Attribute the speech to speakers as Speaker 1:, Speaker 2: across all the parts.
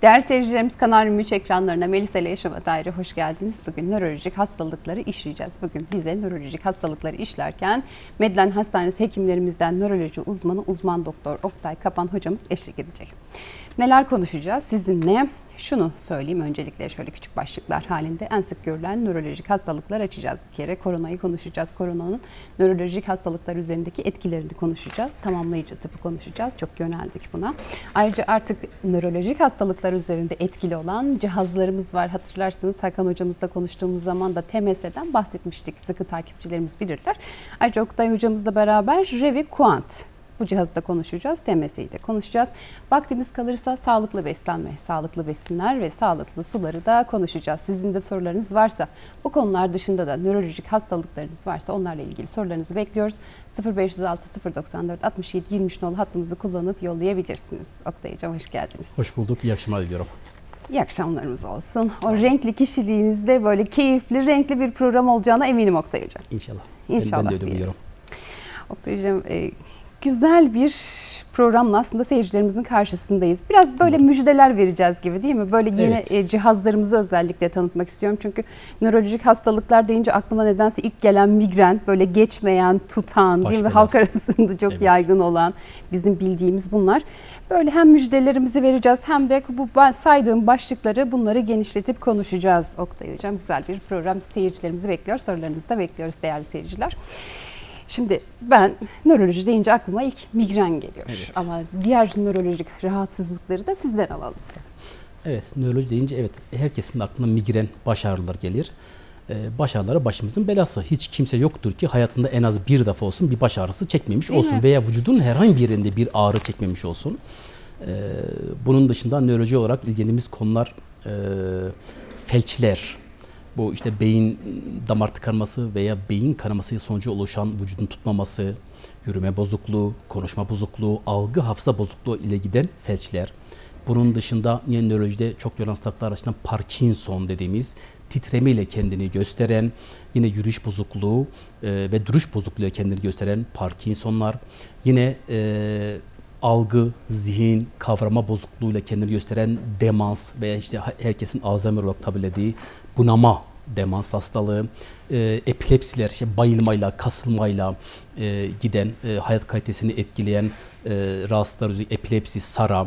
Speaker 1: Değerli seyircilerimiz, Kanal 23 ekranlarına Melisa ile Yaşam Daire hoş geldiniz. Bugün nörolojik hastalıkları işleyeceğiz. Bugün bize nörolojik hastalıkları işlerken Medlen Hastanesi hekimlerimizden nöroloji uzmanı uzman doktor Oktay Kapan hocamız eşlik edecek. Neler konuşacağız sizinle? Şunu söyleyeyim öncelikle, şöyle küçük başlıklar halinde en sık görülen nörolojik hastalıklar açacağız. Bir kere koronayı konuşacağız. Koronanın nörolojik hastalıklar üzerindeki etkilerini konuşacağız. Tamamlayıcı tıpı konuşacağız. Çok yöneldik buna. Ayrıca artık nörolojik hastalıklar üzerinde etkili olan cihazlarımız var. Hatırlarsınız Hakan hocamızla konuştuğumuz zaman da TMS'den bahsetmiştik. Sıkı takipçilerimiz bilirler. Ayrıca Oktay hocamızla beraber Revi Quant. Bu cihazı da konuşacağız, TMS'yi de konuşacağız. Vaktimiz kalırsa sağlıklı beslenme, sağlıklı besinler ve sağlıklı suları da konuşacağız. Sizin de sorularınız varsa, bu konular dışında da nörolojik hastalıklarınız varsa onlarla ilgili sorularınızı bekliyoruz. 0506 094 67 23 nolu hattımızı kullanıp yollayabilirsiniz. Oktay Hocam hoş geldiniz.
Speaker 2: Hoş bulduk, iyi akşamlar diliyorum.
Speaker 1: İyi akşamlarımız olsun. O renkli kişiliğinizde böyle keyifli, renkli bir program olacağına eminim Oktay Hocam.
Speaker 2: İnşallah.
Speaker 1: İnşallah.
Speaker 2: Ben de öyle biliyorum.
Speaker 1: Oktay Hocam, güzel bir programla aslında seyircilerimizin karşısındayız. Biraz böyle müjdeler vereceğiz gibi değil mi? Böyle yeni cihazlarımızı özellikle tanıtmak istiyorum. Çünkü nörolojik hastalıklar deyince aklıma nedense ilk gelen migren, böyle geçmeyen, tutan, değil mi? Halk arasında çok yaygın olan, bizim bildiğimiz bunlar. Böyle hem müjdelerimizi vereceğiz hem de bu saydığım başlıkları, bunları genişletip konuşacağız Oktay Hocam. Güzel bir program, seyircilerimizi bekliyor, sorularınızı da bekliyoruz değerli seyirciler. Şimdi ben nöroloji deyince aklıma ilk migren geliyor. Evet. Ama diğer nörolojik rahatsızlıkları da sizden alalım.
Speaker 2: Evet, nöroloji deyince evet herkesin aklına migren, baş ağrılar gelir. Baş ağrıları başımızın belası. Hiç kimse yoktur ki hayatında en az bir defa olsun bir baş ağrısı çekmemiş değil olsun mi? Veya vücudun herhangi bir yerinde bir ağrı çekmemiş olsun. Bunun dışında nöroloji olarak ilgilendiğimiz konular felçler. Bu işte beyin damar tıkanması veya beyin kanaması sonucu oluşan vücudun tutmaması, yürüme bozukluğu, konuşma bozukluğu, algı hafıza bozukluğu ile giden felçler. Bunun dışında yine nörolojide çok yoran hastalıklar arasında Parkinson dediğimiz titreme ile kendini gösteren, yine yürüyüş bozukluğu ve duruş bozukluğu ile kendini gösteren Parkinsonlar. Yine algı, zihin, kavrama bozukluğuyla kendini gösteren demans veya işte herkesin Alzheimer olarak tabir ettiği bunama demans hastalığı, epilepsiler, işte bayılmayla, kasılmayla giden, hayat kalitesini etkileyen rahatsızlıklar, epilepsi, SARA.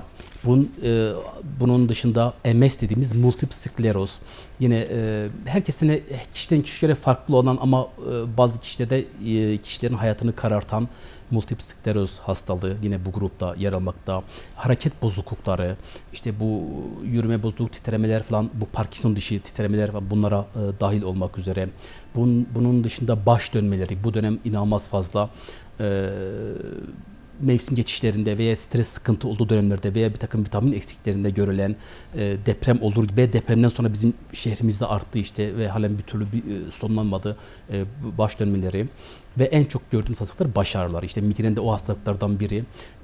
Speaker 2: Bunun dışında MS dediğimiz multiple skleroz. Yine herkesin kişiden kişilere farklı olan ama bazı kişilerde kişilerin hayatını karartan multiple skleroz hastalığı yine bu grupta yer almakta. Hareket bozuklukları, işte bu yürüme bozukluğu, titremeler falan, bu Parkinson dışı titremeler falan bunlara dahil olmak üzere. Bunun dışında baş dönmeleri bu dönem inanılmaz fazla. Mevsim geçişlerinde veya stres sıkıntı olduğu dönemlerde veya bir takım vitamin eksiklerinde görülen deprem olur ve depremden sonra bizim şehrimizde arttı işte ve halen bir türlü sonlanmadı baş dönmeleri ve en çok gördüğümüz hastalıklar baş ağrıları. İşte migren de o hastalıklardan biri.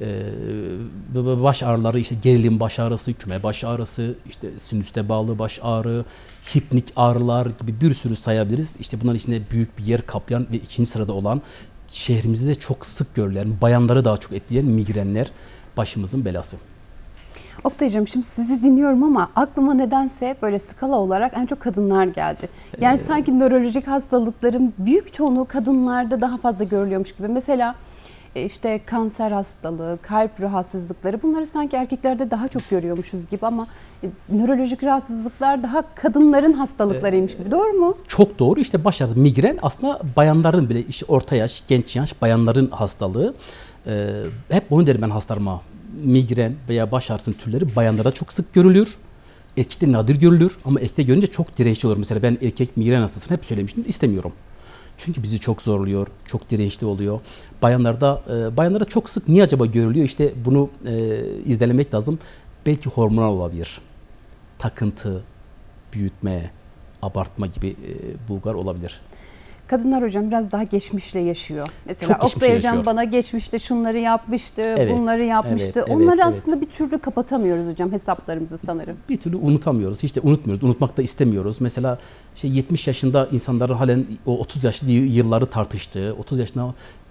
Speaker 2: Baş ağrıları işte gerilim baş ağrısı, küme baş ağrısı, işte sinüste bağlı baş ağrı, hipnik ağrılar gibi bir sürü sayabiliriz. İşte bunların içinde büyük bir yer kaplayan ve ikinci sırada olan şehrimizde de çok sık görülen, bayanları daha çok etkileyen migrenler başımızın belası.
Speaker 1: Oktay'cığım şimdi sizi dinliyorum ama aklıma nedense böyle skala olarak en çok kadınlar geldi. Yani sanki nörolojik hastalıkların büyük çoğunluğu kadınlarda daha fazla görülüyormuş gibi. Mesela işte kanser hastalığı, kalp rahatsızlıkları bunları sanki erkeklerde daha çok görüyormuşuz gibi ama nörolojik rahatsızlıklar daha kadınların hastalıklarıymış gibi. Doğru mu?
Speaker 2: Çok doğru. İşte baş ağrısı, migren aslında bayanların bile işte orta yaş, genç yaş bayanların hastalığı. Hep bunu derim ben hastalarıma. Migren veya baş ağrısının türleri bayanlarda çok sık görülür. Erkekte nadir görülür ama erkekte görünce çok dirençli olur. Mesela ben erkek migren hastasını hep söylemiştim, istemiyorum. Çünkü bizi çok zorluyor, çok dirençli oluyor. Bayanlarda çok sık niye acaba görülüyor? İşte bunu irdelemek lazım. Belki hormonal olabilir. Takıntı, büyütme, abartma gibi bulgular olabilir.
Speaker 1: Kadınlar hocam biraz daha geçmişle yaşıyor. Mesela Oktay hocam bana geçmişte şunları yapmıştı, bunları yapmıştı. Onları aslında bir türlü kapatamıyoruz hocam hesaplarımızı sanırım.
Speaker 2: Bir türlü unutamıyoruz. Hiç de unutmuyoruz. Unutmak da istemiyoruz. Mesela 70 yaşında insanların halen o 30 yaşlı yılları tartıştığı, 30 yaşında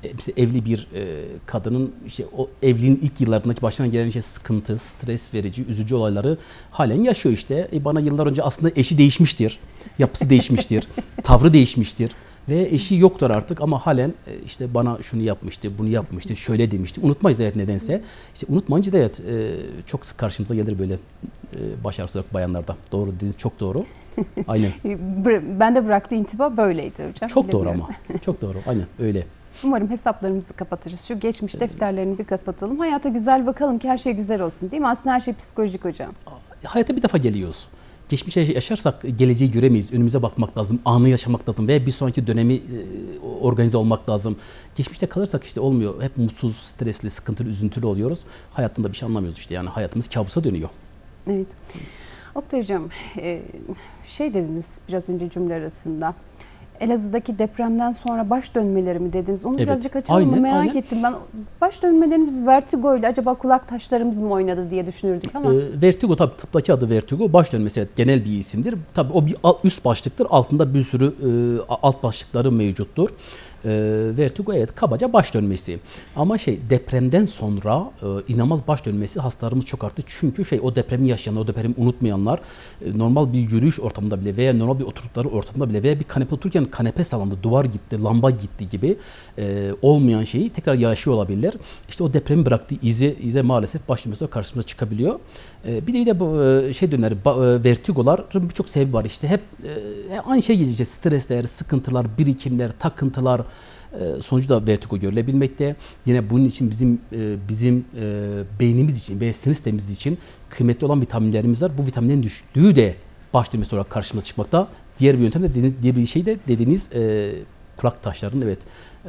Speaker 2: işte evli bir kadının işte o evliliğin ilk yıllarındaki başına gelen işte sıkıntı, stres verici, üzücü olayları halen yaşıyor işte. Bana yıllar önce aslında eşi değişmiştir, yapısı değişmiştir, tavrı değişmiştir ve eşi yoktur artık ama halen işte bana şunu yapmıştı, bunu yapmıştı, şöyle demişti. Unutmayız evet nedense. İşte unutmayınca da evet çok sık karşımıza gelir böyle başarısız olarak bayanlarda. Doğru dediniz, çok doğru. Aynen.
Speaker 1: Ben de bıraktığı intiba böyleydi hocam.
Speaker 2: Çok doğru ama. Çok doğru. Aynen öyle.
Speaker 1: Umarım hesaplarımızı kapatırız. Şu geçmiş defterlerini bir kapatalım. Hayata güzel bakalım ki her şey güzel olsun değil mi? Aslında her şey psikolojik hocam.
Speaker 2: Hayata bir defa geliyoruz. Geçmişe yaşarsak geleceği göremeyiz. Önümüze bakmak lazım, anı yaşamak lazım veya bir sonraki dönemi organize olmak lazım. Geçmişte kalırsak işte olmuyor. Hep mutsuz, stresli, sıkıntılı, üzüntülü oluyoruz. Hayatında bir şey anlamıyoruz işte yani hayatımız kabusa dönüyor.
Speaker 1: Evet. Oktay hocam, şey dediniz biraz önce cümle arasında. Elazığ'daki depremden sonra baş dönmeleri mi dediniz? Onu
Speaker 2: Evet.
Speaker 1: birazcık açalım mı?
Speaker 2: Aynen,
Speaker 1: Merak
Speaker 2: aynen.
Speaker 1: ettim ben. Baş dönmelerimiz vertigoyla acaba kulak taşlarımız mı oynadı diye düşünürdük ama.
Speaker 2: Vertigo tabii tıptaki adı vertigo. Baş dönmesi evet, genel bir isimdir. Tabii o bir üst başlıktır. Altında bir sürü alt başlıkları mevcuttur. Vertigo evet kabaca baş dönmesi. Ama depremden sonra inanılmaz baş dönmesi hastalarımız çok arttı. Çünkü o depremi yaşayanlar, o depremi unutmayanlar normal bir yürüyüş ortamında bile veya normal bir oturdukları ortamda bile veya bir kanepe otururken kanepe sallandı, duvar gitti, lamba gitti gibi olmayan şeyi tekrar yaşıyor olabilirler. İşte o depremin bıraktığı ize maalesef baş dönmesi karşımıza çıkabiliyor. Bir de bu dönemleri vertigoların birçok sebebi var. İşte hep aynı şey gidecek. Stresler, sıkıntılar, birikimler, takıntılar sonucu da vertigo görülebilmekte. Yine bunun için bizim beynimiz için ve sinir sistemimiz için kıymetli olan vitaminlerimiz var. Bu vitaminlerin düşüklüğü de baş dönmesi olarak karşımıza çıkmakta. Diğer bir yöntem de dediğiniz kulak taşlarının evet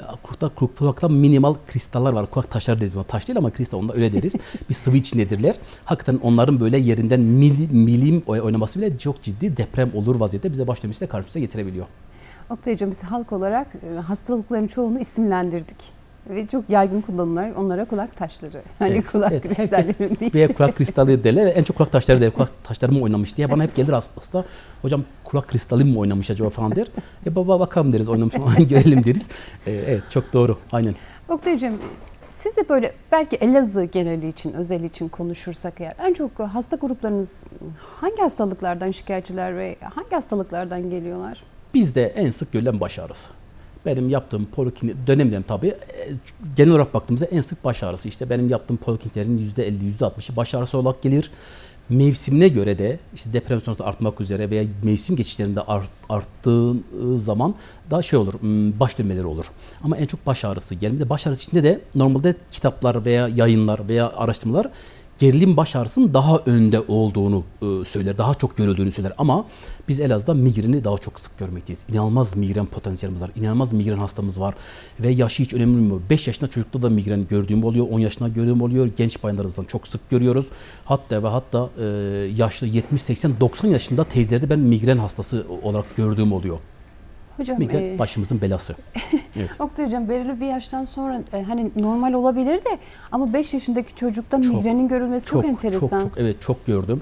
Speaker 2: kulakta minimal kristallar var. Kulak taşları deriz. Taş değil ama kristal, onda öyle deriz. Bir sıvı içindedirler. Hakikaten onların böyle yerinden milim oynaması bile çok ciddi deprem olur vaziyette bize baş dönmesiyle karşımıza getirebiliyor.
Speaker 1: Oktay hocam biz halk olarak hastalıkların çoğunu isimlendirdik. Ve çok yaygın kullanılır. Onlara kulak taşları. Hani evet, kulak kristalleri değil.
Speaker 2: Veya kulak kristali derler ve en çok kulak taşları der. Kulak taşları mı oynamış diye bana hep gelir hasta. Hocam kulak kristali mi oynamış acaba falan der. Baba bakalım deriz, oynamış mı görelim deriz. Evet çok doğru. Aynen.
Speaker 1: Oktay hocam siz de böyle belki Elazığ geneli için, özel için konuşursak eğer en çok hasta gruplarınız hangi hastalıklardan şikayetçiler ve hangi hastalıklardan geliyorlar?
Speaker 2: Bizde en sık görülen baş ağrısı. Benim yaptığım poliklinik dönemlerim tabii genel olarak baktığımızda en sık baş ağrısı. İşte benim yaptığım polikliniklerin %50, %60'ı baş ağrısı olarak gelir. Mevsimine göre de işte deprem sonrası artmak üzere veya mevsim geçişlerinde arttığı zaman da olur, baş dönmeleri olur. Ama en çok baş ağrısı gelmedi. Baş ağrısı içinde de normalde kitaplar veya yayınlar veya araştırmalar gerilim baş ağrısının daha önde olduğunu söyler, daha çok görüldüğünü söyler. Ama biz Elazığ'da migreni daha çok sık görmekteyiz. İnanılmaz migren potansiyelimiz var, inanılmaz migren hastamız var ve yaşı hiç önemli mi? 5 yaşında çocukta da migren gördüğüm oluyor, 10 yaşında gördüğüm oluyor, genç bayanlarımızdan çok sık görüyoruz. Hatta yaşlı 70, 80, 90 yaşında teyzelerde ben migren hastası olarak gördüğüm oluyor.
Speaker 1: Hocam,
Speaker 2: migren başımızın belası. Evet.
Speaker 1: Oktay hocam belirli bir yaştan sonra hani normal olabilir de ama 5 yaşındaki çocukta migrenin görülmesi çok enteresan.
Speaker 2: Çok gördüm.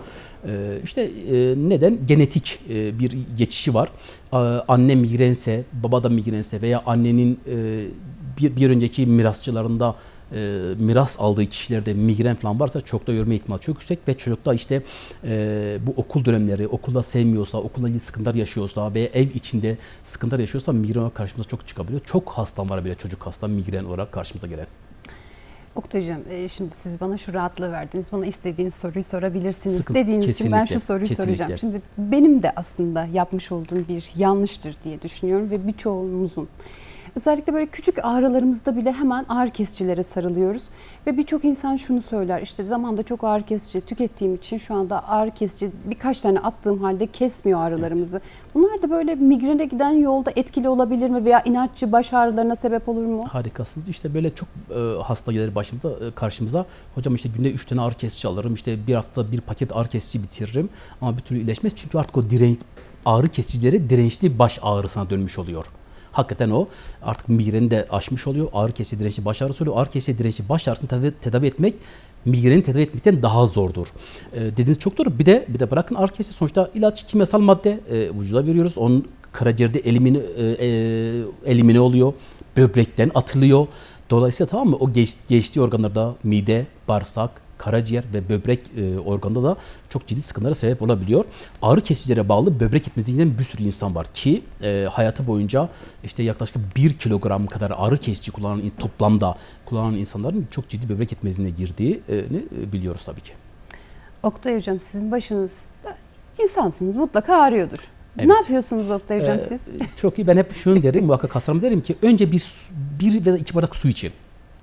Speaker 2: Neden? Genetik bir geçişi var. Anne migrense, baba da migrense veya annenin bir önceki mirasçılarında miras aldığı kişilerde migren falan varsa çok da görme ihtimali çok yüksek ve çocukta bu okul dönemleri, okulda sevmiyorsa, okulla ilgili sıkıntılar yaşıyorsa veya ev içinde sıkıntılar yaşıyorsa migren olarak karşımıza çok çıkabiliyor. Çok hastam var bile çocuk hasta migren olarak karşımıza gelen.
Speaker 1: Oktay hocam şimdi siz bana şu rahatlığı verdiniz. Bana istediğiniz soruyu sorabilirsiniz.
Speaker 2: Sıkıntı,
Speaker 1: dediğiniz için ben
Speaker 2: kesinlikle,
Speaker 1: şu soruyu
Speaker 2: kesinlikle
Speaker 1: soracağım. Şimdi benim de aslında yapmış olduğum bir yanlıştır diye düşünüyorum ve birçoğumuzun. Özellikle böyle küçük ağrılarımızda bile hemen ağrı kesicilere sarılıyoruz. Ve birçok insan şunu söyler, işte zamanda çok ağrı kesici tükettiğim için şu anda ağrı kesici birkaç tane attığım halde kesmiyor ağrılarımızı. Evet. Bunlar da böyle migrene giden yolda etkili olabilir mi veya inatçı baş ağrılarına sebep olur mu?
Speaker 2: Harikasınız. İşte böyle çok hasta gelir karşımıza. Hocam işte günde 3 tane ağrı kesici alırım. İşte bir hafta bir paket ağrı kesici bitiririm. Ama bir türlü iyileşmez. Çünkü artık o ağrı kesicileri dirençli baş ağrısına dönmüş oluyor. Hakikaten o artık migreni de aşmış oluyor. Ağrı kesici dirençli baş ağrısı oluyor. Ağrı kesici dirençli baş ağrısını tedavi etmek migreni tedavi etmekten daha zordur. Dediğiniz çok doğru. Bir de bırakın ağrı kesici sonuçta ilaç, kimyasal madde vücuda veriyoruz. Onun karaciğerde elimine oluyor, böbrekten atılıyor. Dolayısıyla tamam mı? O geçtiği organlarda mide, bağırsak, karaciğer ve böbrek organında da çok ciddi sıkıntılara sebep olabiliyor. Ağrı kesicilere bağlı böbrek yetmezliği giden bir sürü insan var ki hayatı boyunca işte yaklaşık 1 kilogram kadar ağrı kesici toplamda kullanan insanların çok ciddi böbrek yetmezliğine girdiğini biliyoruz tabii ki.
Speaker 1: Oktay Hocam, sizin başınızda insansınız, mutlaka ağrıyordur.
Speaker 2: Evet.
Speaker 1: Ne yapıyorsunuz Oktay Hocam siz?
Speaker 2: Çok iyi. Ben hep şunu derim, muhakkak hastalarıma derim ki önce bir veya 2 bardak su için.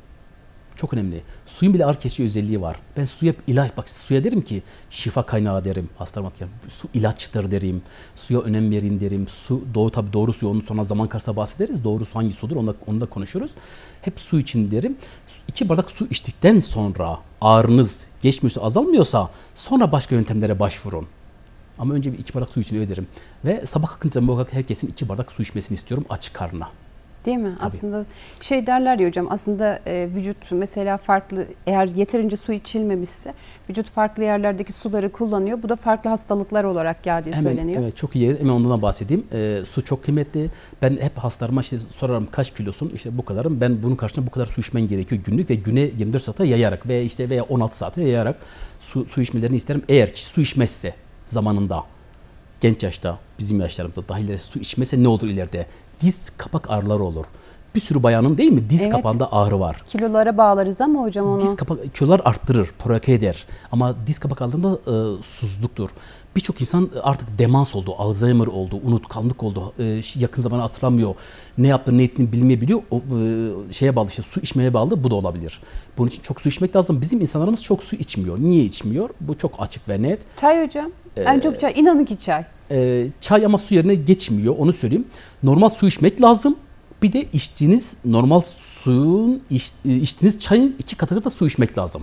Speaker 2: Çok önemli. Suyun bile ağrı kesici özelliği var. Ben suya ilaç, bak suya derim ki şifa kaynağı derim hastalarıma. Su ilaçtır derim. Suya önem verin derim. Su tabii doğru suyu, onun sonra zaman karşısında bahsederiz. Doğru su hangi sudur onu da konuşuruz. Hep su için derim. 2 bardak su içtikten sonra ağrınız geçmiyorsa, azalmıyorsa sonra başka yöntemlere başvurun. Ama önce bir 2 bardak su için öyle derim. Ve sabah kalkınca muhakkak herkesin 2 bardak su içmesini istiyorum açık karnına.
Speaker 1: Değil mi?
Speaker 2: Tabii.
Speaker 1: Aslında şey derler ya hocam, aslında vücut mesela farklı, eğer yeterince su içilmemişse vücut farklı yerlerdeki suları kullanıyor. Bu da farklı hastalıklar olarak geldiği söyleniyor. Evet,
Speaker 2: çok iyi. Hemen ondan bahsedeyim. Su çok kıymetli. Ben hep hastalarıma işte sorarım kaç kilosun? İşte bu kadarım. Ben bunun karşılığında bu kadar su içmen gerekiyor günlük ve güne 24 saate yayarak veya 16 saate yayarak su içmelerini isterim. Eğer su içmezse zamanında, genç yaşta, bizim yaşlarımızda dahil su içmese ne olur ileride? Diz kapak ağrıları olur. Bir sürü bayanın değil mi diz kapağında ağrı var.
Speaker 1: Kilolara bağlarız ama hocam onu.
Speaker 2: Diz kapak kilolar arttırır, provoke eder. Ama diz kapak ağrılarında susuzluktur. Birçok insan artık demans oldu, Alzheimer oldu, unutkanlık oldu. Yakın zamanda hatırlamıyor. Ne yaptığını, ne ettiğini bilmeyebiliyor. O şeye bağlı, işte su içmeye bağlı, bu da olabilir. Bunun için çok su içmek lazım. Bizim insanlarımız çok su içmiyor. Niye içmiyor? Bu çok açık ve net.
Speaker 1: Çay hocam. En çok çay. İnanın ki çay.
Speaker 2: Çay ama su yerine geçmiyor, onu söyleyeyim. Normal su içmek lazım. Bir de içtiğiniz normal suyun, içtiğiniz çayın 2 katı kadar su içmek lazım.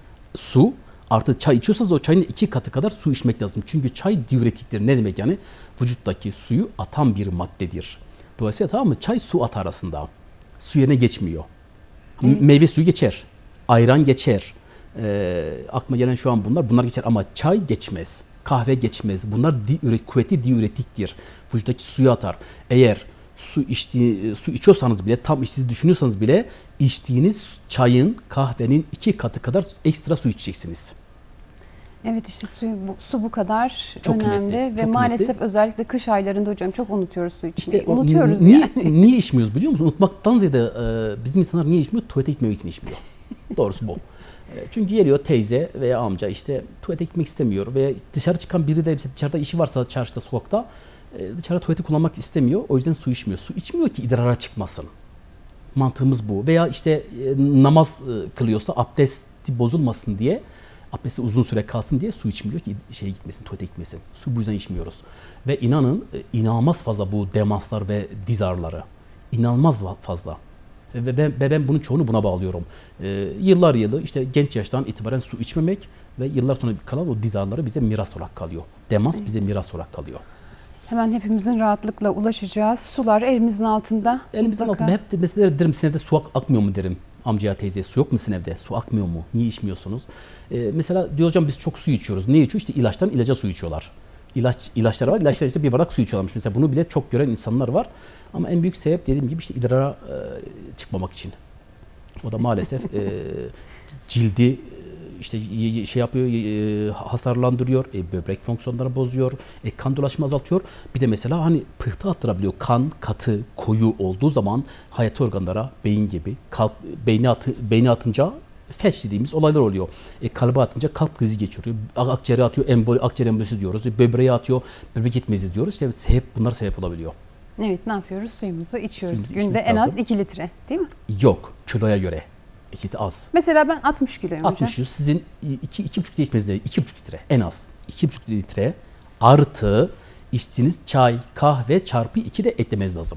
Speaker 2: Su artı çay içiyorsanız o çayın 2 katı kadar su içmek lazım. Çünkü çay diüretiktir. Ne demek yani? Vücuttaki suyu atan bir maddedir. Dolayısıyla tamam mı? Çay su atı arasında. Su yerine geçmiyor. Meyve suyu geçer. Ayran geçer. Aklıma gelen şu an bunlar geçer ama çay geçmez. Kahve geçmez. Bunlar kuvvetli diüretiktir. Vücuttaki suyu atar. Eğer su içiyorsanız bile, tam içtiğinizi düşünüyorsanız bile içtiğiniz çayın, kahvenin 2 katı kadar ekstra su içeceksiniz.
Speaker 1: Evet, işte su bu kadar
Speaker 2: çok
Speaker 1: önemli
Speaker 2: kıymetli,
Speaker 1: ve
Speaker 2: çok
Speaker 1: maalesef
Speaker 2: kıymetli.
Speaker 1: Özellikle kış aylarında hocam çok unutuyoruz su içmeyi.
Speaker 2: İşte
Speaker 1: unutuyoruz
Speaker 2: niye içmiyoruz biliyor musun? Unutmaktan ziyade bizim insanlar niye içmiyor? Tuvalete gitmemek için içmiyor. Doğrusu bu. Çünkü geliyor teyze veya amca işte tuvalete gitmek istemiyor veya dışarı çıkan biri de dışarıda işi varsa çarşıda, sokakta dışarıda tuvaleti kullanmak istemiyor. O yüzden su içmiyor. Su içmiyor ki idrara çıkmasın. Mantığımız bu. Veya işte namaz kılıyorsa abdesti bozulmasın diye, abdesti uzun süre kalsın diye su içmiyor ki gitmesin, tuvalete gitmesin. Su bu yüzden içmiyoruz. Ve inanın inanılmaz fazla bu demanslar ve diz ağrıları. İnanılmaz fazla. Ve ben bunun çoğunu buna bağlıyorum. Yıllar yılı işte genç yaştan itibaren su içmemek ve yıllar sonra kalan o diz ağrıları bize miras olarak kalıyor. Demans bize miras olarak kalıyor.
Speaker 1: Hemen hepimizin rahatlıkla ulaşacağız. Sular elimizin altında.
Speaker 2: Elimizin altında. Hep de mesela derim, sizin evde su akmıyor mu derim. Amcaya, teyzeye, su yok mu sizin evde? Su akmıyor mu? Niye içmiyorsunuz? Mesela diyor hocam biz çok su içiyoruz. Niye içiyor? İşte ilaçtan ilaca su içiyorlar. İlaçlar var. İlaçlar işte 1 bardak su içiyorlarmış. Mesela bunu bile çok gören insanlar var. Ama en büyük sebep dediğim gibi işte idrara çıkmamak için. O da maalesef cildi işte hasarlandırıyor, böbrek fonksiyonlarını bozuyor, kan dolaşımı azaltıyor. Bir de mesela hani pıhtı attırabiliyor. Kan katı, koyu olduğu zaman hayati organlara, beyin gibi, beyni atınca felç dediğimiz olaylar oluyor. Kalbe atınca kalp krizi geçiriyor. Akciğere atıyor, akciğer embolisi diyoruz. Böbreğe atıyor, böbrek yetmezliği diyoruz. İşte bunlar sebep olabiliyor.
Speaker 1: Evet, ne yapıyoruz? Suyumuzu içiyoruz.
Speaker 2: Suyumuzu
Speaker 1: Günde en az
Speaker 2: lazım.
Speaker 1: 2 litre değil mi?
Speaker 2: Yok, kiloya göre. 2 litre az.
Speaker 1: Mesela ben 60 kiloyum hocam.
Speaker 2: 60 sizin 2,5 litre içmeniz 2,5 litre en az. 2,5 litre artı içtiğiniz çay, kahve çarpı 2 de eklemeniz lazım.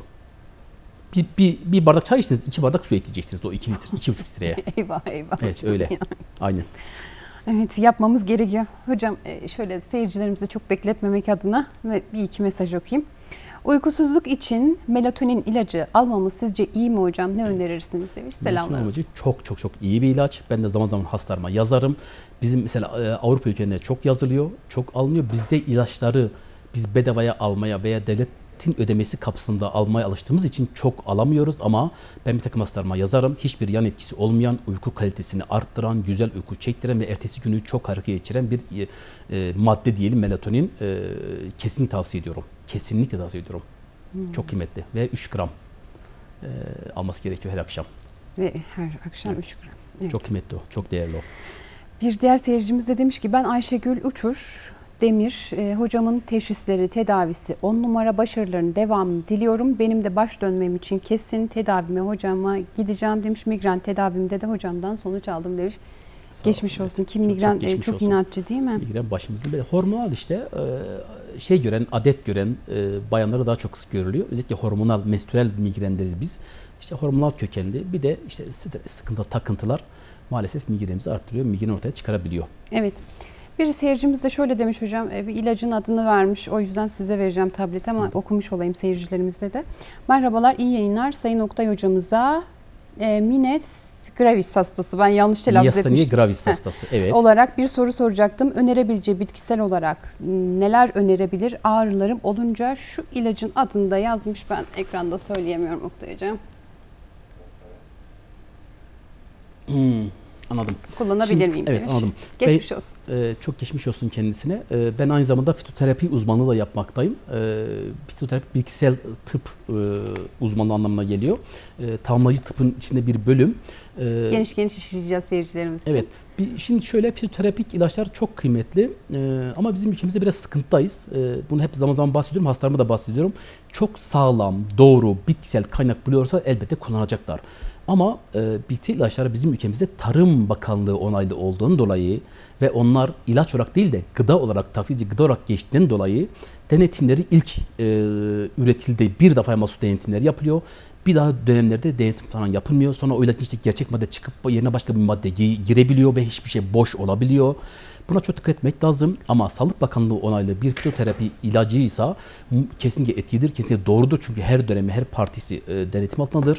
Speaker 2: Bir bardak çay içtiniz, 2 bardak su ekleyeceksiniz o 2 litre, 2,5 litreye.
Speaker 1: Eyvah.
Speaker 2: Evet öyle. Aynen.
Speaker 1: Evet, yapmamız gerekiyor. Hocam şöyle seyircilerimizi çok bekletmemek adına bir iki mesaj okuyayım. Uykusuzluk için melatonin ilacı almamız sizce iyi mi hocam? Ne önerirsiniz demiş. Selamlar.
Speaker 2: Melatonin çok iyi bir ilaç. Ben de zaman zaman hastalarıma yazarım. Bizim mesela Avrupa ülkelerinde çok yazılıyor, çok alınıyor. Bizde ilaçları biz bedavaya almaya veya devlet devletin ödemesi kapsamında almaya alıştığımız için çok alamıyoruz ama ben bir takım hastalarıma yazarım. Hiçbir yan etkisi olmayan, uyku kalitesini arttıran, güzel uyku çektiren ve ertesi günü çok harika geçiren bir madde diyelim, melatonin. Kesinlikle tavsiye ediyorum. Kesinlikle tavsiye ediyorum. Çok kıymetli ve 3 gram alması gerekiyor her akşam.
Speaker 1: Ve her akşam 3 gram. Evet.
Speaker 2: Çok kıymetli o, çok değerli o.
Speaker 1: Bir diğer seyircimiz de demiş ki ben Ayşegül Uçur Demir, hocamın teşhisleri, tedavisi 10 numara, başarılarının devamını diliyorum. Benim de baş dönmem için kesin tedavime hocama gideceğim demiş. Migren tedavimde de hocamdan sonuç aldım demiş. Geçmiş olsun. Kim migren çok inatçı değil mi?
Speaker 2: Migren başımızın böyle hormonal işte şey gören, adet gören bayanlara daha çok sık görülüyor. Özellikle hormonal, menstrüel migren deriz biz. İşte hormonal kökenli bir de işte sıkıntı, takıntılar maalesef migrenimizi arttırıyor, migren ortaya çıkarabiliyor.
Speaker 1: Evet. Bir seyircimiz de şöyle demiş hocam, bir ilacın adını vermiş, o yüzden size vereceğim tableti ama okumuş olayım seyircilerimizde de. Merhabalar, iyi yayınlar Sayın Oktay hocamıza. Mines gravis hastası, ben yanlış telaffuz etmiştim.
Speaker 2: Miyastenia gravis hastası, evet.
Speaker 1: Olarak bir soru soracaktım. Önerebileceği bitkisel olarak neler önerebilir? Ağrılarım olunca şu ilacın adını da yazmış, ben ekranda söyleyemiyorum Oktay hocam.
Speaker 2: Anladım.
Speaker 1: Kullanabilir miyim?
Speaker 2: Evet,
Speaker 1: demiş.
Speaker 2: anladım.
Speaker 1: Geçmiş olsun.
Speaker 2: Çok geçmiş olsun kendisine. Ben aynı zamanda fitoterapi uzmanlığı da yapmaktayım. Fitoterapi bilgisayar tıp uzmanlığı anlamına geliyor. Tamamlayıcı tıpın içinde bir bölüm.
Speaker 1: Geniş geniş işleyeceğiz seyircilerimiz için.
Speaker 2: Evet. Şimdi şöyle, fitoterapik ilaçlar çok kıymetli ama bizim ülkemizde biraz sıkıntıdayız. Bunu hep zaman zaman bahsediyorum, hastalarıma da bahsediyorum. Çok sağlam, doğru, bitkisel kaynak buluyorsa elbette kullanacaklar. Ama bitkisel ilaçlar bizim ülkemizde Tarım Bakanlığı onaylı olduğundan dolayı ve onlar ilaç olarak değil de gıda olarak, takviye gıda olarak geçtiğinden dolayı denetimleri ilk üretildiği bir defa mahsus denetimler yapılıyor. Bir daha dönemlerde denetim falan yapılmıyor. Sonra o ilacın işte gerçek madde çıkıp yerine başka bir madde girebiliyor ve hiçbir şey boş olabiliyor. Buna çok dikkat etmek lazım ama Sağlık Bakanlığı onaylı bir fitoterapi ilacıysa kesinlikle etkilidir, kesinlikle doğrudur. Çünkü her dönemi, her partisi denetim altındadır.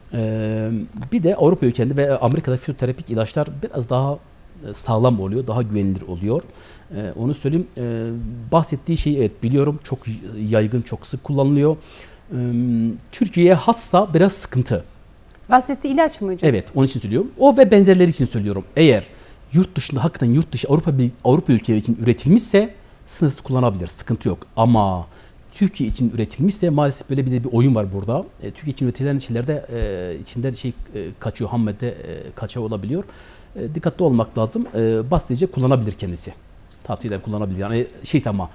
Speaker 2: Bir de Avrupa ülkelerinde ve Amerika'da fitoterapik ilaçlar biraz daha sağlam oluyor, daha güvenilir oluyor. Onu söyleyeyim. Bahsettiği şeyi evet biliyorum, çok yaygın, çok sık kullanılıyor. Türkiye'ye hassa biraz sıkıntı.
Speaker 1: Bahsettiği ilaç mı hocam?
Speaker 2: Evet, onun için söylüyorum. O ve benzerleri için söylüyorum. Eğer yurt dışında hakikaten yurt dışı Avrupa ülkeleri için üretilmişse sınırsız kullanabilir, sıkıntı yok. Ama Türkiye için üretilmişse maalesef böyle bir oyun var burada. Türkiye için üretilen şeylerde içinden kaçıyor, ham madde kaçağı olabiliyor. Dikkatli olmak lazım. Basitçe kullanabilir kendisi. Tavsiye ederim, kullanabilir. Yani ama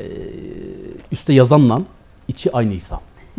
Speaker 2: üstte yazanla içi aynıysa.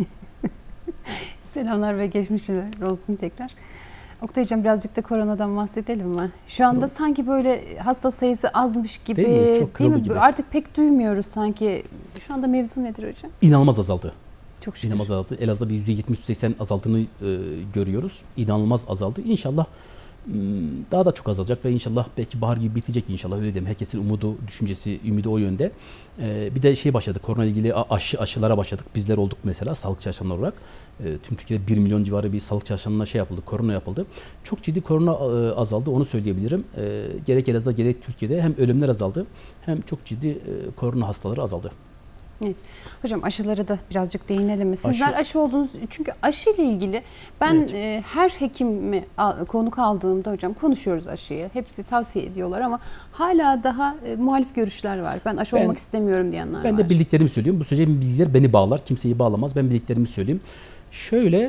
Speaker 1: Selamlar ve geçmişler olsun tekrar. Oktay hocam, birazcık da koronadan bahsedelim mi? Şu anda sanki böyle hasta sayısı azmış gibi,
Speaker 2: değil mi? Çok kırıldı gibi.
Speaker 1: Artık pek duymuyoruz sanki. Şu anda mevzu nedir hocam?
Speaker 2: İnanılmaz azaldı.
Speaker 1: Çok şükür.
Speaker 2: İnanılmaz azaldı. Elazığ'da bir %70-80 azaldığını görüyoruz. İnanılmaz azaldı. İnşallah daha da çok azalacak ve inşallah belki bahar gibi bitecek inşallah, öyle diyeyim. Herkesin umudu, düşüncesi, ümidi o yönde. Bir de başladık, korona ile ilgili aşılara başladık. Bizler olduk mesela sağlık çalışanları olarak. Tüm Türkiye'de 1 milyon civarı bir sağlık çalışanına yapıldı, korona yapıldı. Çok ciddi korona azaldı, onu söyleyebilirim. Gerek Elazığ'da gerek Türkiye'de hem ölümler azaldı hem çok ciddi korona hastaları azaldı.
Speaker 1: Evet. Hocam, aşılara da birazcık değinelim mi? Sizler aşı oldunuz. Çünkü aşı ile ilgili ben her hekimi konuk aldığımda hocam konuşuyoruz aşıyı. Hepsi tavsiye ediyorlar ama hala daha muhalif görüşler var. Ben aşı olmak istemiyorum diyenler var.
Speaker 2: Ben de bildiklerimi söylüyorum. Bu söyleyeceğim bilgiler beni bağlar. Kimseyi bağlamaz. Ben bildiklerimi söyleyeyim. Şöyle,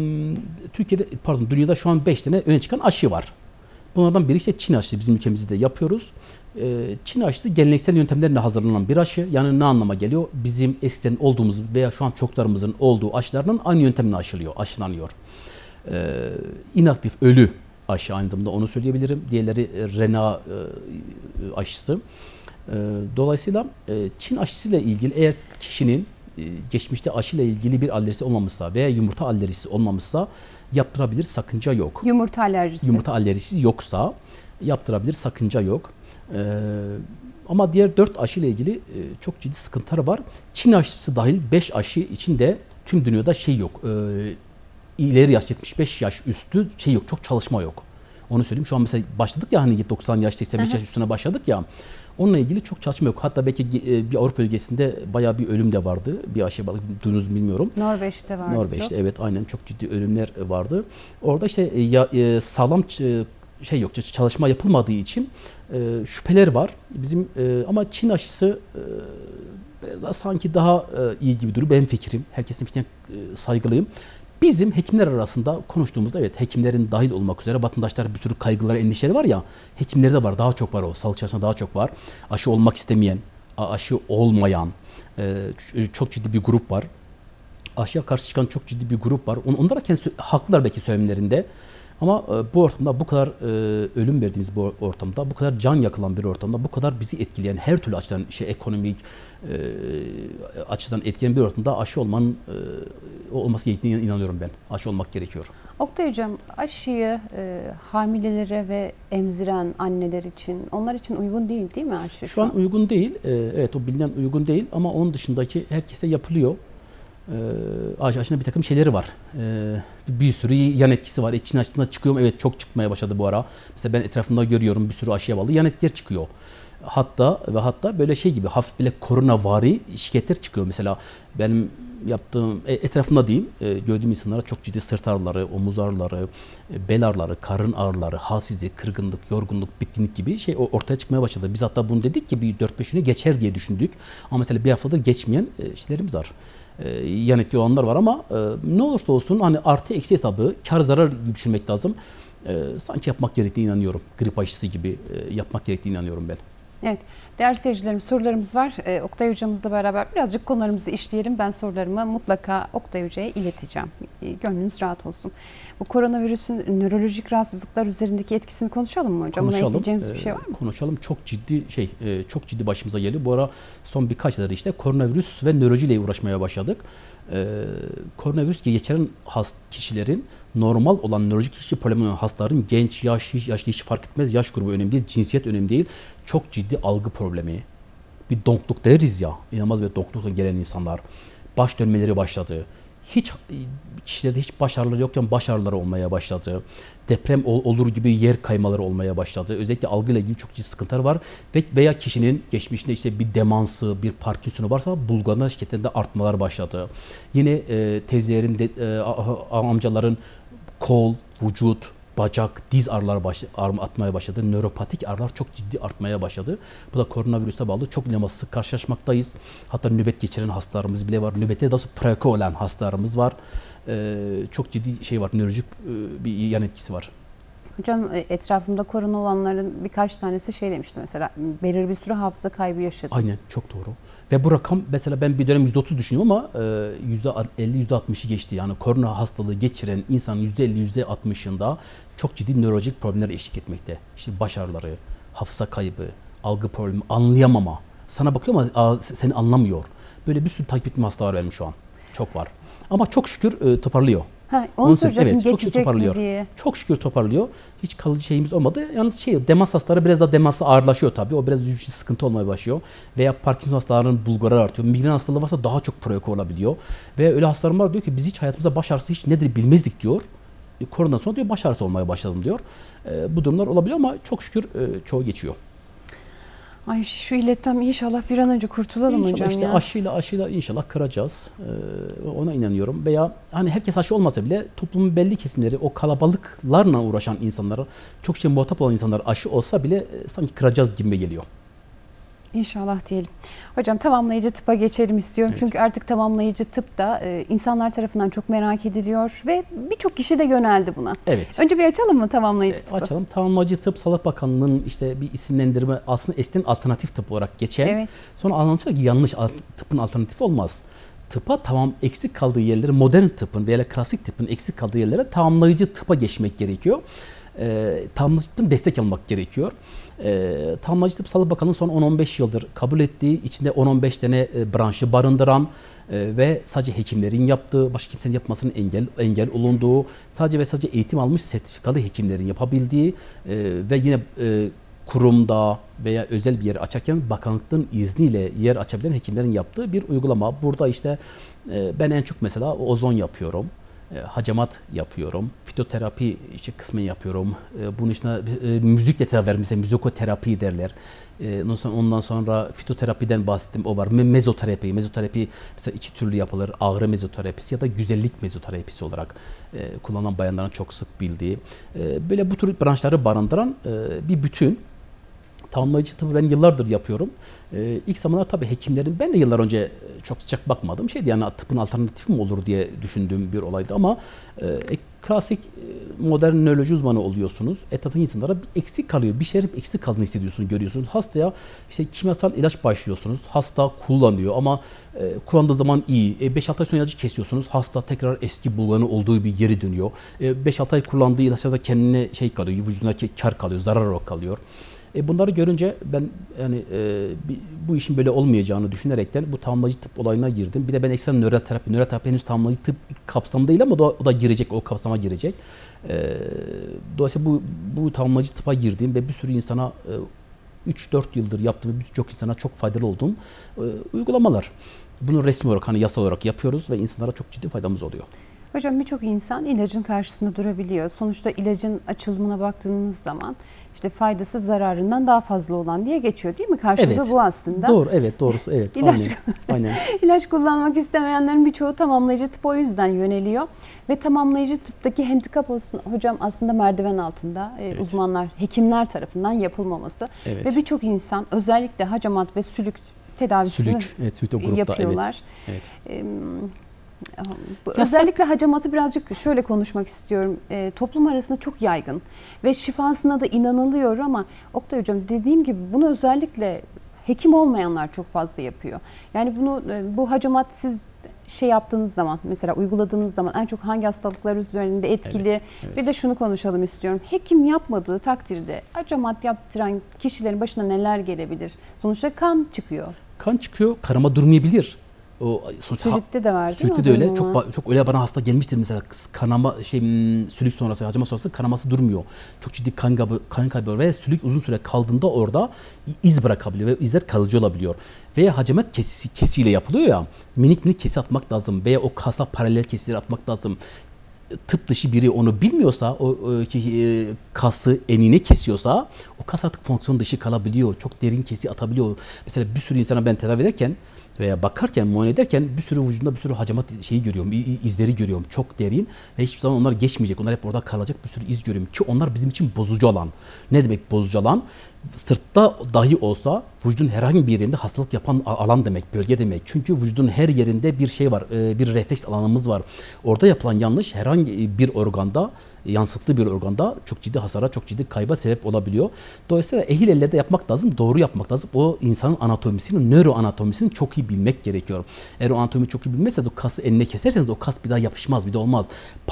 Speaker 2: dünyada şu an 5 tane öne çıkan aşı var. Bunlardan biri işte Çin aşısı, bizim ülkemizde de yapıyoruz. Çin aşısı geleneksel yöntemlerle hazırlanan bir aşı. Yani ne anlama geliyor? Bizim eskiden olduğumuz veya şu an çoklarımızın olduğu aşılardan aynı yöntemle aşılanıyor. İnaktif ölü aşı, aynı zamanda onu söyleyebilirim. Diğerleri RNA aşısı. Dolayısıyla Çin aşısıyla ilgili eğer kişinin geçmişte aşıyla ilgili bir alerjisi olmamışsa veya yumurta alerjisi olmamışsa yaptırabilir, sakınca yok.
Speaker 1: Yumurta alerjisi.
Speaker 2: Yumurta alerjisi yoksa yaptırabilir, sakınca yok. Ama diğer 4 aşı ile ilgili çok ciddi sıkıntılar var. Çin aşısı dahil 5 aşı içinde tüm dünyada yok. İleri yaş, 75 yaş üstü yok, çok çalışma yok. Onu söyleyeyim. Şu an mesela başladık ya hani 90 yaş, 85 yaş üstüne başladık ya. Onunla ilgili çok çalışma yok. Hatta belki bir Avrupa ülkesinde bayağı bir ölüm de vardı. Bir aşı duydunuz bilmiyorum.
Speaker 1: Norveç'te vardı.
Speaker 2: Norveç'te evet aynen çok ciddi ölümler vardı. Orada işte sağlam yok çalışma yapılmadığı için şüpheler var. Bizim ama Çin aşısı biraz daha sanki daha iyi gibi duruyor. Benim fikrim. Herkesin fikrine saygılıyım. Bizim hekimler arasında konuştuğumuzda evet hekimlerin dahil olmak üzere vatandaşlar bir sürü kaygıları, endişeleri var ya, hekimlerde var, daha çok var o. Sağlık çalışanında daha çok var. Aşı olmak istemeyen, aşı olmayan çok ciddi bir grup var. Aşıya karşı çıkan çok ciddi bir grup var. Onlara kendisi haklılar belki söylemlerinde. Ama bu ortamda bu kadar ölüm verdiğimiz bu ortamda, bu kadar can yakılan bir ortamda, bu kadar bizi etkileyen her türlü açıdan ekonomik açıdan etkileyen bir ortamda aşı olması gerektiğine inanıyorum ben. Aşı olmak gerekiyor.
Speaker 1: Oktay Hocam, aşıyı hamilelere ve emziren anneler için, onlar için uygun değil mi aşı?
Speaker 2: Şu an uygun değil. Evet, o bilinen uygun değil ama onun dışındaki herkese yapılıyor. Aşının bir takım şeyleri var. Bir sürü yan etkisi var. Çin aşısında çıkıyor mu? Evet, çok çıkmaya başladı bu ara. Mesela ben etrafımda görüyorum bir sürü aşıya bağlı yan etkiler çıkıyor. Hatta böyle şey gibi hafif bile koronavari şikayetler çıkıyor. Mesela benim yaptığım etrafımda diyeyim gördüğüm insanlara çok ciddi sırt ağrıları, omuz ağrıları, bel ağrıları, karın ağrıları, halsizlik, kırgınlık, yorgunluk, bitkinlik gibi şey ortaya çıkmaya başladı. Biz hatta bunu dedik ki bir 4-5 güne geçer diye düşündük. Ama mesela bir haftada geçmeyen şeylerimiz var. Yan etki olanlar var ama ne olursa olsun hani artı eksi hesabı kar zarar gibi düşünmek lazım. Sanki yapmak gerektiğine inanıyorum. Grip aşısı gibi yapmak gerektiğine inanıyorum ben.
Speaker 1: Evet, değerli seyircilerim, sorularımız var. Oktay Hocamızla beraber birazcık konularımızı işleyelim. Ben sorularımı mutlaka Oktay Hoca'ya ileteceğim. Gönlünüz rahat olsun. Bu koronavirüsün nörolojik rahatsızlıklar üzerindeki etkisini konuşalım mı hocam?
Speaker 2: Konuşalım.
Speaker 1: Buna ekleyeceğimiz bir şey var mı?
Speaker 2: Konuşalım. Çok ciddi başımıza geliyor. Bu ara son birkaç yıldır işte koronavirüs ve nörolojiyle uğraşmaya başladık. Koronavirüs geçiren kişilerin normal olan nörolojik kişi problemi olan hastaların genç, yaşlı hiç fark etmez. Yaş grubu önemli değil, cinsiyet önemli değil. Çok ciddi algı problemi. Bir donkluk deriz ya. İnanılmaz bir donklukla gelen insanlar. Baş dönmeleri başladı. Kişilerde hiç baş ağrıları yokken baş ağrıları olmaya başladı. Deprem olur gibi yer kaymaları olmaya başladı. Özellikle algıyla ilgili çok ciddi sıkıntılar var. Veya kişinin geçmişinde işte bir demansı, bir Parkinson'u varsa bulgulama şiddetlerinde artmalar başladı. Yine teyzelerin, amcaların kol, vücut, bacak, diz ağrıları atmaya başladı. Nöropatik ağrılar çok ciddi artmaya başladı. Bu da koronavirüse bağlı. Çok sık karşılaşmaktayız. Hatta nöbet geçiren hastalarımız bile var. Nöbette daha sonra preko olan hastalarımız var. Çok ciddi şey var. Nörolojik bir yan etkisi var.
Speaker 1: Hocam etrafımda korona olanların birkaç tanesi şey demişti mesela, belirli bir süre hafıza kaybı yaşadı.
Speaker 2: Aynen, çok doğru. Ve bu rakam mesela ben bir dönem %30 düşünüyorum ama %50-%60'ı geçti. Yani korona hastalığı geçiren insanın %50-%60'ında çok ciddi nörolojik problemler eşlik etmekte. İşte baş ağrıları, hafıza kaybı, algı problemi, anlayamama. Sana bakıyor ama seni anlamıyor. Böyle bir sürü takip ettiğim hastalar benim şu an. Çok var. Ama çok şükür toparlıyor.
Speaker 1: Onu soracaktım,
Speaker 2: evet,
Speaker 1: geçecek mi diye.
Speaker 2: Çok şükür toparlıyor. Hiç kalıcı şeyimiz olmadı. Yalnız demans hastaları biraz daha demansı ağırlaşıyor tabii. O biraz bir sıkıntı olmaya başlıyor. Veya Parkinson hastalarının bulguları artıyor. Migren hastalığı varsa daha çok preko olabiliyor. Ve öyle hastalarım var diyor ki biz hiç hayatımızda baş ağrısı hiç nedir bilmezdik diyor. Koronadan sonra diyor baş ağrısı olmaya başladım diyor. Bu durumlar olabiliyor ama çok şükür çoğu geçiyor.
Speaker 1: Ay şu illetten inşallah bir an önce kurtulalım
Speaker 2: İnşallah
Speaker 1: hocam
Speaker 2: işte
Speaker 1: ya.
Speaker 2: Aşıyla inşallah kıracağız. Ona inanıyorum. Veya hani herkes aşı olmasa bile toplumun belli kesimleri, o kalabalıklarla uğraşan insanlara, çok muhatap olan insanlar aşı olsa bile sanki kıracağız gibi geliyor.
Speaker 1: İnşallah diyelim. Hocam tamamlayıcı tıpa geçelim istiyorum. Evet. Çünkü artık tamamlayıcı tıp da insanlar tarafından çok merak ediliyor ve birçok kişi de yöneldi buna.
Speaker 2: Evet.
Speaker 1: Önce bir açalım mı tamamlayıcı tıpı?
Speaker 2: Açalım. Tamamlayıcı tıp, Sağlık Bakanlığı'nın işte bir isimlendirme, aslında eskiden alternatif tıp olarak geçen.
Speaker 1: Evet.
Speaker 2: Sonra anlaşılıyor ki yanlış, tıpın alternatifi olmaz. Tıpa eksik kaldığı yerlere, modern tıpın veya klasik tıpın eksik kaldığı yerlere tamamlayıcı tıpa geçmek gerekiyor. Tamamlayıcı tıpın destek almak gerekiyor. Tamamlayıcı tıp Sağlık Bakanlığı son 10-15 yıldır kabul ettiği, içinde 10-15 tane branşı barındıran ve sadece hekimlerin yaptığı, başka kimsenin yapmasının engel olunduğu, sadece ve sadece eğitim almış sertifikalı hekimlerin yapabildiği ve yine kurumda veya özel bir yer açarken bakanlıkların izniyle yer açabilen hekimlerin yaptığı bir uygulama. Burada işte ben en çok mesela ozon yapıyorum. hacamat yapıyorum. Fitoterapi işte kısmen yapıyorum. Bunun içinde müzikle tedavi vermek, mesela müzikoterapi derler. Ondan sonra fitoterapiden bahsettim, o var. Mezoterapi. Mezoterapi mesela iki türlü yapılır. Ağrı mezoterapisi ya da güzellik mezoterapisi olarak kullanılan bayanların çok sık bildiği. Böyle bu tür branşları barındıran bir bütün. Tamamlayıcı tıbbı ben yıllardır yapıyorum. İlk zamanlar tabii hekimlerin, ben de yıllar önce çok sıcak bakmadım. Şeydi yani, tıbbın alternatifi mi olur diye düşündüğüm bir olaydı ama klasik modern nöroloji uzmanı oluyorsunuz. Etrafındaki insanlara bir eksik kalıyor. Bir şey eksik kaldığını hissediyorsunuz, görüyorsunuz. Hastaya işte kimyasal ilaç başlıyorsunuz. Hasta kullanıyor ama kullandığı zaman iyi. 5-6 ay sonra ilacı kesiyorsunuz. Hasta tekrar eski bulganı olduğu bir geri dönüyor. 5-6 ay kullandığı ilaçlarda kendine şey kalıyor, vücuduna kar kalıyor, zarar olarak kalıyor. Bunları görünce ben yani bu işin böyle olmayacağını düşünerekten bu tamamlayıcı tıp olayına girdim. Bir de ben ekstra nöroterapi henüz tamamlayıcı tıp kapsamında değil ama o da girecek, o kapsama girecek. Dolayısıyla bu tamamlayıcı tıpa girdiğim ve bir sürü insana 3-4 yıldır yaptığım, birçok insana çok faydalı olduğum uygulamalar. Bunu resmi olarak, hani yasal olarak yapıyoruz ve insanlara çok ciddi faydamız oluyor.
Speaker 1: Hocam birçok insan ilacın karşısında durabiliyor. Sonuçta ilacın açılımına baktığınız zaman işte faydası zararından daha fazla olan diye geçiyor değil mi? Karşılığı
Speaker 2: Evet.
Speaker 1: bu aslında.
Speaker 2: Doğru, evet, doğrusu evet. Aynen.
Speaker 1: İlaç kullanmak istemeyenlerin birçoğu tamamlayıcı tıp o yüzden yöneliyor. Ve tamamlayıcı tıptaki handikap olsun hocam aslında merdiven altında
Speaker 2: Evet.
Speaker 1: uzmanlar, hekimler tarafından yapılmaması.
Speaker 2: Evet.
Speaker 1: Ve birçok insan özellikle hacamat ve sülük tedavisini
Speaker 2: Sülük o grupta,
Speaker 1: yapıyorlar.
Speaker 2: Evet.
Speaker 1: Özellikle hacamatı birazcık şöyle konuşmak istiyorum. Toplum arasında çok yaygın ve şifasına da inanılıyor ama Oktay Hocam dediğim gibi bunu özellikle hekim olmayanlar çok fazla yapıyor. Yani bu hacamat siz şey yaptığınız zaman, mesela uyguladığınız zaman en çok hangi hastalıklar üzerinde etkili?
Speaker 2: Evet.
Speaker 1: Bir de şunu konuşalım istiyorum. Hekim yapmadığı takdirde hacamat yaptıran kişilerin başına neler gelebilir? Sonuçta kan çıkıyor.
Speaker 2: Kan çıkıyor, kanama durmayabilir. O
Speaker 1: Sülükte de var değil mi?
Speaker 2: Sülükte de öyle. Çok öyle bana hasta gelmiştir mesela, kanama sülük sonrası, hacama sonrası kanaması durmuyor. Çok ciddi kan kaybı ve sülük uzun süre kaldığında orada iz bırakabiliyor ve izler kalıcı olabiliyor. Veya hacamat kesiyle yapılıyor ya, minik kesi atmak lazım veya o kasa paralel kesileri atmak lazım. Tıp dışı biri onu bilmiyorsa, kası enine kesiyorsa o kas artık fonksiyon dışı kalabiliyor. Çok derin kesi atabiliyor. Mesela bir sürü insana ben tedavi ederken veya bakarken, muayene ederken bir sürü vücudunda bir sürü hacamat şeyi görüyorum, izleri görüyorum. Çok derin ve hiçbir zaman onlar geçmeyecek. Onlar hep orada kalacak, bir sürü iz görüyorum ki onlar bizim için bozucu alan. Ne demek bozucu alan? Sırtta dahi olsa vücudun herhangi bir yerinde hastalık yapan alan demek, bölge demek. Çünkü vücudun her yerinde bir şey var, bir refleks alanımız var. Orada yapılan yanlış herhangi bir organda, yansıttığı bir organda çok ciddi hasara, çok ciddi kayba sebep olabiliyor. Dolayısıyla ehil elle de yapmak lazım, doğru yapmak lazım. O insanın anatomisini, nöroanatomisini çok iyi bilmek gerekiyor. Eğer o anatomiyi çok iyi bilmezseniz, o kası eline keserseniz o kas bir daha yapışmaz, bir de olmaz.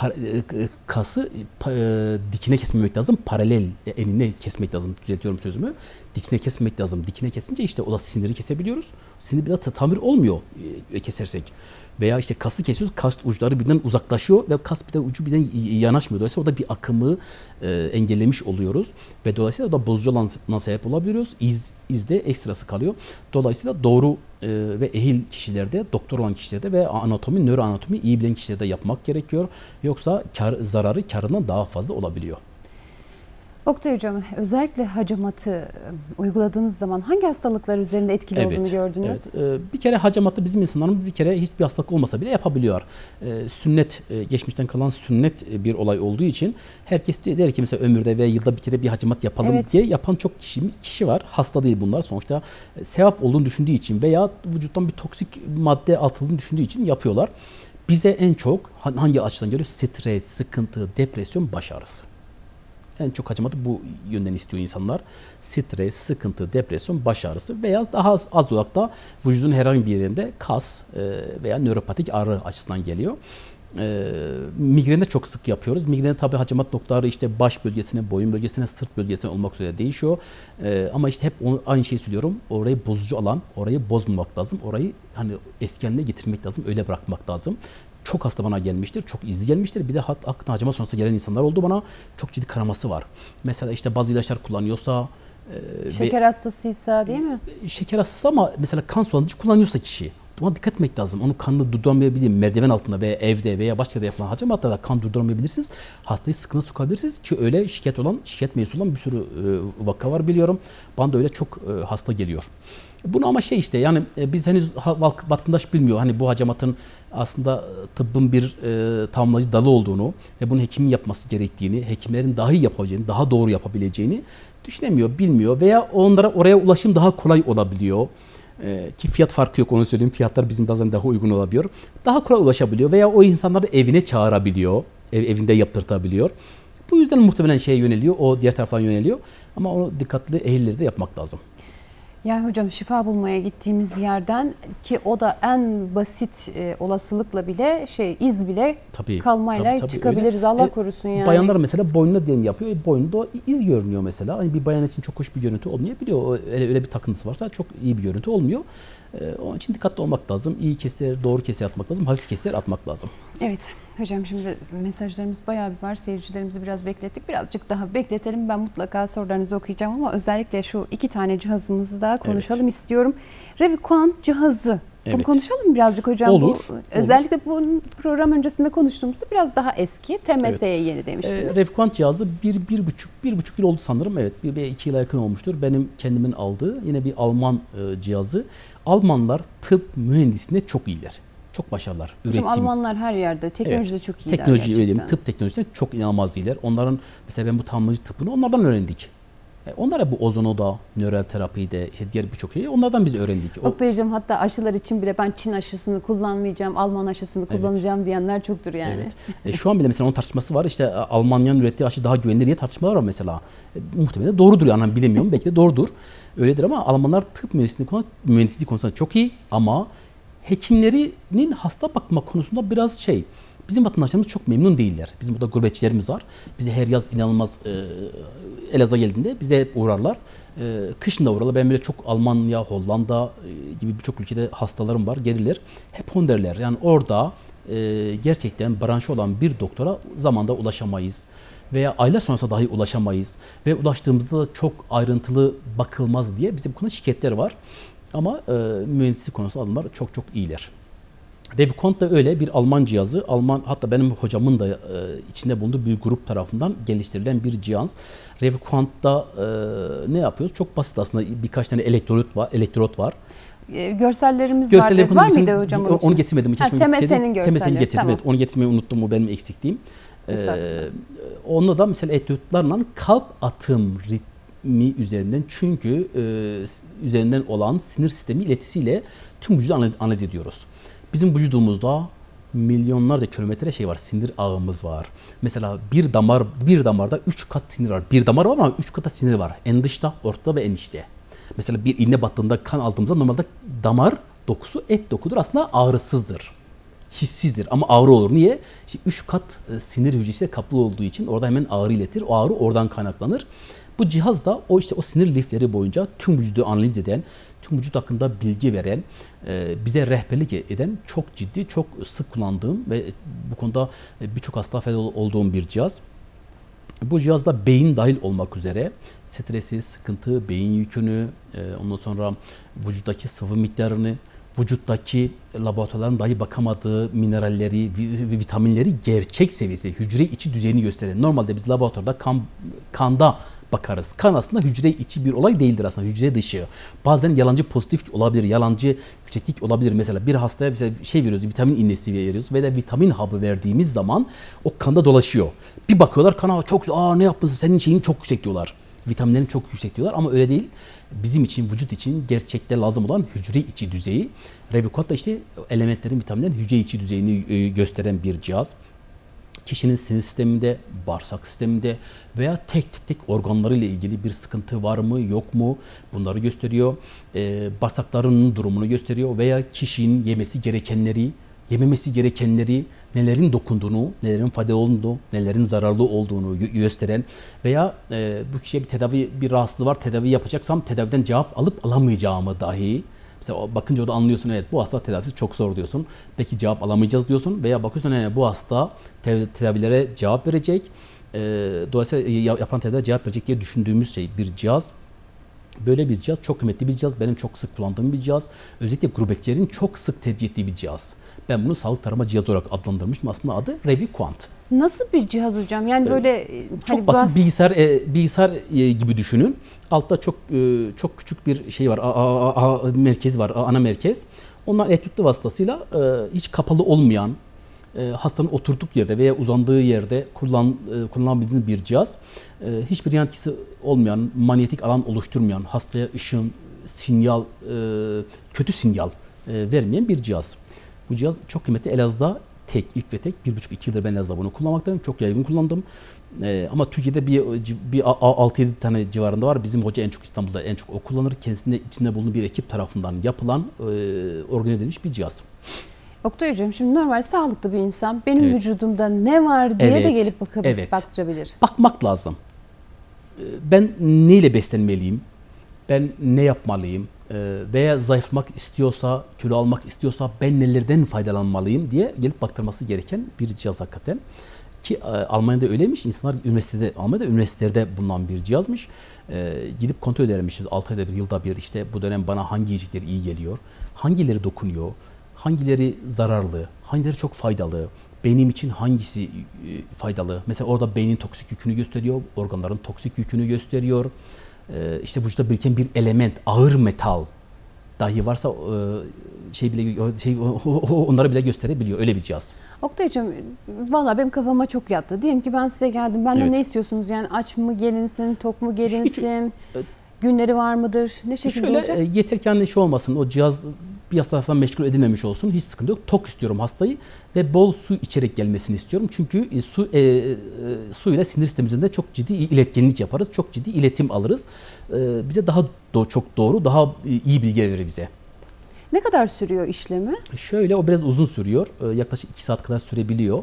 Speaker 2: Kası dikine kesmemek lazım, paralel enine kesmek lazım. Düzeltiyorum sözümü. Dikine kesmemek lazım. Dikine kesince işte o da siniri kesebiliyoruz. Sinir bir daha tamir olmuyor kesersek. Veya işte kası kesiyoruz, kas uçları birden uzaklaşıyor ve kas bir de ucu birden yanaşmıyor. Dolayısıyla o da bir akımı engellemiş oluyoruz ve dolayısıyla o da bozucu olana sebep olabiliyoruz. İzde ekstrası kalıyor. Dolayısıyla doğru ve ehil kişilerde, doktor olan kişilerde ve anatomi, nöroanatomi iyi bilen kişilerde yapmak gerekiyor. Yoksa zararı karından daha fazla olabiliyor.
Speaker 1: Oktay Hocam, özellikle hacamatı uyguladığınız zaman hangi hastalıklar üzerinde etkili olduğunu gördünüz?
Speaker 2: Evet. Bir kere hacamatı bizim insanlarımız bir kere hiçbir hastalık olmasa bile yapabiliyor. Sünnet, geçmişten kalan sünnet bir olay olduğu için herkes der ki mesela ömürde veya yılda bir kere bir hacamat yapalım diye yapan çok kişi var. Hasta değil bunlar. Sonuçta sevap olduğunu düşündüğü için veya vücuttan bir toksik madde atıldığını düşündüğü için yapıyorlar. Bize en çok hangi açıdan geliyor? Stres, sıkıntı, depresyon, baş ağrısı. En çok hacamatı bu yönden istiyor insanlar. Stres, sıkıntı, depresyon, baş ağrısı veya daha az olarak da vücudun herhangi bir yerinde kas veya nöropatik ağrı açısından geliyor. Migreni de çok sık yapıyoruz. Migreni tabii hacamat noktaları işte baş bölgesine, boyun bölgesine, sırt bölgesine olmak üzere değişiyor. Ama işte hep aynı şeyi söylüyorum. Orayı bozucu alan, orayı bozmamak lazım. Orayı hani eski haline getirmek lazım, öyle bırakmak lazım. Çok hasta bana gelmiştir, çok izli gelmiştir. Bir de aklına hacamat sonrası gelen insanlar oldu bana. Çok ciddi kanaması var. Mesela işte bazı ilaçlar kullanıyorsa...
Speaker 1: şeker hastasıysa değil mi?
Speaker 2: Şeker hastası ama mesela kan sulandırıcı kullanıyorsa kişi. Ona dikkat etmek lazım. Onu kanını durduramayabilir. Merdiven altında veya evde veya başka yerde yapılan hacamatlarda kan durduramayabilirsiniz. Hastayı sıkına sokabilirsiniz ki öyle şikayet meyilli olan bir sürü vaka var biliyorum. Bana da öyle çok hasta geliyor. Bunu ama işte yani biz henüz vatandaş bilmiyor. Hani bu hacamatın aslında tıbbın bir tamamlayıcı dalı olduğunu ve bunu hekimin yapması gerektiğini, hekimlerin daha iyi yapabileceğini, daha doğru yapabileceğini düşünemiyor, bilmiyor veya onlara oraya ulaşım daha kolay olabiliyor. Ki fiyat farkı yok, onu söyleyeyim. Fiyatlar bizim bazen daha uygun olabiliyor. Daha kolay ulaşabiliyor veya o insanları evine çağırabiliyor, evinde yaptırtabiliyor. Bu yüzden muhtemelen şeye yöneliyor, o diğer taraftan yöneliyor. Ama onu dikkatli eğilimleri de yapmak lazım.
Speaker 1: Yani hocam şifa bulmaya gittiğimiz yerden ki o da en basit olasılıkla bile iz bile kalmayla
Speaker 2: tabii,
Speaker 1: çıkabiliriz.
Speaker 2: öyle.
Speaker 1: Allah korusun yani.
Speaker 2: Bayanlar mesela boynuna diyelim yapıyor. Boynunda iz görünüyor mesela. Hani bir bayan için çok hoş bir görüntü olmayabiliyor. Öyle bir takıntısı varsa çok iyi bir görüntü olmuyor. Onun için dikkatli olmak lazım. İyi kesler, doğru kesler atmak lazım. Hafif kesler atmak lazım.
Speaker 1: Evet hocam, şimdi mesajlarımız bayağı bir var. Seyircilerimizi biraz beklettik. Birazcık daha bekletelim. Ben mutlaka sorularınızı okuyacağım ama özellikle şu 2 tane cihazımızı daha konuşalım istiyorum. Reviquant cihazı. Bunu konuşalım birazcık hocam.
Speaker 2: Olur.
Speaker 1: Özellikle bu program öncesinde konuştuğumuzda biraz daha eski. TMS'ye yeni demiştiniz.
Speaker 2: Reviquant cihazı bir buçuk yıl oldu sanırım. Evet, 2 yıla yakın olmuştur. Benim kendimin aldığı yine bir Alman cihazı. Almanlar tıp mühendisliğinde çok iyiler. Çok başarılılar.
Speaker 1: Hocam Almanlar her yerde. Teknolojide çok iyiler.
Speaker 2: Teknoloji öyle diyeyim. Tıp teknolojisinde çok inanılmaz iyiler. Onların mesela ben bu tamamlayıcı tıbbını onlardan öğrendik. Onlara bu ozonoda, nöral terapide, işte diğer birçok şeyi onlardan biz öğrendik.
Speaker 1: Okuyacağım, hatta aşılar için bile ben Çin aşısını kullanmayacağım, Alman aşısını kullanacağım diyenler çoktur yani.
Speaker 2: Evet. Şu an bile mesela onun tartışması var. İşte Almanya'nın ürettiği aşı daha güvenilir diye tartışmalar var mesela. Muhtemelen doğrudur yani, bilemiyorum. Belki de doğrudur. Öyledir ama Almanlar tıp mühendisliği konusunda çok iyi ama hekimlerinin hasta bakma konusunda biraz bizim vatandaşlarımız çok memnun değiller. Bizim burada gurbetçilerimiz var. Bize her yaz inanılmaz Elazığ'a geldiğinde bize hep uğrarlar. Kışın da uğrarlar. Benim böyle çok Almanya, Hollanda gibi birçok ülkede hastalarım var. Gelirler. Hep onu derler. Yani orada gerçekten branşı olan bir doktora zamanda ulaşamayız. Veya aylar sonrasında dahi ulaşamayız. Ve ulaştığımızda da çok ayrıntılı bakılmaz diye bizim bu konuda şikayetler var. Ama mühendislik konusunda adamlar çok çok iyiler. Reviquant da öyle bir Alman cihazı. Hatta benim hocamın da içinde bulunduğu bir grup tarafından geliştirilen bir cihaz. Reviquant'ta ne yapıyoruz? Çok basit aslında. Birkaç tane elektrot var.
Speaker 1: Görsellerimiz var mıydı hocam?
Speaker 2: Onu getirmedim.
Speaker 1: TMS'nin görselleri.
Speaker 2: TMS'ni getirdim. Tamam. Evet, onu getirmeyi unuttum. O benim eksikliğim. Onunla da mesela elektrotlarla kalp atım ritmi üzerinden, çünkü üzerinden olan sinir sistemi iletisiyle tüm vücudu analiz ediyoruz. Bizim vücudumuzda milyonlarca kilometre var, sinir ağımız var. Mesela bir damarda 3 kat sinir var. Bir damar var ama 3 kat sinir var. En dışta, ortada ve en içte. Mesela bir iğne battığında kan aldığımızda normalde damar dokusu et dokudur. Aslında ağrısızdır. Hissizdir ama ağrı olur. Niye? İşte 3 kat sinir hücresiyle kaplı olduğu için orada hemen ağrı iletir. O ağrı oradan kaynaklanır. Bu cihaz da o sinir lifleri boyunca tüm vücudu analiz eden, tüm vücut hakkında bilgi veren, bize rehberlik eden çok ciddi, çok sık kullandığım ve bu konuda birçok hasta faydalı olduğum bir cihaz. Bu cihazda beyin dahil olmak üzere stresi, sıkıntı, beyin yükünü, ondan sonra vücuttaki sıvı miktarını, vücuttaki laboratuvarların dahi bakamadığı mineralleri, vitaminleri gerçek seviyesi, hücre içi düzeyini gösteren. Normalde biz laboratuvarda kanda bakarız. Kan aslında hücre içi bir olay değildir aslında, hücre dışı. Bazen yalancı pozitif olabilir, yalancı yükseklik olabilir. Mesela bir hastaya veriyoruz, vitamin iğnesi veriyoruz ve de vitamin hapı verdiğimiz zaman o kanda dolaşıyor. Bir bakıyorlar kana çok, ne yapmışsın, senin şeyin çok yüksek diyorlar. Vitaminlerin çok yüksek diyorlar ama öyle değil. Bizim için, vücut için gerçekte lazım olan hücre içi düzeyi. Reviquant da elementlerin, vitaminlerin hücre içi düzeyini gösteren bir cihaz. Kişinin sinir sisteminde, bağırsak sisteminde veya tek organlarıyla ilgili bir sıkıntı var mı, yok mu, bunları gösteriyor. Bağırsaklarının durumunu gösteriyor veya kişinin yememesi gerekenleri, nelerin dokunduğunu, nelerin faydalı olduğunu, nelerin zararlı olduğunu gösteren veya bu kişiye bir rahatsızlığı var, tedavi yapacaksam tedaviden cevap alıp alamayacağımı dahi. Mesela bakınca o da anlıyorsun, evet bu hasta tedavisi çok zor diyorsun. Peki cevap alamayacağız diyorsun veya bakıyorsun bu hasta tedavilere cevap verecek. Dolayısıyla yapılan tedavilere cevap verecek diye düşündüğümüz bir cihaz. Böyle bir cihaz çok kıymetli bir cihaz. Benim çok sık kullandığım bir cihaz. Özellikle gurbetçilerin çok sık tercih ettiği bir cihaz. Ben bunu sağlık tarama cihazı olarak adlandırmıştım. Aslında adı Revi Quant.
Speaker 1: Nasıl bir cihaz hocam? Yani böyle
Speaker 2: Çok
Speaker 1: hani
Speaker 2: basit bilgisayar gibi düşünün. Altta çok küçük bir şey var. Merkez var, ana merkez. Onlar elektrikli vasıtasıyla hiç kapalı olmayan, hastanın oturduk yerde veya uzandığı yerde kullanabildiğiniz bir cihaz. Hiçbir yan etkisi olmayan, manyetik alan oluşturmayan, hastaya ışın, sinyal, kötü sinyal vermeyen bir cihaz. Bu cihaz çok kıymetli. Elazığ'da ilk ve tek 1,5-2 yıldır ben Elazığ'da bunu kullanmaktayım. Çok yaygın kullandım. Ama Türkiye'de bir 6-7 tane civarında var. Bizim hoca en çok İstanbul'da en çok o kullanır. Kendisinde içinde bulunduğu bir ekip tarafından yapılan, organize edilmiş bir cihaz.
Speaker 1: Oktay Hocam, şimdi normal sağlıklı bir insan benim vücudumda ne var diye de gelip baktırabilir.
Speaker 2: Bakmak lazım. Ben neyle beslenmeliyim? Ben ne yapmalıyım? Veya zayıflamak istiyorsa, kilo almak istiyorsa ben nelerden faydalanmalıyım diye gelip baktırması gereken bir cihaz hakikaten. Ki Almanya'da öyleymiş. İnsanlar Almanya'da üniversitelerde bulunan bir cihazmış. Gidip kontrol edermişiz. 6 ayda bir, yılda bir, işte bu dönem bana hangi yiyecekler iyi geliyor? Hangileri dokunuyor? Hangileri zararlı? Hangileri çok faydalı? Benim için hangisi faydalı? Mesela orada beynin toksik yükünü gösteriyor. Organların toksik yükünü gösteriyor. İşte vücutta biriken bir element, ağır metal dahi varsa onları bile gösterebiliyor. Öyle bir cihaz.
Speaker 1: Oktay'cığım, valla benim kafama çok yattı. Diyelim ki ben size geldim. Benden ne istiyorsunuz? Yani aç mı gelinsin, tok mu gelinsin? Günleri var mıdır? Ne şekilde olacak?
Speaker 2: Yeter ki hani olmasın. O cihaz bir hasta tarafından meşgul edilmemiş olsun. Hiç sıkıntı yok. Tok istiyorum hastayı ve bol su içerek gelmesini istiyorum. Çünkü su ile sinir sistemimizde çok ciddi iletkenlik yaparız. Çok ciddi iletim alırız. Bize daha çok doğru, daha iyi bilgi verir bize.
Speaker 1: Ne kadar sürüyor işlemi?
Speaker 2: O biraz uzun sürüyor. Yaklaşık 2 saat kadar sürebiliyor.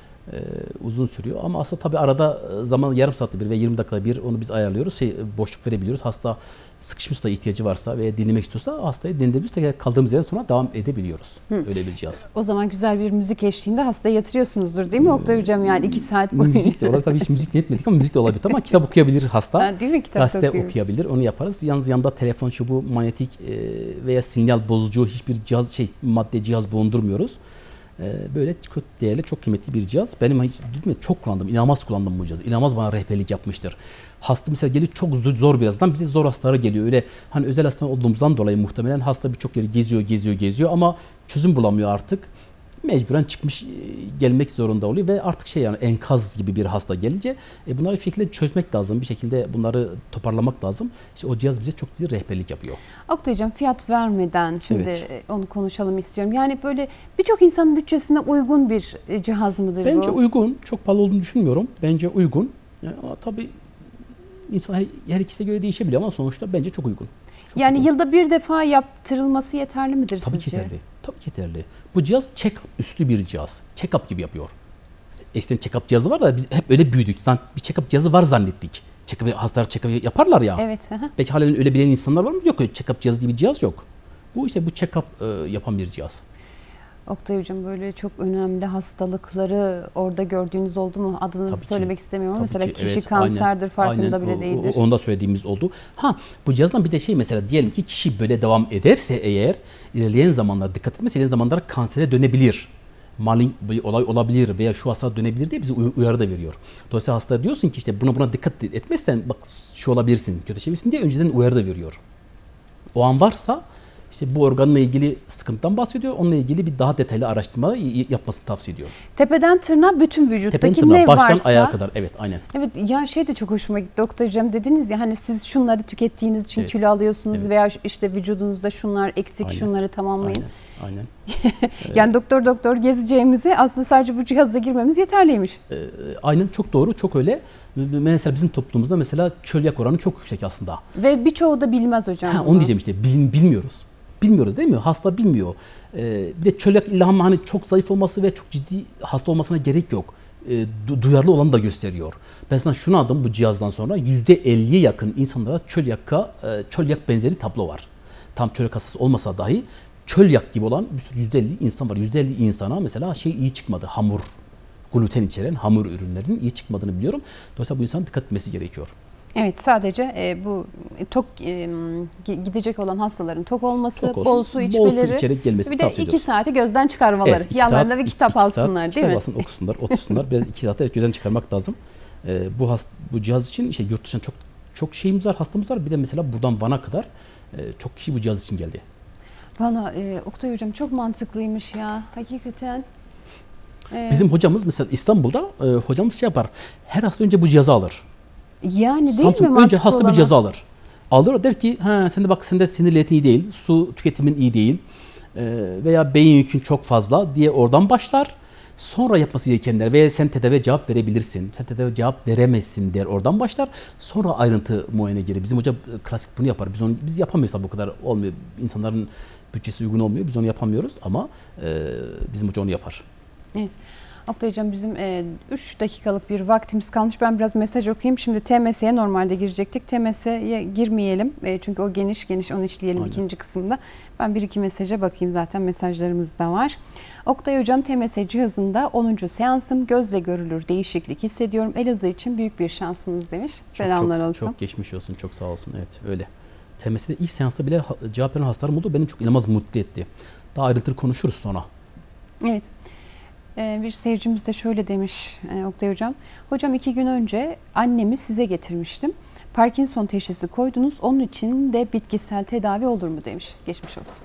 Speaker 2: Uzun sürüyor ama aslında tabii arada zaman yarım saatte bir ve 20 dakikada bir onu biz ayarlıyoruz. Boşluk verebiliyoruz. Hasta sıkışmışsa, ihtiyacı varsa veya dinlemek istiyorsa hastayı dinleyebiliyoruz. Tekrar kaldığımız yerden sonra devam edebiliyoruz. Öyle bir cihaz.
Speaker 1: O zaman güzel bir müzik eşliğinde hastayı yatırıyorsunuzdur değil mi Oktay Hocam? Yani 2 saat boyunca.
Speaker 2: Müzik de olabilir. Tabii hiç müzik niyetmedik ama müzik de olabilir. Ama kitap okuyabilir hasta.
Speaker 1: Değil mi? Kitap
Speaker 2: gazete okuyabilir. Onu yaparız. Yalnız yanında telefon, bu manyetik veya sinyal bozucu hiçbir cihaz bulundurmuyoruz. Böyle çok değerli, çok kıymetli bir cihaz. Benim çok kullandım, inanılmaz kullandım bu cihazı. İnanılmaz bana rehberlik yapmıştır. Hasta mesela geliyor çok zor birazdan. Bize zor hastalara geliyor. Öyle hani özel hasta olduğumuzdan dolayı muhtemelen hasta birçok yeri geziyor ama çözüm bulamıyor artık. Mecburen çıkmış gelmek zorunda oluyor ve artık yani enkaz gibi bir hasta gelince bunları bir şekilde çözmek lazım. Bir şekilde bunları toparlamak lazım. İşte o cihaz bize çok ciddi rehberlik yapıyor.
Speaker 1: Oktay Hocam, fiyat vermeden şimdi onu konuşalım istiyorum. Yani böyle birçok insanın bütçesine uygun bir cihaz mıdır
Speaker 2: Bence
Speaker 1: bu?
Speaker 2: uygun. Çok pahalı olduğunu düşünmüyorum. Bence uygun. Ama tabii insan her ikisine göre değişebiliyor ama sonuçta bence çok uygun.
Speaker 1: Yani yılda bir defa yaptırılması yeterli midir
Speaker 2: Tabii
Speaker 1: sizce?
Speaker 2: yeterli. Tabii yeterli. Bu cihaz check-up üstü bir cihaz. Check-up gibi yapıyor. Eskiden check-up cihazı var da biz hep öyle büyüdük. Bir check-up cihazı var zannettik. Hastalar check-up yaparlar ya.
Speaker 1: Evet.
Speaker 2: Belki halen öyle bilen insanlar var mı? Yok, check-up cihazı gibi bir cihaz yok. Bu check-up yapan bir cihaz.
Speaker 1: Oktay Hocam, böyle çok önemli hastalıkları orada gördüğünüz oldu mu? Adını
Speaker 2: tabii
Speaker 1: söylemek istemiyorum.
Speaker 2: Tabii
Speaker 1: Mesela
Speaker 2: ki,
Speaker 1: kişi kanserdir, farkında bile değildir.
Speaker 2: Onu da söylediğimiz oldu. Bu cihazdan bir de mesela diyelim ki kişi böyle devam ederse eğer ilerleyen zamanlar dikkat etmezse ilerleyen zamanlar kansere dönebilir. Malign bir olay olabilir veya şu hastalığa dönebilir diye bize uyarı da veriyor. Dolayısıyla hastaya diyorsun ki işte buna dikkat etmezsen bak şu olabilirsin, kötüleşebilirsin diye önceden uyarı da veriyor. O an varsa İşte bu organla ilgili sıkıntıdan bahsediyor. Onunla ilgili bir daha detaylı araştırma yapmasını tavsiye ediyor.
Speaker 1: Tepeden tırnağa bütün vücuttaki
Speaker 2: Tepeden tırnağa,
Speaker 1: ne
Speaker 2: baştan
Speaker 1: varsa.
Speaker 2: ayağa kadar. Evet, aynen.
Speaker 1: Evet ya, de çok hoşuma gitti Doktor Hocam, dediniz ya hani siz şunları tükettiğiniz için kilo alıyorsunuz veya işte vücudunuzda şunlar eksik, şunları tamamlayın.
Speaker 2: Aynen.
Speaker 1: Yani doktor gezeceğimize aslında sadece bu cihaza girmemiz yeterliymiş.
Speaker 2: Aynen, çok doğru, çok öyle. Mesela bizim toplumumuzda mesela çölyak oranı çok yüksek aslında.
Speaker 1: Ve birçoğu da bilmez hocam.
Speaker 2: Onu diyeceğim işte, bilmiyoruz. Bilmiyoruz değil mi? Hasta bilmiyor. Bir de çölyak illa hani çok zayıf olması ve çok ciddi hasta olmasına gerek yok. Duyarlı olanı da gösteriyor. Ben sana şunu aldım bu cihazdan sonra, %50'ye yakın insanlara çölyak benzeri tablo var. Tam çölyak hastası olmasa dahi çölyak gibi olan bir sürü %50 insan var. %50 insana mesela iyi çıkmadı. Gluten içeren hamur ürünlerinin iyi çıkmadığını biliyorum. Dolayısıyla bu insanın dikkat etmesi gerekiyor.
Speaker 1: Evet, sadece bu gidecek olan hastaların tok olması,
Speaker 2: Tok olsun,
Speaker 1: bol su içmeleri,
Speaker 2: bol su içerek gelmesini
Speaker 1: bir de
Speaker 2: tavsiye
Speaker 1: 2
Speaker 2: ediyoruz.
Speaker 1: saati gözden çıkarmaları.
Speaker 2: Evet,
Speaker 1: Yanlarında bir kitap alsınlar, değil mi?
Speaker 2: Kitap alsın, okusunlar, otursunlar. Biraz 2 saate gözden çıkarmak lazım. Bu cihaz için işte yurt dışından çok şeyimiz var, hastamız var. Bir de mesela buradan Van'a kadar çok kişi bu cihaz için geldi.
Speaker 1: Valla Oktay Hocam çok mantıklıymış ya, hakikaten.
Speaker 2: Bizim hocamız mesela İstanbul'da hocamız şey yapar. Her hasta önce bu cihazı alır.
Speaker 1: Yani değil
Speaker 2: Samsun
Speaker 1: mi
Speaker 2: önce
Speaker 1: mantıklı
Speaker 2: hasta bu
Speaker 1: olanı?
Speaker 2: cihazı alır. Alır der ki sen de bak sende sinir lehtin iyi değil, su tüketimin iyi değil veya beyin yükün çok fazla diye oradan başlar. Sonra yapması gerekenler veya sen tedaviye cevap verebilirsin, sen tedaviye cevap veremezsin der oradan başlar. Sonra ayrıntı muayene gelir. Bizim hoca klasik bunu yapar. Biz yapamıyoruz tabii, bu kadar olmuyor. İnsanların bütçesi uygun olmuyor. Biz onu yapamıyoruz ama bizim hoca onu yapar.
Speaker 1: Evet. Oktay Hocam bizim 3 dakikalık bir vaktimiz kalmış. Ben biraz mesaj okuyayım. Şimdi TMS'ye normalde girecektik. TMS'ye girmeyelim. Çünkü o geniş onu işleyelim. Aynen. İkinci kısımda. Ben 1-2 mesaja bakayım, zaten mesajlarımız da var. Oktay Hocam, TMS cihazında 10. seansım, gözle görülür değişiklik hissediyorum. Elazığ için büyük bir şansınız demiş. Selamlar olsun.
Speaker 2: Çok geçmiş olsun. Çok sağ olsun. Evet, öyle. TMS'de ilk seansta bile cevap veren hastalarım oldu. Beni çok inanılmaz mutlu etti. Daha ayrıntılı konuşuruz sonra.
Speaker 1: Evet. Bir seyircimiz de şöyle demiş Oktay Hocam. Hocam 2 gün önce annemi size getirmiştim. Parkinson teşhisi koydunuz. Onun için de bitkisel tedavi olur mu demiş. Geçmiş olsun.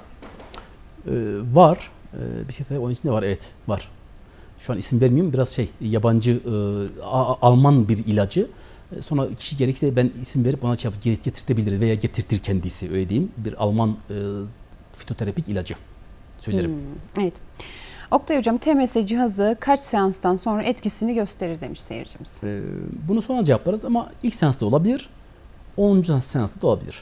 Speaker 2: Var. Bitkisel tedavi onun için de var. Evet, var. Şu an isim vermiyorum. Biraz yabancı Alman bir ilacı. Sonra kişi gerekirse ben isim verip ona getirtebilir veya getirtir kendisi, öyle diyeyim. Bir Alman fitoterapik ilacı söylerim.
Speaker 1: Evet. Oktay Hocam, TMS cihazı kaç seanstan sonra etkisini gösterir demiş seyircimiz.
Speaker 2: Bunu sonra cevaplarız ama ilk seansta olabilir, 10. seansta da olabilir.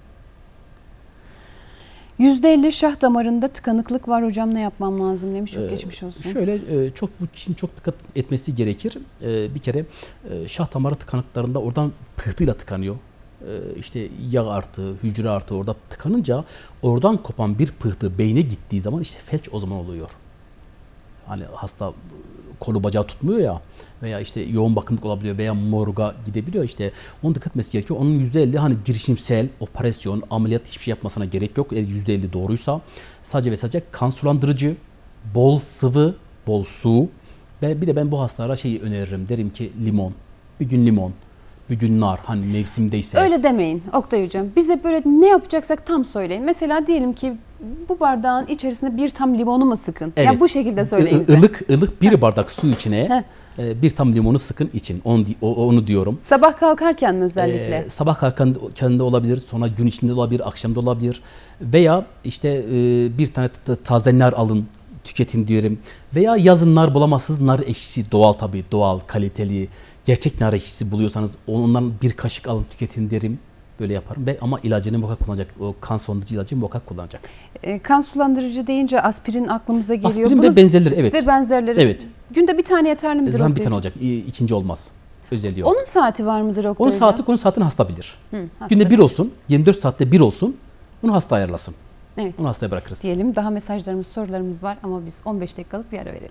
Speaker 2: %50 şah damarında tıkanıklık var hocam, ne yapmam lazım demiş. Çok geçmiş olsun. Şöyle bu kişinin çok dikkat etmesi gerekir. Bir kere şah damarı tıkanıklarında oradan pıhtıyla tıkanıyor. İşte yağ artığı, hücre artığı orada tıkanınca oradan kopan bir pıhtı beyne gittiği zaman işte felç o zaman oluyor. Hani hasta kolu bacağı tutmuyor ya veya işte yoğun bakımlık olabiliyor veya morga gidebiliyor, işte onu dikkat etmesi gerekiyor. Onun %50 hani girişimsel, operasyon, ameliyat hiçbir şey yapmasına gerek yok. %50 doğruysa sadece ve sadece kan sulandırıcı, bol sıvı, bol su ve bir de ben bu hastalara öneririm. Derim ki limon, bir gün limon, bir gün nar, hani mevsimdeyse.
Speaker 1: Öyle demeyin Oktay Hocam. Bize böyle ne yapacaksak tam söyleyin. Mesela diyelim ki bu bardağın içerisinde bir tam limonu mu sıkın? Evet. Ya bu şekilde söyleyin.
Speaker 2: Ilık bir bardak su içine bir tam limonu sıkın için. Onu diyorum.
Speaker 1: Sabah kalkarken mi özellikle?
Speaker 2: Sabah kalkarken de olabilir, sonra gün içinde de olabilir, akşamda olabilir. Veya işte bir tane taze nar alın, tüketin diyorum. Veya yazın nar bulamazsınız, nar ekşisi doğal, tabii doğal, kaliteli, gerçek nar ekşisi buluyorsanız ondan bir kaşık alın, tüketin derim. Böyle yaparım ama ilacını muhakkak kullanacak. O kan sulandırıcı ilacını muhakkak kullanacak.
Speaker 1: Kan sulandırıcı deyince aspirin aklımıza geliyor.
Speaker 2: Aspirin ve benzerleri, evet.
Speaker 1: Ve benzerleri. Evet. Günde bir tane yeterli midir?
Speaker 2: Zaten bir tane olacak. İkinci olmaz. Özelliği o.
Speaker 1: Onun saati var mıdır Oktay
Speaker 2: Onun saatini hasta bilir. Günde bir olsun, 24 saatte bir olsun. Onu hasta ayarlasın.
Speaker 1: Evet.
Speaker 2: Onu hastaya bırakırız.
Speaker 1: Diyelim, daha mesajlarımız, sorularımız var ama biz 15 dakikalık bir ara verelim.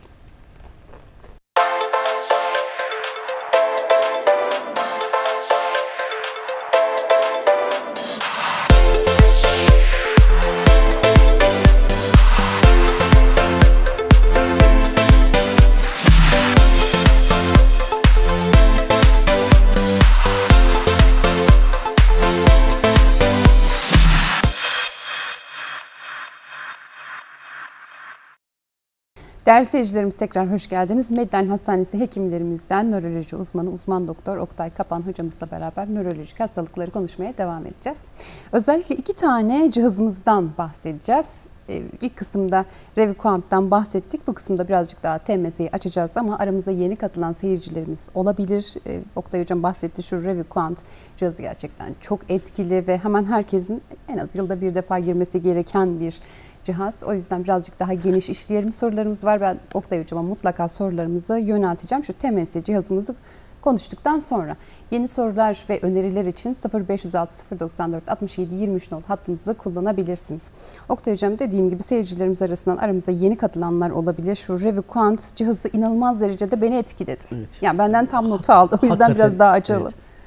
Speaker 1: Değerli seyircilerimiz, tekrar hoş geldiniz. Medline Hastanesi hekimlerimizden nöroloji uzmanı, uzman doktor Oktay Kapan hocamızla beraber nörolojik hastalıkları konuşmaya devam edeceğiz. Özellikle 2 tane cihazımızdan bahsedeceğiz. İlk kısımda Reviquant'tan bahsettik. Bu kısımda birazcık daha TMS'yi açacağız ama aramıza yeni katılan seyircilerimiz olabilir. Oktay Hocam bahsetti, şu Reviquant cihazı gerçekten çok etkili ve hemen herkesin en az yılda bir defa girmesi gereken bir cihaz. O yüzden birazcık daha geniş işleyelim. Sorularımız var. Ben Oktay Hocam'a mutlaka sorularımızı yönelteceğim. Şu TMS cihazımızı konuştuktan sonra yeni sorular ve öneriler için 0506 094 67 23 hattımızı kullanabilirsiniz. Oktay Hocam, dediğim gibi seyircilerimiz arasından aramızda yeni katılanlar olabilir. Şu Reviquant cihazı inanılmaz derecede beni etkiledi. Evet. Yani benden tam notu aldı. O yüzden biraz daha açalım. Evet.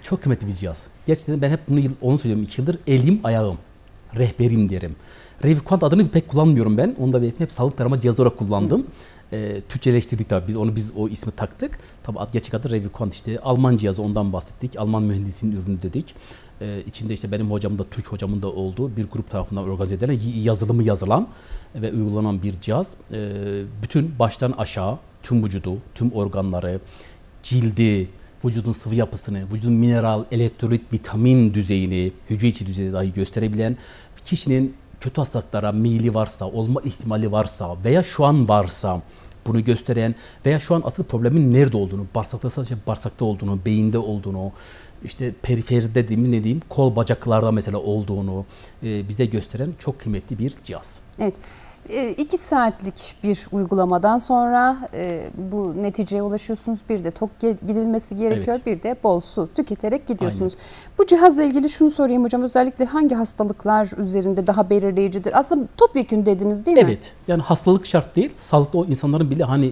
Speaker 2: Çok kıymetli bir cihaz. Gerçekten ben hep onu söylüyorum 2 yıldır. Elim ayağım. Rehberim derim. Reviquant adını pek kullanmıyorum ben. Onu da hep sağlık tarama cihazı olarak kullandım. Türkçeleştirdik tabii. Biz o ismi taktık. Tabii gerçek adı Reviquant işte. Alman cihazı, ondan bahsettik. Alman mühendisinin ürünü dedik. İçinde işte benim hocamın da, Türk hocamın da olduğu bir grup tarafından organize edilen, yazılımı yazılan ve uygulanan bir cihaz. Bütün baştan aşağı tüm vücudu, tüm organları, cildi, vücudun sıvı yapısını, vücudun mineral, elektrolit, vitamin düzeyini, hücre içi düzeyini dahi gösterebilen, kişinin kötü hastalıklara meyili varsa, olma ihtimali varsa veya şu an varsa bunu gösteren veya şu an asıl problemin nerede olduğunu, bağırsakta sadece bağırsakta olduğunu, beyinde olduğunu, işte periferide dediğim kol bacaklarda mesela olduğunu bize gösteren çok kıymetli bir cihaz.
Speaker 1: Evet. 2 saatlik bir uygulamadan sonra bu neticeye ulaşıyorsunuz. Bir de tok gidilmesi gerekiyor, bir de bol su tüketerek gidiyorsunuz. Aynen. Bu cihazla ilgili şunu sorayım hocam. Özellikle hangi hastalıklar üzerinde daha belirleyicidir? Aslında topyekün dediniz değil mi?
Speaker 2: Evet. Yani hastalık şart değil. Sağlıklı o insanların bile hani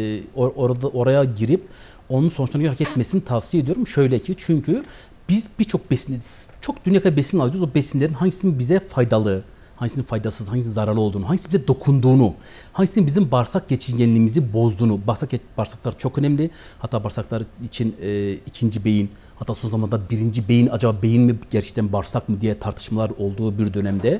Speaker 2: oraya girip onun sonuçlarını hak etmesini tavsiye ediyorum. Şöyle ki, çünkü biz birçok besin, çok dünya kadar besin alıyoruz. O besinlerin hangisinin bize faydalı, hangisinin faydasız, hangisinin zararlı olduğunu, hangisinin bize dokunduğunu, hangisinin bizim bağırsak geçirgenliğimizi bozduğunu. Bağırsaklar çok önemli. Hatta bağırsaklar için ikinci beyin, hatta son zamanlarda birinci beyin, acaba beyin mi gerçekten bağırsak mı diye tartışmalar olduğu bir dönemde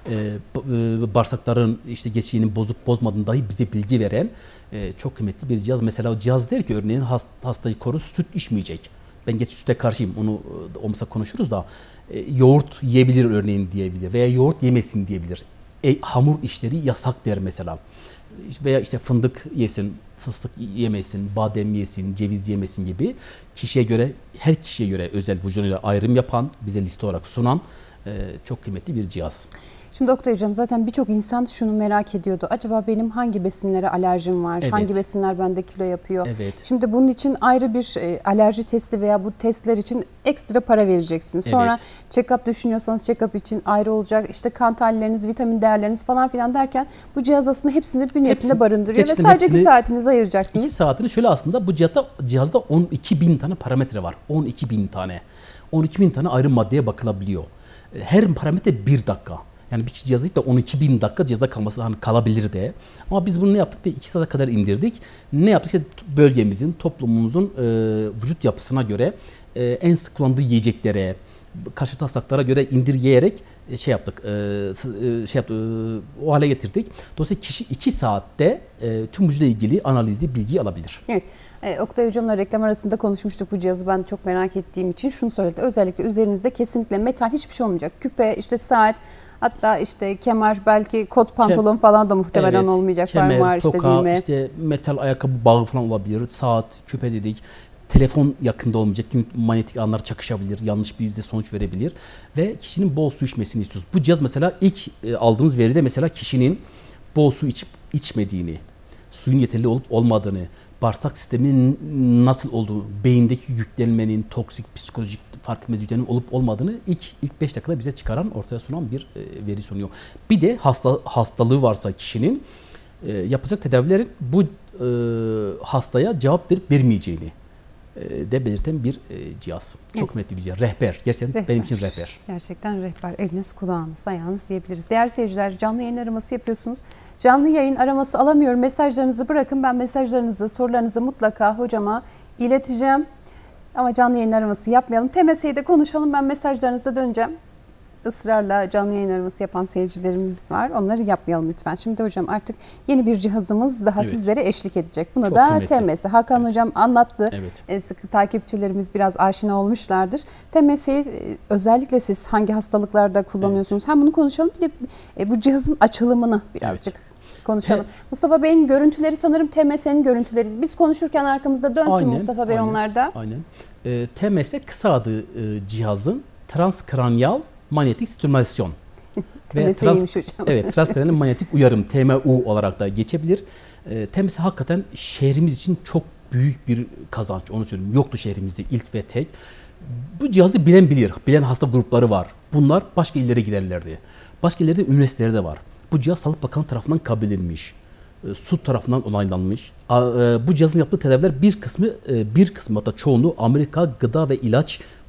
Speaker 2: bağırsakların işte geçişini bozup bozmadığını dahi bize bilgi veren çok kıymetli bir cihaz. Mesela o cihaz der ki örneğin hastayı koru, süt içmeyecek. Ben geç süte karşıyım, onu olmasa konuşuruz da yoğurt yiyebilir örneğin diyebilir veya yoğurt yemesin diyebilir. Hamur işleri yasak der mesela. Veya işte fındık yesin, fıstık yemesin, badem yesin, ceviz yemesin gibi kişiye göre, her kişiye göre özel vücuduyla ayrım yapan, bize liste olarak sunan çok kıymetli bir cihaz.
Speaker 1: Şimdi Oktay Hocam, zaten birçok insan şunu merak ediyordu. Acaba benim hangi besinlere alerjim var?
Speaker 2: Evet.
Speaker 1: Hangi besinler bende kilo yapıyor?
Speaker 2: Evet.
Speaker 1: Şimdi bunun için ayrı bir alerji testi veya bu testler için ekstra para vereceksiniz. Sonra check-up düşünüyorsanız check-up için ayrı olacak. İşte kan tahlilleriniz, vitamin değerleriniz falan filan derken bu cihaz aslında hepsini bünyesinde barındırıyor ve sadece 2 saatinizi ayıracaksınız.
Speaker 2: 2 saatini şöyle, aslında bu cihazda 12.000 tane parametre var. 12.000 tane. 12.000 tane ayrı maddeye bakılabiliyor. Her parametre 1 dakika. Yani bir cihazı da 12.000 dakika cihazda kalması kalabilir de. Ama biz bunu ne yaptık? 2 saate kadar indirdik. Ne yaptık? İşte bölgemizin, toplumumuzun vücut yapısına göre en sık kullandığı yiyeceklere, karşıtı hastalıklara göre indirgeyerek o hale getirdik. Dolayısıyla kişi 2 saatte tüm vücudla ilgili analizi, bilgiyi alabilir.
Speaker 1: Evet. Oktay Hocam'la reklam arasında konuşmuştuk bu cihazı, ben çok merak ettiğim için şunu söyledi. Özellikle üzerinizde kesinlikle metal hiçbir şey olmayacak. Küpe, işte saat, hatta işte kemer, belki kot pantolon falan da muhtemelen olmayacak.
Speaker 2: Kemer,
Speaker 1: var,
Speaker 2: toka,
Speaker 1: düğme.
Speaker 2: işte metal ayakkabı bağı falan olabilir. Saat, küpe dedik. Telefon yakında olmayacak çünkü manyetik alanlar çakışabilir, yanlış bir sonuç verebilir ve kişinin bol su içmesini istiyoruz. Bu cihaz mesela ilk aldığımız veride mesela kişinin bol su içip içmediğini, suyun yeterli olup olmadığını, bağırsak sisteminin nasıl olduğunu, beyindeki yüklenmenin, toksik, psikolojik fark etmez yüklenmenin olup olmadığını ilk 5 dakikada bize çıkaran, ortaya sunan bir veri sunuyor. Bir de hastalığı varsa kişinin yapacak tedavilerin bu hastaya cevap verip vermeyeceğini de belirten bir cihaz. Çok kıymetli bir cihaz. Rehber. Gerçekten benim için rehber.
Speaker 1: Gerçekten rehber. Eliniz, kulağınız, ayağınız diyebiliriz. Değerli seyirciler, canlı yayın araması yapıyorsunuz. Canlı yayın araması alamıyorum. Mesajlarınızı bırakın. Ben mesajlarınızı, sorularınızı mutlaka hocama ileteceğim. Ama canlı yayın araması yapmayalım. TMS'yi de konuşalım. Ben mesajlarınıza döneceğim. Israrla canlı yayın araması yapan seyircilerimiz var. Onları yapmayalım lütfen. Şimdi hocam artık yeni bir cihazımız daha sizlere eşlik edecek. Buna çok da TMS. Hakan Hocam anlattı. Sıkı takipçilerimiz biraz aşina olmuşlardır. TMS'yi özellikle siz hangi hastalıklarda kullanıyorsunuz? Hem bunu konuşalım, bir de bu cihazın açılımını birazcık konuşalım. Mustafa Bey'in görüntüleri sanırım TMS'nin görüntüleri. Biz konuşurken arkamızda dönsün Mustafa Bey onlarda.
Speaker 2: Aynen. TMS kısa adı cihazın transkranyal manyetik stimülasyon ve transkranyal manyetik uyarım, TMU olarak da geçebilir. TMS hakikaten şehrimiz için çok büyük bir kazanç, onu söyleyeyim. Yoktu şehrimizde ilk ve tek. Bu cihazı bilen bilir. Bilen hasta grupları var. Bunlar başka illere giderlerdi. Başka illerde üniversiteleri de var. Bu cihaz Sağlık Bakanı tarafından kabul edilmiş. SUD tarafından onaylanmış. Bu cihazın yaptığı tedaviler bir kısmı hatta çoğunluğu Amerika Gıda ve İlaç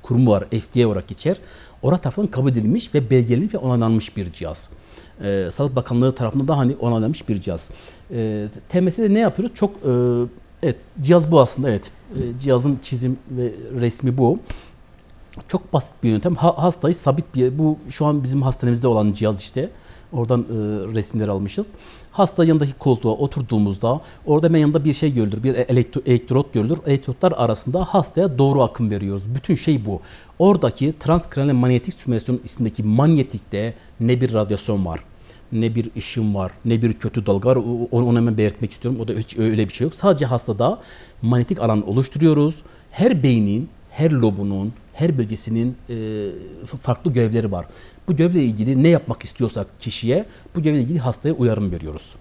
Speaker 2: kurumu var, FDA olarak geçer. Orada tarafından kabul edilmiş ve belgelenmiş ve onaylanmış bir cihaz. Sağlık Bakanlığı tarafından da hani onaylanmış bir cihaz. TMS'de ne yapıyoruz? Çok evet, cihaz bu aslında, evet. Cihazın çizim ve resmi bu. Çok basit bir yöntem. Hastayı sabit bir, bu şu an bizim hastanemizde olan cihaz işte. Oradan resimleri almışız. Hasta yanındaki koltuğa oturduğumuzda orada hemen yanında bir şey görülür. Bir elektrot görülür. Elektrotlar arasında hastaya doğru akım veriyoruz. Bütün şey bu. Oradaki transkraniyal manyetik stimülasyon isimdeki manyetikte ne bir radyasyon var, ne bir ışın var, ne bir kötü dalga var. Onu hemen belirtmek istiyorum. O da hiç öyle bir şey yok. Sadece hastada manyetik alan oluşturuyoruz. Her beynin, her lobunun, her bölgesinin farklı görevleri var. Bu görevle ilgili ne yapmak istiyorsak kişiye, bu görevle ilgili hastaya uyarım veriyoruz.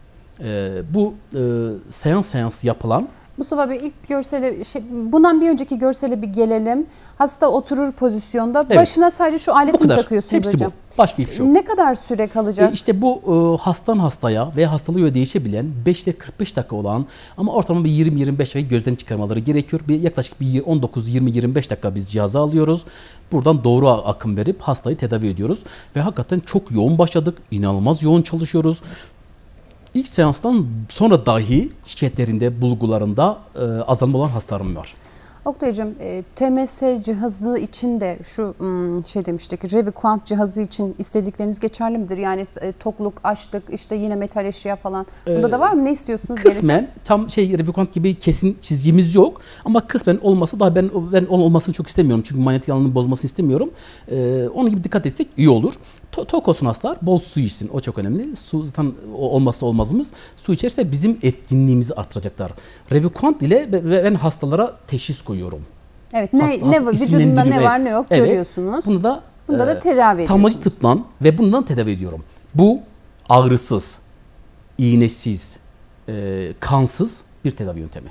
Speaker 2: Bu seans yapılan.
Speaker 1: Mustafa Bey, ilk görsele, bundan bir önceki görsele bir gelelim. Hasta oturur pozisyonda. Evet. Başına sadece şu aleti mi takıyorsunuz
Speaker 2: hepsi
Speaker 1: hocam?
Speaker 2: Bu. Başka hiçbir şey yok.
Speaker 1: Ne kadar süre kalacak?
Speaker 2: İşte bu hastan hastaya veya hastalığı göre değişebilen 5 ile 45 dakika olan ama ortalama bir 20-25 dakika gözden çıkarmaları gerekiyor. Yaklaşık bir 19-20-25 dakika biz cihaza alıyoruz. Buradan doğru akım verip hastayı tedavi ediyoruz. Ve hakikaten çok yoğun başladık. İnanılmaz yoğun çalışıyoruz. İlk seanstan sonra dahi şikayetlerinde, bulgularında azalma olan hastalarım var.
Speaker 1: Oktay Hocam, TMS cihazı için de şu şey demiştik, Reviquant cihazı için istedikleriniz geçerli midir? Yani tokluk, açlık, işte yine metal eşya falan. Bunda da var mı? Ne istiyorsunuz?
Speaker 2: Kısmen tam Reviquant gibi kesin çizgimiz yok. Ama kısmen olması da ben olmasını çok istemiyorum. Çünkü manyetik alanını bozmasını istemiyorum. Onun gibi dikkat etsek iyi olur. Tok olsun hastalar, bol su içsin. O çok önemli. Su zaten olmazsa olmazımız. Su içerse bizim etkinliğimizi artıracaklar. Reviquant ile ben hastalara teşhis koyuyorum.
Speaker 1: Evet, ne vücudunda ne var ne yok görüyorsunuz.
Speaker 2: Bunda
Speaker 1: da tedavi ediyorsunuz.
Speaker 2: Tamacı tıplan ve bundan tedavi ediyorum. Bu ağrısız, iğnesiz, kansız bir tedavi yöntemi.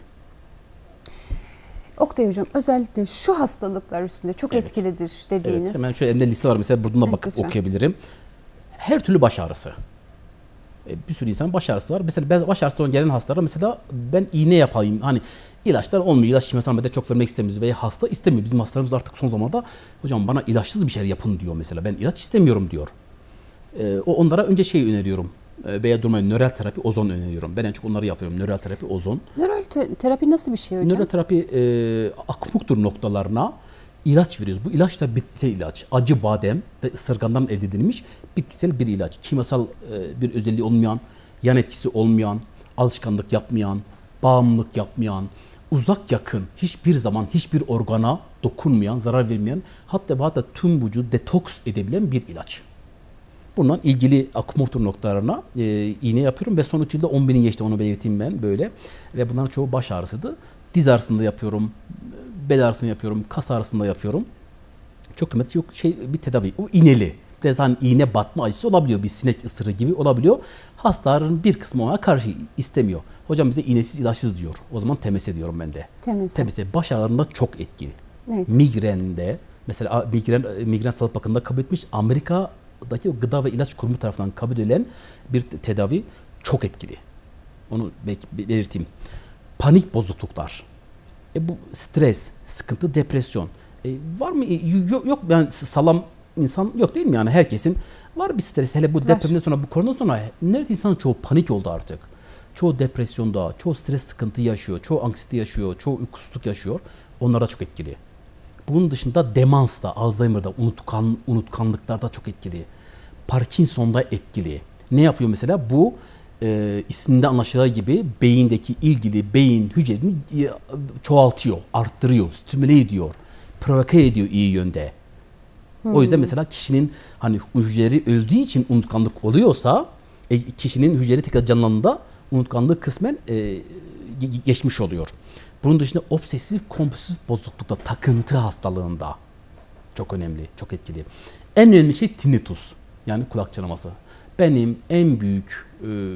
Speaker 1: Oktay Hocam, özellikle şu hastalıklar üstünde çok etkilidir dediğiniz.
Speaker 2: Evet, hemen şöyle elimde liste var mesela, buradan bakıp
Speaker 1: lütfen
Speaker 2: okuyabilirim. Her türlü baş ağrısı. Bir sürü insan baş ağrısı var. Mesela ben baş ağrısı gelen hastalara mesela ben iğne yapayım. Hani ilaçlar olmuyor. İlaç kimyasal çok vermek istemiyoruz veya hasta istemiyor. Bizim hastalarımız artık son zamanda hocam bana ilaçsız bir şey yapın diyor mesela. Ben ilaç istemiyorum diyor. Onlara önce şey öneriyorum. Veya durmayın, nöral terapi, ozon öneriyorum. Ben en çok onları yapıyorum. Nöral terapi, ozon.
Speaker 1: Nöral terapi nasıl bir şey hocam?
Speaker 2: Nöral terapi akupunktur noktalarına ilaç veriyoruz. Bu ilaç da bitkisel ilaç. Acı badem ve ısırgandan elde edilmiş bitkisel bir ilaç. Kimyasal bir özelliği olmayan, yan etkisi olmayan, alışkanlık yapmayan, bağımlılık yapmayan, uzak yakın, hiçbir zaman hiçbir organa dokunmayan, zarar vermeyen, hatta tüm vücudu detoks edebilen bir ilaç. Bundan ilgili akupunktur noktalarına iğne yapıyorum ve sonuç yılda 10.000'i geçti, onu belirteyim ben böyle. Ve bunların çoğu baş ağrısıydı. Diz ağrısında yapıyorum, bel ağrısında yapıyorum, kas ağrısında yapıyorum. Çok kıymetli bir tedavi. O iğneli. Biraz hani iğne batma acısı olabiliyor. Bir sinek ısırığı gibi olabiliyor. Hastaların bir kısmı ona karşı istemiyor. Hocam bize iğnesiz ilaçsız diyor. O zaman TMS diyorum ben de. TMS baş ağrılarında çok etkili. Evet. Migrende mesela migren Sağlık Bakanlığı'nda kabul etmiş. Amerika'daki o Gıda ve İlaç Kurumu tarafından kabul edilen bir tedavi çok etkili. Onu belki belirteyim. Panik bozukluklar. Bu stres, sıkıntı, depresyon. Var mı? Yok yani sağlam insan yok değil mi yani, herkesin var bir stres. Hele bu depremden sonra, bu koronadan sonra neredeyse insanın çoğu panik oldu artık. Çoğu depresyonda, çoğu stres sıkıntı yaşıyor, çoğu anksiyete yaşıyor, çoğu uykusuzluk yaşıyor. Onlara çok etkili. Bunun dışında demansta, Alzheimer'da, unutkanlıklarda çok etkili. Parkinson'da etkili. Ne yapıyor mesela? Bu isminde anlaşılacağı gibi beyindeki ilgili beyin hücrelerini çoğaltıyor, arttırıyor, stimüle ediyor, provoke ediyor iyi yönde. O yüzden mesela kişinin hani hücreleri öldüğü için unutkanlık oluyorsa kişinin hücreleri tekrar canlandığında unutkanlık kısmen geçmiş oluyor. Bunun dışında obsesif kompulsif bozuklukta, takıntı hastalığında çok önemli, çok etkili. En önemli şey tinnitus, yani kulak çınlaması. Benim en büyük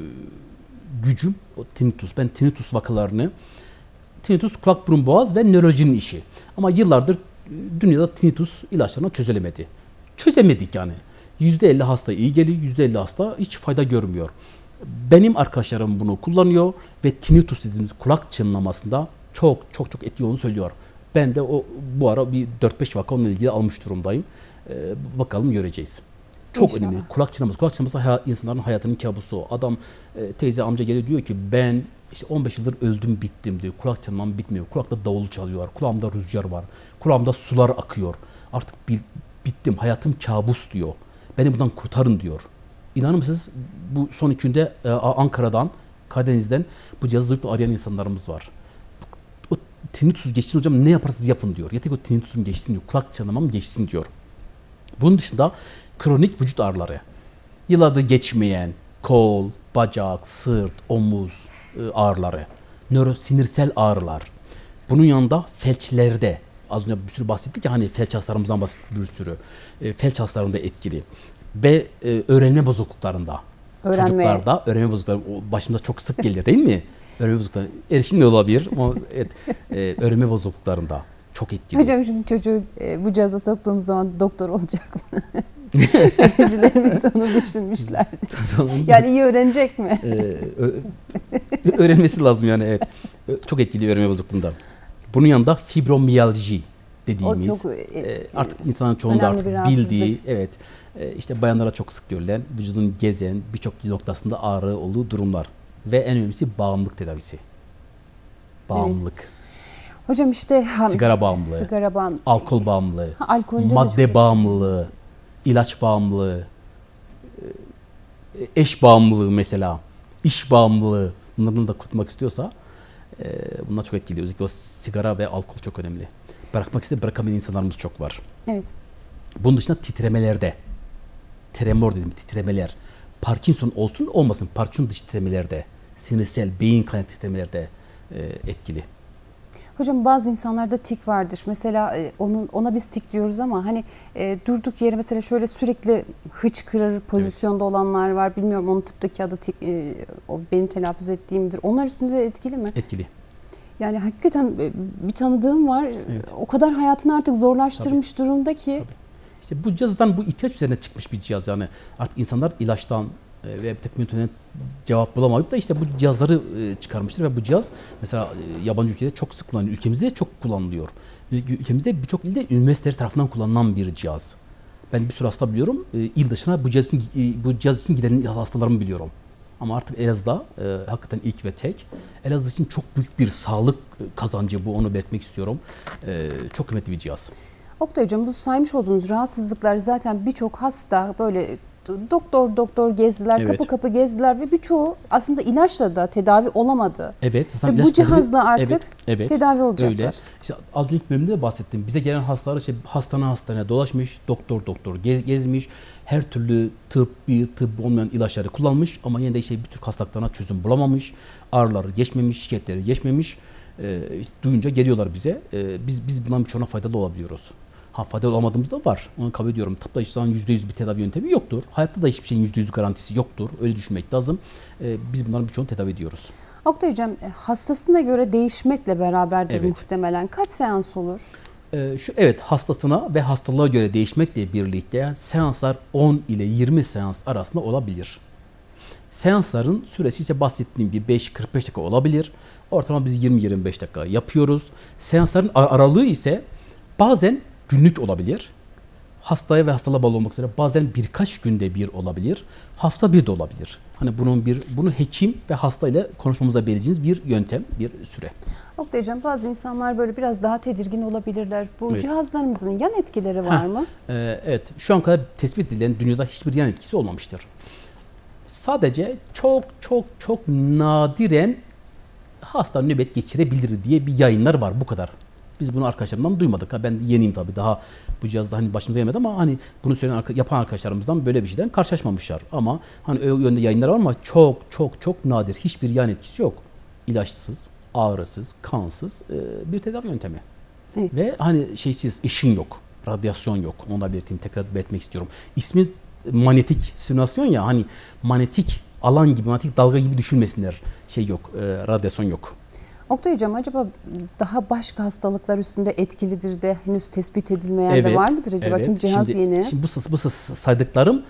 Speaker 2: gücüm o tinnitus. Ben tinnitus vakalarını, tinnitus kulak burun boğaz ve nörolojinin işi. Ama yıllardır dünyada tinnitus ilaçlarına çözülemedi. Çözemedik yani. %50 hasta iyi geliyor, %50 hasta hiç fayda görmüyor. Benim arkadaşlarım bunu kullanıyor ve tinnitus dediğimiz kulak çınlamasında çok etkili olduğunu söylüyor. Ben de bu ara bir 4-5 vaka onunla ilgili almış durumdayım. Bakalım göreceğiz. Çok
Speaker 1: İnşallah.
Speaker 2: önemli. Kulak çınlaması. Kulak çınlaması insanların hayatının kabusu. Adam teyze amca geliyor diyor ki ben işte 15 yıldır öldüm bittim diyor. Kulak çınlamam bitmiyor. Kulakta davul çalıyorlar. Kulağımda rüzgar var. Kulağımda sular akıyor. Artık bittim. Hayatım kabus diyor. Beni bundan kurtarın diyor. İnanır mısınız? Bu son 2 günde Ankara'dan, Karadeniz'den bu cihazı duyup arayan insanlarımız var. O tinnitus geçsin hocam, ne yaparsınız yapın diyor. Yeter ki o tinnitusum geçsin diyor. Kulak çınlamam geçsin diyor. Bunun dışında kronik vücut ağrıları. Yıllardır geçmeyen kol, bacak, sırt, omuz ağrıları. Nörosinirsel ağrılar. Bunun yanında felçlerde, az önce bir sürü bahsettik ya, hani felç hastalarımızdan bahsettik bir sürü. Felç hastalarında etkili. Ve öğrenme bozukluklarında. Çocuklarda öğrenme bozuklukları başımıza çok sık gelir değil mi? Öğrenme bozuklukları. Erişim de olabilir ama evet, öğrenme bozukluklarında çok etkili.
Speaker 1: Hocam şimdi çocuğu bu cihaza soktuğumuz zaman doktor olacak mı? Öğrencilerimiz onu düşünmüşlerdi. Yani iyi öğrenecek mi?
Speaker 2: Öğrenmesi lazım yani, evet. Çok etkili öğrenme bozukluğunda. Bunun yanında fibromiyalji dediğimiz, artık insanın çoğunda artık bildiği, evet, işte bayanlara çok sık görülen, vücudun gezen birçok noktasında ağrı olduğu durumlar. Ve en önemlisi bağımlılık tedavisi. Bağımlılık. Evet.
Speaker 1: Hocam işte
Speaker 2: sigara bağımlılığı, alkol bağımlılığı, madde bağımlılığı, ilaç bağımlılığı, eş bağımlılığı mesela, iş bağımlılığı, bunlardan da kurtulmak istiyorsa bunlar çok etkili. Özellikle o sigara ve alkol çok önemli. Bırakmak isteyip bırakamayan insanlarımız çok var.
Speaker 1: Evet.
Speaker 2: Bunun dışında titremelerde, tremor dedim, titremeler, Parkinson olsun olmasın, Parkinson dışı titremelerde, sinirsel, beyin kaynak titremelerde etkili.
Speaker 1: Hocam bazı insanlarda tik vardır. Mesela ona biz tik diyoruz ama hani durduk yere mesela şöyle sürekli hıçkırır pozisyonda olanlar var. Bilmiyorum onun tıptaki adı tik, o benim telaffuz ettiğimdir. Onlar üstünde de etkili mi?
Speaker 2: Etkili.
Speaker 1: Yani hakikaten bir tanıdığım var. Evet. O kadar hayatını artık zorlaştırmış durumda ki.
Speaker 2: Tabii. İşte bu cihazdan bu ihtiyaç üzerine çıkmış bir cihaz yani. Artık insanlar ilaçtan ve bir takım yöntemlerden cevap bulamayıp da işte bu cihazları çıkarmıştır ve bu cihaz mesela yabancı ülkede çok sık kullanılıyor. Ülkemizde de çok kullanılıyor. Ülkemizde birçok ilde üniversiteler tarafından kullanılan bir cihaz. Ben bir sürü hasta biliyorum. İl dışına bu cihaz için giden hastalarımı biliyorum. Ama artık Elazığ'da hakikaten ilk ve tek. Elazığ için çok büyük bir sağlık kazancı bu, onu belirtmek istiyorum. Çok kıymetli bir cihaz.
Speaker 1: Oktay Hocam, bu saymış olduğunuz rahatsızlıklar zaten birçok hasta böyle doktor gezdiler,
Speaker 2: evet,
Speaker 1: kapı kapı gezdiler ve birçoğu aslında ilaçla da tedavi olamadı.
Speaker 2: Evet.
Speaker 1: Ve bu cihazla artık
Speaker 2: evet,
Speaker 1: tedavi olacaklar.
Speaker 2: Öyle. İşte az önceki bölümde de bahsettim. Bize gelen hastalar işte hastane dolaşmış, doktor gezmiş, her türlü tıp olmayan ilaçları kullanmış ama yine de işte bir tür hastalıklarına çözüm bulamamış, ağrıları geçmemiş, şikayetleri geçmemiş. Duyunca geliyorlar bize. Biz bundan birçoğuna faydalı olabiliyoruz. Faydalı olamadığımız da var. Onu kabul ediyorum. Tıpta işte %100 bir tedavi yöntemi yoktur. Hayatta da hiçbir şeyin %100 garantisi yoktur. Öyle düşünmek lazım. Biz bunların birçoğunu tedavi ediyoruz.
Speaker 1: Oktay Hocam, hastasına göre değişmekle beraberdir
Speaker 2: evet,
Speaker 1: muhtemelen. Kaç seans olur?
Speaker 2: Evet, hastasına ve hastalığa göre değişmekle birlikte seanslar 10 ile 20 seans arasında olabilir. Seansların süresi ise bahsettiğim gibi 5-45 dakika olabilir. Ortalama biz 20-25 dakika yapıyoruz. Seansların aralığı ise bazen günlük olabilir. Hastaya ve hastalığa bağlı olmak üzere bazen birkaç günde bir olabilir. Hafta bir de olabilir. Hani bunu hekim ve hasta ile konuşmamıza belirleyeceğiniz bir yöntem, bir süre.
Speaker 1: Oktay Hocam, bazı insanlar böyle biraz daha tedirgin olabilirler. Bu
Speaker 2: evet,
Speaker 1: cihazlarımızın yan etkileri var mı?
Speaker 2: Evet. Şu an kadar tespit edilen dünyada hiçbir yan etkisi olmamıştır. Sadece çok nadiren hasta nöbet geçirebilir diye bir yayınlar var, bu kadar. Biz bunu arkadaşlarımdan duymadık. Ben yeniyim tabii, daha bu cihazda hani başımıza gelmedi ama hani bunu söyleyen yapan arkadaşlarımızdan böyle bir şeyden karşılaşmamışlar. Ama hani o yönde yayınlar var ama çok nadir. Hiçbir yan etkisi yok. İlaçsız, ağrısız, kansız bir tedavi yöntemi.
Speaker 1: Evet.
Speaker 2: Ve hani ışın yok, radyasyon yok. Onu da tekrar belirtmek istiyorum. İsmi manyetik simülasyon ya, hani manyetik alan gibi, manyetik dalga gibi düşünmesinler. Radyasyon yok.
Speaker 1: Oktay Hocam, acaba daha başka hastalıklar üstünde etkilidir de henüz tespit edilmeyen de var mıdır acaba? Evet. Çünkü cihaz yeni.
Speaker 2: Şimdi bu saydıklarım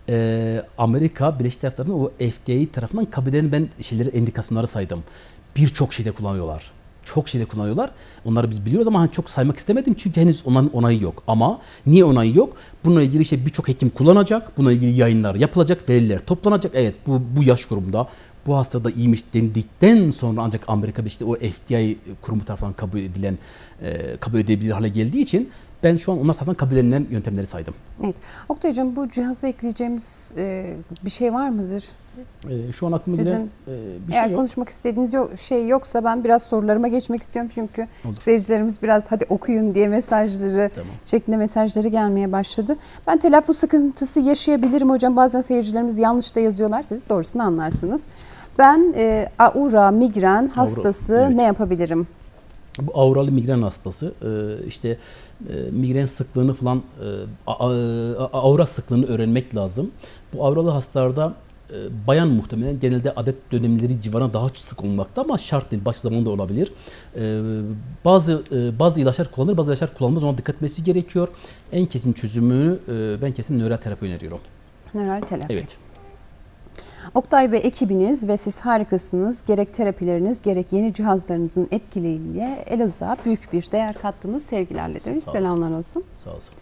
Speaker 2: Amerika Birleşik Devletleri'nin o FDA tarafından kabul edilen indikasyonları saydım. Birçok şeyde kullanıyorlar. Çok şeyde kullanıyorlar. Onları biz biliyoruz ama çok saymak istemedim çünkü henüz onların onayı yok. Ama niye onayı yok? Bununla ilgili işte birçok hekim kullanacak. Bununla ilgili yayınlar yapılacak, veriler toplanacak. Evet, bu yaş grubunda bu hastada iyiymiş denildikten sonra ancak Amerika'da işte o FDA kurumu tarafından kabul edilebilir hale geldiği için ben şu an onlar tarafından kabul edilen yöntemleri saydım.
Speaker 1: Evet. Oktay Hocam, bu cihaza ekleyeceğimiz bir şey var mıdır?
Speaker 2: Şu an aklıma
Speaker 1: Sizin
Speaker 2: gelen bir şey
Speaker 1: eğer
Speaker 2: yok.
Speaker 1: konuşmak istediğiniz şey yoksa ben biraz sorularıma geçmek istiyorum. Çünkü
Speaker 2: Olur.
Speaker 1: seyircilerimiz biraz hadi okuyun diye mesajları şeklinde mesajları gelmeye başladı. Ben telaffuz sıkıntısı yaşayabilirim hocam. Bazen seyircilerimiz yanlış da yazıyorlar. Siz doğrusunu anlarsınız. Ben aura migren hastası
Speaker 2: evet.
Speaker 1: ne yapabilirim?
Speaker 2: Bu auralı migren hastası işte migren sıklığını falan aura sıklığını öğrenmek lazım. Bu auralı hastalarda bayan muhtemelen genelde adet dönemleri civarına daha sık olmakta ama şart değil. Başka zamanda olabilir. Bazı ilaçlar kullanılır, bazı ilaçlar kullanılmaz. Ona dikkat etmesi gerekiyor. En kesin çözümünü ben kesin nöral terapi öneriyorum.
Speaker 1: Nöral terapi.
Speaker 2: Evet.
Speaker 1: Oktay Bey, ekibiniz ve siz harikasınız. Gerek terapileriniz gerek yeni cihazlarınızın etkileriyle Elazığ'a büyük bir değer kattınız. Sevgilerle demiş. Selamlar olsun.
Speaker 2: Sağ olsun.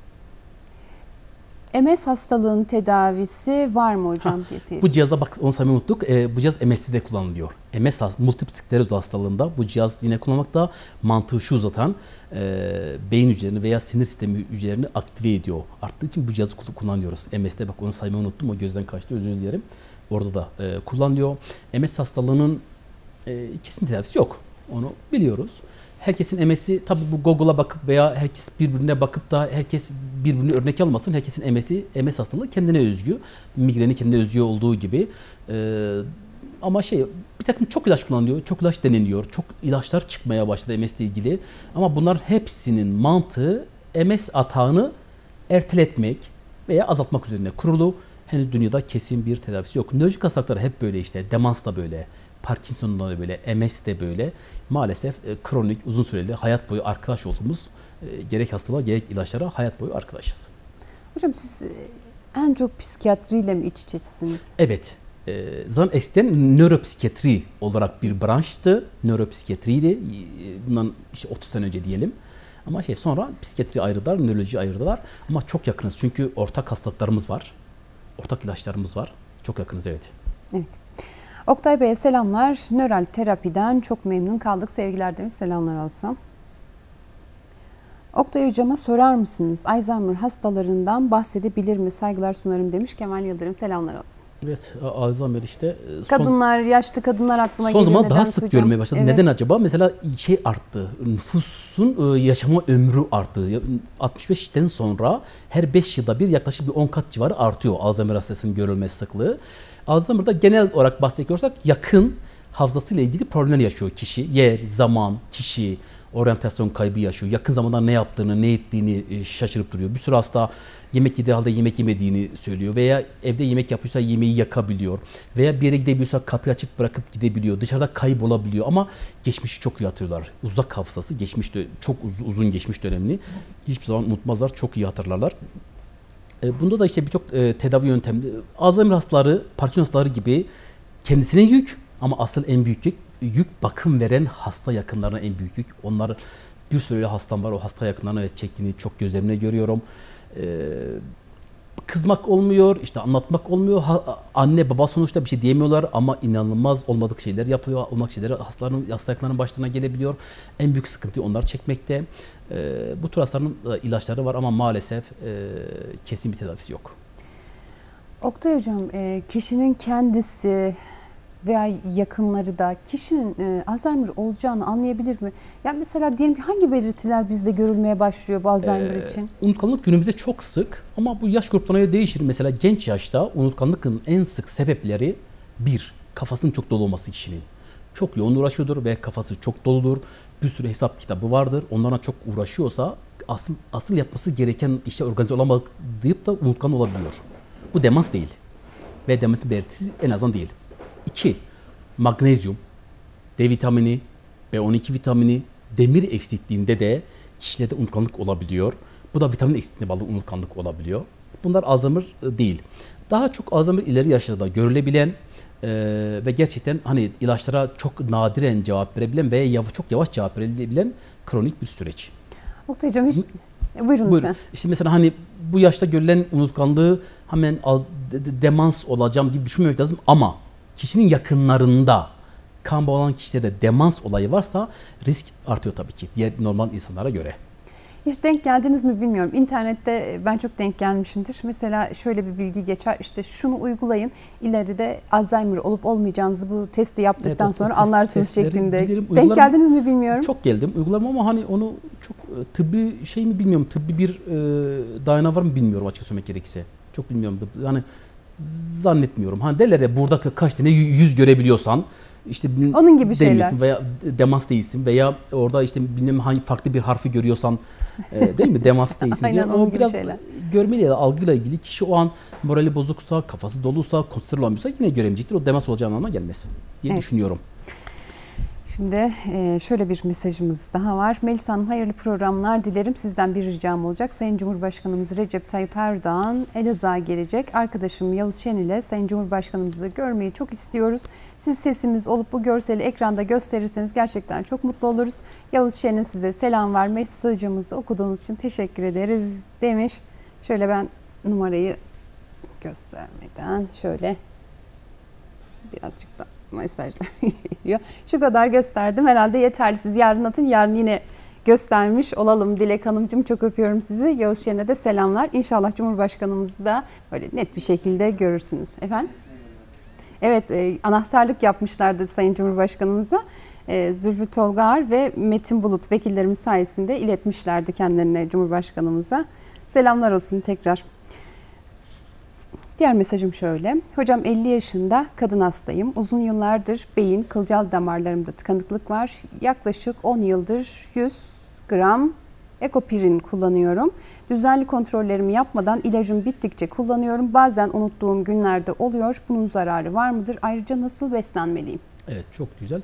Speaker 1: MS hastalığının tedavisi var mı hocam?
Speaker 2: Bu cihazda bak onu saymayı unuttuk. Bu cihaz MS'de kullanılıyor. MS multiple skleroz hastalığında bu cihaz yine kullanmakta. Mantığı şu zaten beyin hücrelerini veya sinir sistemi hücrelerini aktive ediyor. Arttığı için bu cihazı kullanıyoruz. MS'de bak onu saymayı unuttum. O gözden kaçtı. Özür dilerim. Orada da kullanılıyor. MS hastalığının kesin tedavisi yok. Onu biliyoruz. Herkesin MS'i tabii bu Google'a bakıp veya herkes birbirine bakıp da herkes birbirini örnek almasın. Herkesin MS hastalığı kendine özgü. Migreni kendine özgü olduğu gibi. Ama bir takım çok ilaç kullanılıyor. Çok ilaç deneniyor. Çok ilaçlar çıkmaya başladı MS ile ilgili. Ama bunların hepsinin mantığı MS atağını erteletmek veya azaltmak üzerine kurulu. Henüz dünyada kesin bir tedavisi yok. Nörolojik hastalıklar hep böyle işte. Demans da böyle. Parkinson'da da böyle, MS de böyle. Maalesef kronik, uzun süreli, hayat boyu arkadaş olduğumuz gerek hastalığa gerek ilaçlara hayat boyu arkadaşız.
Speaker 1: Hocam siz en çok psikiyatriyle mi iç içesiniz?
Speaker 2: Evet. Zaten eskiden nöropsikiyatri olarak bir branştı. Nöropsikiyatriydi. Bundan işte 30 sene önce diyelim. Ama sonra psikiyatri ayırdılar, nöroloji ayırdılar. Ama çok yakınız çünkü ortak hastalıklarımız var. Ortak ilaçlarımız var. Çok yakınız, evet.
Speaker 1: Evet. Oktay Bey'e selamlar. Nöral terapiden çok memnun kaldık. Sevgiler demiş. Selamlar olsun. Oktay Hocam'a sorar mısınız? Alzheimer hastalarından bahsedebilir mi? Saygılar sunarım demiş. Kemal Yıldırım. Selamlar olsun.
Speaker 2: Evet, Alzheimer işte.
Speaker 1: Kadınlar, yaşlı kadınlar aklıma
Speaker 2: son
Speaker 1: geliyor.
Speaker 2: Son zaman daha sık görmeye başladı. Evet. Neden acaba? Mesela arttı. Nüfusun yaşama ömrü arttı. 65'ten sonra her 5 yılda bir yaklaşık bir 10 kat civarı artıyor Alzheimer hastasının görülme sıklığı. Alzheimer'da genel olarak bahsediyorsak yakın hafızasıyla ilgili problemler yaşıyor kişi. Yer, zaman, kişi, oryantasyon kaybı yaşıyor. Yakın zamanda ne yaptığını, ne ettiğini şaşırıp duruyor. Bir sürü hasta yemek yediği halde yemek yemediğini söylüyor. Veya evde yemek yapıyorsa yemeği yakabiliyor. Veya bir yere gidebiliyorsa kapıyı açık bırakıp gidebiliyor. Dışarıda kaybolabiliyor ama geçmişi çok iyi hatırlar. Uzak hafızası, çok uzun geçmiş dönemini hiçbir zaman unutmazlar. Çok iyi hatırlarlar. Bunda da işte birçok tedavi yöntemi. Alzheimer hastaları, Parkinson hastaları gibi kendisine yük ama asıl en büyük yük bakım veren hasta yakınlarına en büyük yük. Onlar bir sürü hastam var. O hasta yakınlarına çektiğini çok gözlemle görüyorum. Kızmak olmuyor, işte anlatmak olmuyor. Anne baba sonuçta bir şey diyemiyorlar ama inanılmaz olmadık şeyler yapıyor. Olmadık şeyler hasta yakınlarının başlarına gelebiliyor. En büyük sıkıntıyı onlar çekmekte. Bu tür hastaların ilaçları var ama maalesef kesin bir tedavisi yok.
Speaker 1: Oktay Hocam, kişinin kendisi veya yakınları da kişinin Alzheimer olacağını anlayabilir mi? Yani mesela diyelim ki hangi belirtiler bizde görülmeye başlıyor bu Alzheimer için?
Speaker 2: Unutkanlık günümüzde çok sık ama bu yaş gruplarına göre değişir. Mesela genç yaşta unutkanlıkın en sık sebepleri kafasının çok dolu olması kişinin. Çok yoğun uğraşıyordur ve kafası çok doludur. Bir sürü hesap kitabı vardır. Onlarla çok uğraşıyorsa asıl yapması gereken işe organize olamadık deyip da unutkan olabiliyor. Bu demans değil. Ve demansın belirtisi en azından değil. 2. Magnezyum, D vitamini, B12 vitamini, demir eksikliğinde de kişilerde unutkanlık olabiliyor. Bu da vitamin eksikliğine bağlı unutkanlık olabiliyor. Bunlar Alzheimer değil. Daha çok Alzheimer ileri yaşlarda görülebilen Ve gerçekten hani ilaçlara çok nadiren cevap verebilen ve çok yavaş cevap verebilen kronik bir süreç.
Speaker 1: Oktay'cığım hiç... Buyurun lütfen.
Speaker 2: İşte mesela hani bu yaşta görülen unutkanlığı hemen demans olacağım gibi düşünmemek lazım ama kişinin yakınlarında kan bağı olan kişilerde demans olayı varsa risk artıyor tabii ki diğer normal insanlara göre.
Speaker 1: Hiç denk geldiniz mi bilmiyorum. İnternette ben çok denk gelmişimdir. Mesela şöyle bir bilgi geçer. İşte şunu uygulayın. İleride Alzheimer olup olmayacağınızı bu testi yaptıktan sonra anlarsınız şeklinde. Denk geldiniz mi bilmiyorum.
Speaker 2: Çok geldim. Uygularım ama hani onu çok tıbbi şey mi bilmiyorum. Tıbbi bir dayanağı var mı bilmiyorum açıkça söylemek gerekirse. Çok bilmiyorum. Yani zannetmiyorum. Hani derler ya burada kaç tane yüz görebiliyorsan işte
Speaker 1: onun gibi şeyler
Speaker 2: veya demans değilsin veya orada işte bilmem hangi farklı bir harfi görüyorsan değil mi demans değilsin.
Speaker 1: Aynen
Speaker 2: Yani
Speaker 1: onun
Speaker 2: o
Speaker 1: gibi
Speaker 2: biraz
Speaker 1: şeyler.
Speaker 2: görmeli ya da algıyla ilgili kişi o an morali bozuksa, kafası doluysa, konsantre olamıyorsa yine göremeyecektir. O demans olacağı anlamına gelmez diye düşünüyorum.
Speaker 1: Şimdi şöyle bir mesajımız daha var. Melisa Hanım hayırlı programlar dilerim. Sizden bir ricam olacak. Sayın Cumhurbaşkanımız Recep Tayyip Erdoğan Elazığ'a gelecek. Arkadaşım Yavuz Şen ile Sayın Cumhurbaşkanımızı görmeyi çok istiyoruz. Siz sesimiz olup bu görseli ekranda gösterirseniz gerçekten çok mutlu oluruz. Yavuz Şen'in size selam var. Mesajımızı okuduğunuz için teşekkür ederiz demiş. Şöyle ben numarayı göstermeden şöyle birazcık da mesajlar geliyor. Şu kadar gösterdim. Herhalde yeterli. Siz yarın atın. Yarın yine göstermiş olalım. Dilek Hanımcığım çok öpüyorum sizi. Yavuz Şen'e de selamlar. İnşallah Cumhurbaşkanımızı da böyle net bir şekilde görürsünüz. Efendim? Evet, anahtarlık yapmışlardı Sayın Cumhurbaşkanımıza. Zülfü Tolgar ve Metin Bulut vekillerimiz sayesinde iletmişlerdi kendilerine Cumhurbaşkanımıza. Selamlar olsun tekrar. Diğer mesajım şöyle. Hocam 50 yaşında kadın hastayım. Uzun yıllardır beyin, kılcal damarlarımda tıkanıklık var. Yaklaşık 10 yıldır 100 gram ekopirin kullanıyorum. Düzenli kontrollerimi yapmadan ilacım bittikçe kullanıyorum. Bazen unuttuğum günlerde oluyor. Bunun zararı var mıdır? Ayrıca nasıl beslenmeliyim?
Speaker 2: Evet, çok güzel.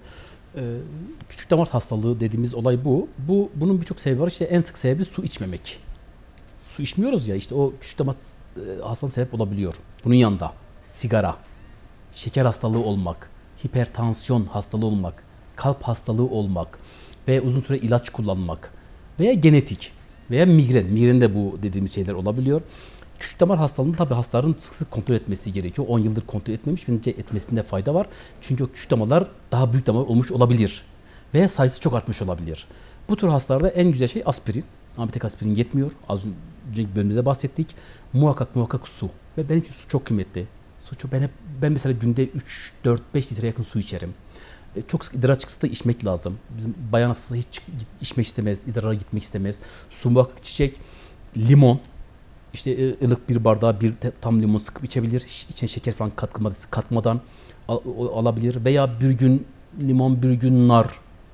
Speaker 2: Küçük damar hastalığı dediğimiz olay bu. Bunun birçok sebebi var. İşte en sık sebebi su içmemek. Su içmiyoruz ya, işte o küçük damar hastalığına sebep olabiliyor. Bunun yanında sigara, şeker hastalığı olmak, hipertansiyon hastalığı olmak, kalp hastalığı olmak ve uzun süre ilaç kullanmak veya genetik veya migren. Migren de bu dediğimiz şeyler olabiliyor. Küçük damar hastalığını tabii hastaların sık sık kontrol etmesi gerekiyor. 10 yıldır kontrol etmemiş, bence etmesinde fayda var. Çünkü o küçük damarlar daha büyük damar olmuş olabilir veya sayısı çok artmış olabilir. Bu tür hastalarda en güzel şey aspirin. Ama bir tek aspirin yetmiyor. Az önceki bölümde de bahsettik. Muhakkak su. Ve benim için su çok kıymetli. Ben mesela günde 3, 4, 5 litre yakın su içerim. Çok sık idrar çıksa da içmek lazım. Bizim bayan hastası hiç içmek istemez, idrara gitmek istemez. Su muhakkak içecek. Limon. İşte ılık bir bardağa bir tam limon sıkıp içebilir. İçine şeker falan katmadan alabilir. Veya bir gün limon, bir gün nar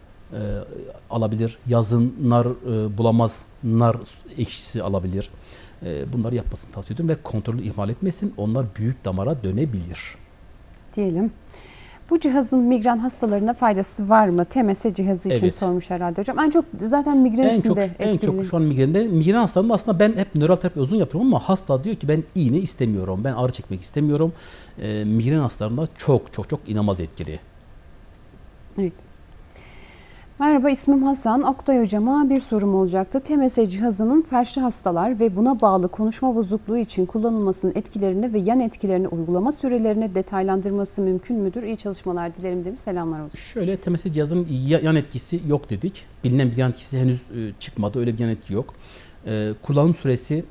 Speaker 2: alabilir. Yazın nar bulamaz, nar ekşisi alabilir. Bunları yapmasını tavsiye ediyorum ve kontrolü ihmal etmesin. Onlar büyük damara dönebilir.
Speaker 1: Diyelim. Bu cihazın migren hastalarına faydası var mı? TMS cihazı için sormuş herhalde hocam. En çok zaten migren üstünde etkili.
Speaker 2: En çok şu an migren hastalarında aslında ben hep nöral terapi uzun yapıyorum ama hasta diyor ki ben iğne istemiyorum, ben ağrı çekmek istemiyorum. Migren hastalarında çok inanılmaz etkili.
Speaker 1: Evet. Merhaba, ismim Hasan. Oktay hocama bir sorum olacaktı. TMS cihazının felçli hastalar ve buna bağlı konuşma bozukluğu için kullanılmasının etkilerini ve yan etkilerini, uygulama sürelerini detaylandırması mümkün müdür? İyi çalışmalar dilerim demiş. Selamlar olsun.
Speaker 2: Şöyle, TMS cihazının yan etkisi yok dedik. Bilinen bir yan etkisi henüz çıkmadı. Öyle bir yan etki yok. Kullanım süresi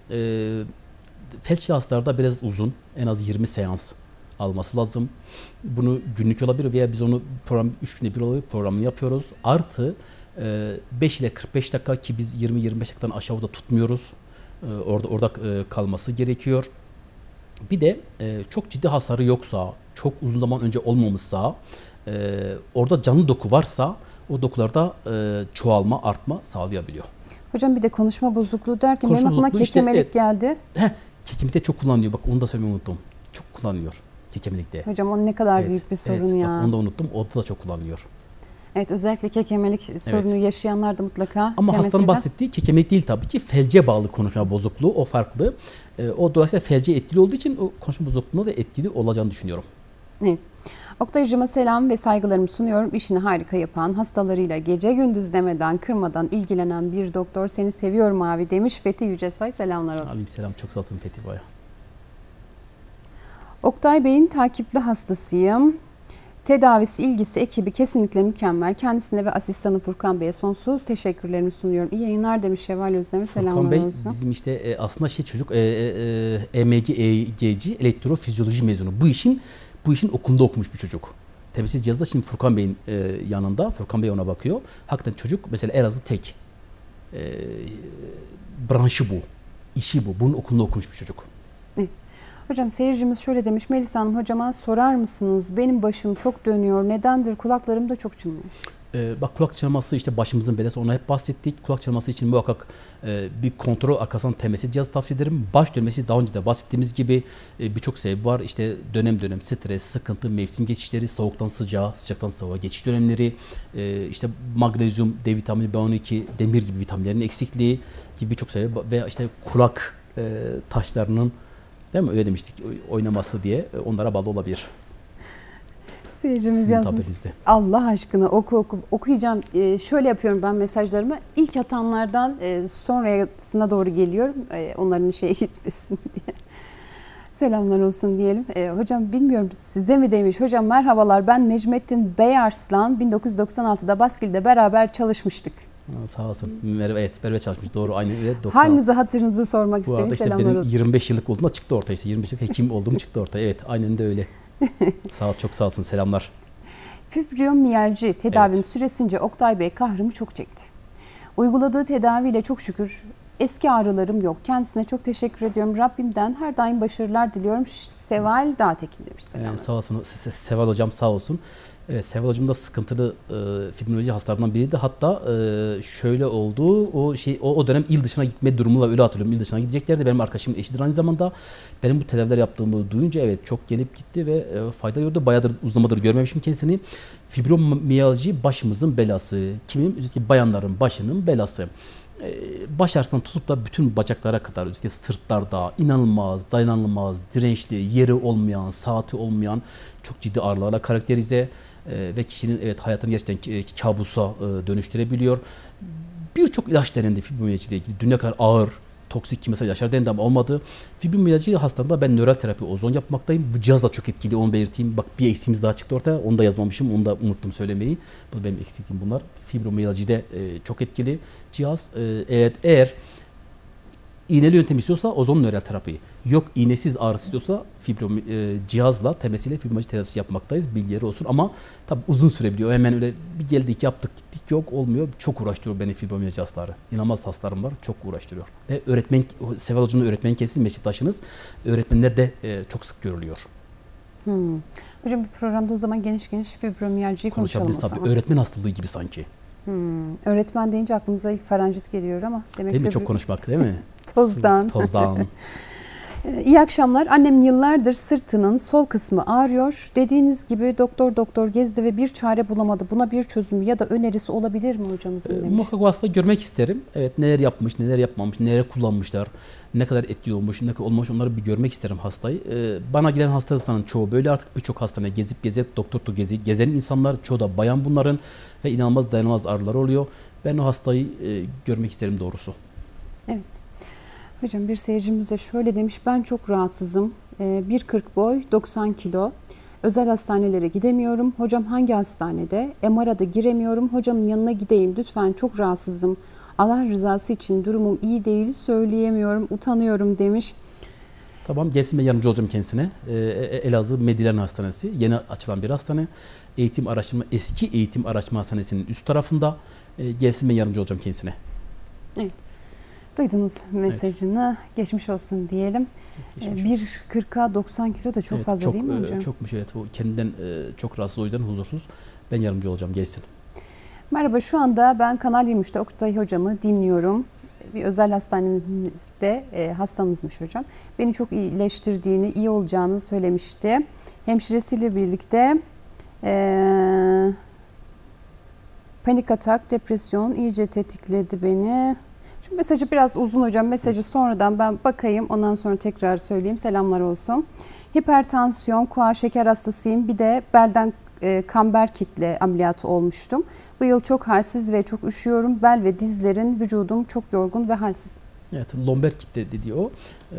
Speaker 2: felçli hastalarda biraz uzun. En az 20 seans alması lazım. Bunu günlük olabilir veya biz onu 3 günde bir olabilir programını yapıyoruz. Artı 5 ile 45 dakika ki biz 20-25 dakikadan aşağıda tutmuyoruz. Orada kalması gerekiyor. Bir de çok ciddi hasarı yoksa, çok uzun zaman önce olmamışsa, orada canlı doku varsa o dokularda çoğalma, artma sağlayabiliyor.
Speaker 1: Hocam bir de konuşma bozukluğu derken benim aklıma kekemelik geldi.
Speaker 2: Kekemelikte çok kullanılıyor. Bak onu da söylemeyi unuttum. Çok kullanılıyor kekemelikte.
Speaker 1: Hocam o ne kadar büyük bir sorun ya.
Speaker 2: Bak, onu da unuttum. Orada da çok kullanılıyor.
Speaker 1: Evet, özellikle kekemelik sorunu yaşayanlar da mutlaka.
Speaker 2: Ama hastanın bahsettiği kekemelik değil tabii ki. Felce bağlı konuşma bozukluğu, o farklı. O dolayısıyla felce etkili olduğu için o konuşma bozukluğuna da etkili olacağını düşünüyorum.
Speaker 1: Evet. Oktay Hocam'a selam ve saygılarımı sunuyorum. İşini harika yapan, hastalarıyla gece gündüz demeden, kırmadan ilgilenen bir doktor. Seni seviyorum abi demiş Fethi Yücesoy. Selamlar olsun.
Speaker 2: Aleykümselam. Çok sağ olsun Fethi Baya.
Speaker 1: Oktay Bey'in takipli hastasıyım. Tedavisi, ilgisi, ekibi kesinlikle mükemmel. Kendisine ve asistanı Furkan Bey'e sonsuz teşekkürlerimi sunuyorum. İyi yayınlar demiş Şevval Özdemir. Selamlar
Speaker 2: Bey,
Speaker 1: olsun.
Speaker 2: bizim işte aslında çocuk EMG, EEG, elektrofizyoloji mezunu. Bu işin okulunda okumuş bir çocuk. Temsil cihazda şimdi Furkan Bey'in yanında. Furkan Bey ona bakıyor. Hakikaten çocuk mesela Elazığ tek branşı bu. İşi bu. Bunun okulunda okumuş bir çocuk.
Speaker 1: Evet. Hocam seyircimiz şöyle demiş. Melisa Hanım hocama sorar mısınız? Benim başım çok dönüyor. Nedendir? Kulaklarım da çok çınlıyor.
Speaker 2: Bak kulak çınlaması işte başımızın belası, ona hep bahsettik. Kulak çınlaması için muhakkak bir kontrol arkasından temsil cihazı tavsiye ederim. Baş dönmesi daha önce de bahsettiğimiz gibi birçok sebebi var. İşte dönem dönem stres, sıkıntı, mevsim geçişleri, soğuktan sıcağa, sıcaktan soğuğa geçiş dönemleri, işte magnezyum, D vitamini, B12, demir gibi vitaminlerin eksikliği gibi birçok sebebi ve işte kulak taşlarının, değil mi? Öyle demiştik, oynaması diye onlara bağlı olabilir.
Speaker 1: Seyircimiz
Speaker 2: Sizin
Speaker 1: yazmış.
Speaker 2: taberinizde.
Speaker 1: Allah aşkına okuyacağım. Şöyle yapıyorum ben mesajlarımı. İlk atanlardan sonrasına doğru geliyorum. Onların şeye gitmesin diye. Selamlar olsun diyelim. Hocam bilmiyorum size mi demiş. Hocam merhabalar, ben Necmettin Beyarslan. 1996'da Baskil'de beraber çalışmıştık.
Speaker 2: Sağ olsun. Evet, beraber çalışmış. Doğru, aynı. Evet,
Speaker 1: halinizi hatırınızı sormak
Speaker 2: bu arada
Speaker 1: istedim.
Speaker 2: işte
Speaker 1: Selamlar
Speaker 2: benim
Speaker 1: olsun.
Speaker 2: 25 yıllık olduğumda çıktı ortaya, işte 25 yıllık hekim olduğum çıktı ortaya. Evet, aynen de öyle. Sağ ol, çok sağ olsun. Selamlar.
Speaker 1: Fibromiyalji tedavim süresince Oktay Bey kahrımı çok çekti. Uyguladığı tedaviyle çok şükür eski ağrılarım yok. Kendisine çok teşekkür ediyorum. Rabbimden her daim başarılar diliyorum. Seval Dağtekin demiş.
Speaker 2: Sağ olsun. Seval hocam sağ olsun. Evet, Seval hocam da sıkıntılı fibromiyalji hastalarından biriydi. Hatta şöyle oldu. O dönem il dışına gitme durumuyla öyle hatırlıyorum. İl dışına gideceklerdi. Benim arkadaşımın eşidir aynı zamanda. Benim bu tedaviler yaptığımı duyunca evet çok gelip gitti ve fayda gördü. Bayağıdır, uzun zamandır görmemişim kendisini. Fibromiyalji başımızın belası. Kimin? Özellikle bayanların başının belası. Baş ağrısından tutup da bütün bacaklara kadar, özellikle sırtlarda inanılmaz, dayanılmaz, dirençli, yeri olmayan, saati olmayan çok ciddi ağrılarla karakterize ve kişinin evet hayatını gerçekten kabusa dönüştürebiliyor. Birçok ilaç denendi fibromiyalji ile ilgili. Dünya kadar ağır, toksik kimyasal ilaçlar denendi ama olmadı. Fibromiyalji hastalığında ben nöral terapi ozon yapmaktayım. Bu cihaz da çok etkili, onu belirteyim. Bak bir eksiğimiz daha çıktı ortaya. Onu da yazmamışım, onu da unuttum söylemeyi. Bu benim eksikliğim bunlar. Fibromiyalji çok etkili cihaz. Evet, eğer iğneli yöntem istiyorsa ozon nöral terapi. Yok iğnesiz ağrısı istiyorsa cihazla, temesiyle fibromiyalji tedavisi yapmaktayız. Bilgileri olsun ama tabii uzun sürebiliyor. Hemen öyle bir geldik yaptık gittik yok olmuyor. Çok uğraştırıyor beni fibromiyalji hastaları. İnanılmaz hastalarım var. Çok uğraştırıyor. Ve Seval hocamın öğretmen kesin meslektaşınız. Öğretmenler de çok sık görülüyor.
Speaker 1: Hocam bir programda o zaman geniş fibromiyaljiyi konuşalım o zaman.
Speaker 2: Tabii. Öğretmen hastalığı gibi sanki.
Speaker 1: Öğretmen deyince aklımıza ilk faranjit geliyor ama demek
Speaker 2: değil mi? Çok konuşmak değil mi?
Speaker 1: Tozdan. İyi akşamlar. Annem yıllardır sırtının sol kısmı ağrıyor. Dediğiniz gibi doktor gezdi ve bir çare bulamadı. Buna bir çözüm ya da önerisi olabilir mi hocamızın demiş.
Speaker 2: Muhakkak hasta görmek isterim. Evet, neler yapmış, neler yapmamış, neler kullanmışlar, ne kadar etkili olmuş, ne kadar olmamış, onları bir görmek isterim hastayı. Bana gelen hastaların çoğu böyle, artık birçok hastaneye gezip doktor gezen insanlar, çoğu da bayan bunların ve inanılmaz dayanılmaz ağrıları oluyor. Ben o hastayı görmek isterim doğrusu.
Speaker 1: Evet. Hocam bir seyircimiz de şöyle demiş. Ben çok rahatsızım. 1.40 boy, 90 kilo. Özel hastanelere gidemiyorum. Hocam hangi hastanede? MR'a da giremiyorum. Hocamın yanına gideyim. Lütfen çok rahatsızım. Allah rızası için durumum iyi değil. Söyleyemiyorum. Utanıyorum demiş.
Speaker 2: Tamam, gelsin ben yardımcı olacağım kendisine. Elazığ Medilen Hastanesi. Yeni açılan bir hastane. Eski eğitim araştırma hastanesinin üst tarafında. Gelsin ben yardımcı olacağım kendisine.
Speaker 1: Evet. Duydunuz mesajını. Evet. Geçmiş olsun diyelim. 1.40'a 90 kilo da çok fazla değil mi hocam?
Speaker 2: Çokmuş evet. O kendinden çok rahatsız, o yüzden huzursuz. Ben yardımcı olacağım. Gelsin.
Speaker 1: Merhaba, şu anda ben Kanal 23'te Oktay hocamı dinliyorum. Bir özel hastanemizde hastamızmış hocam. Beni çok iyileştirdiğini, iyi olacağını söylemişti. Hemşiresiyle birlikte panik atak, depresyon iyice tetikledi beni. Şu mesajı biraz uzun hocam. Mesajı sonradan ben bakayım. Ondan sonra tekrar söyleyeyim. Selamlar olsun. Hipertansiyon, kuğa, şeker hastasıyım. Bir de belden kamber kitle ameliyatı olmuştum. Bu yıl çok halsiz ve çok üşüyorum. Bel ve dizlerin, vücudum çok yorgun ve halsiz.
Speaker 2: Evet, lomber kitle dediği o.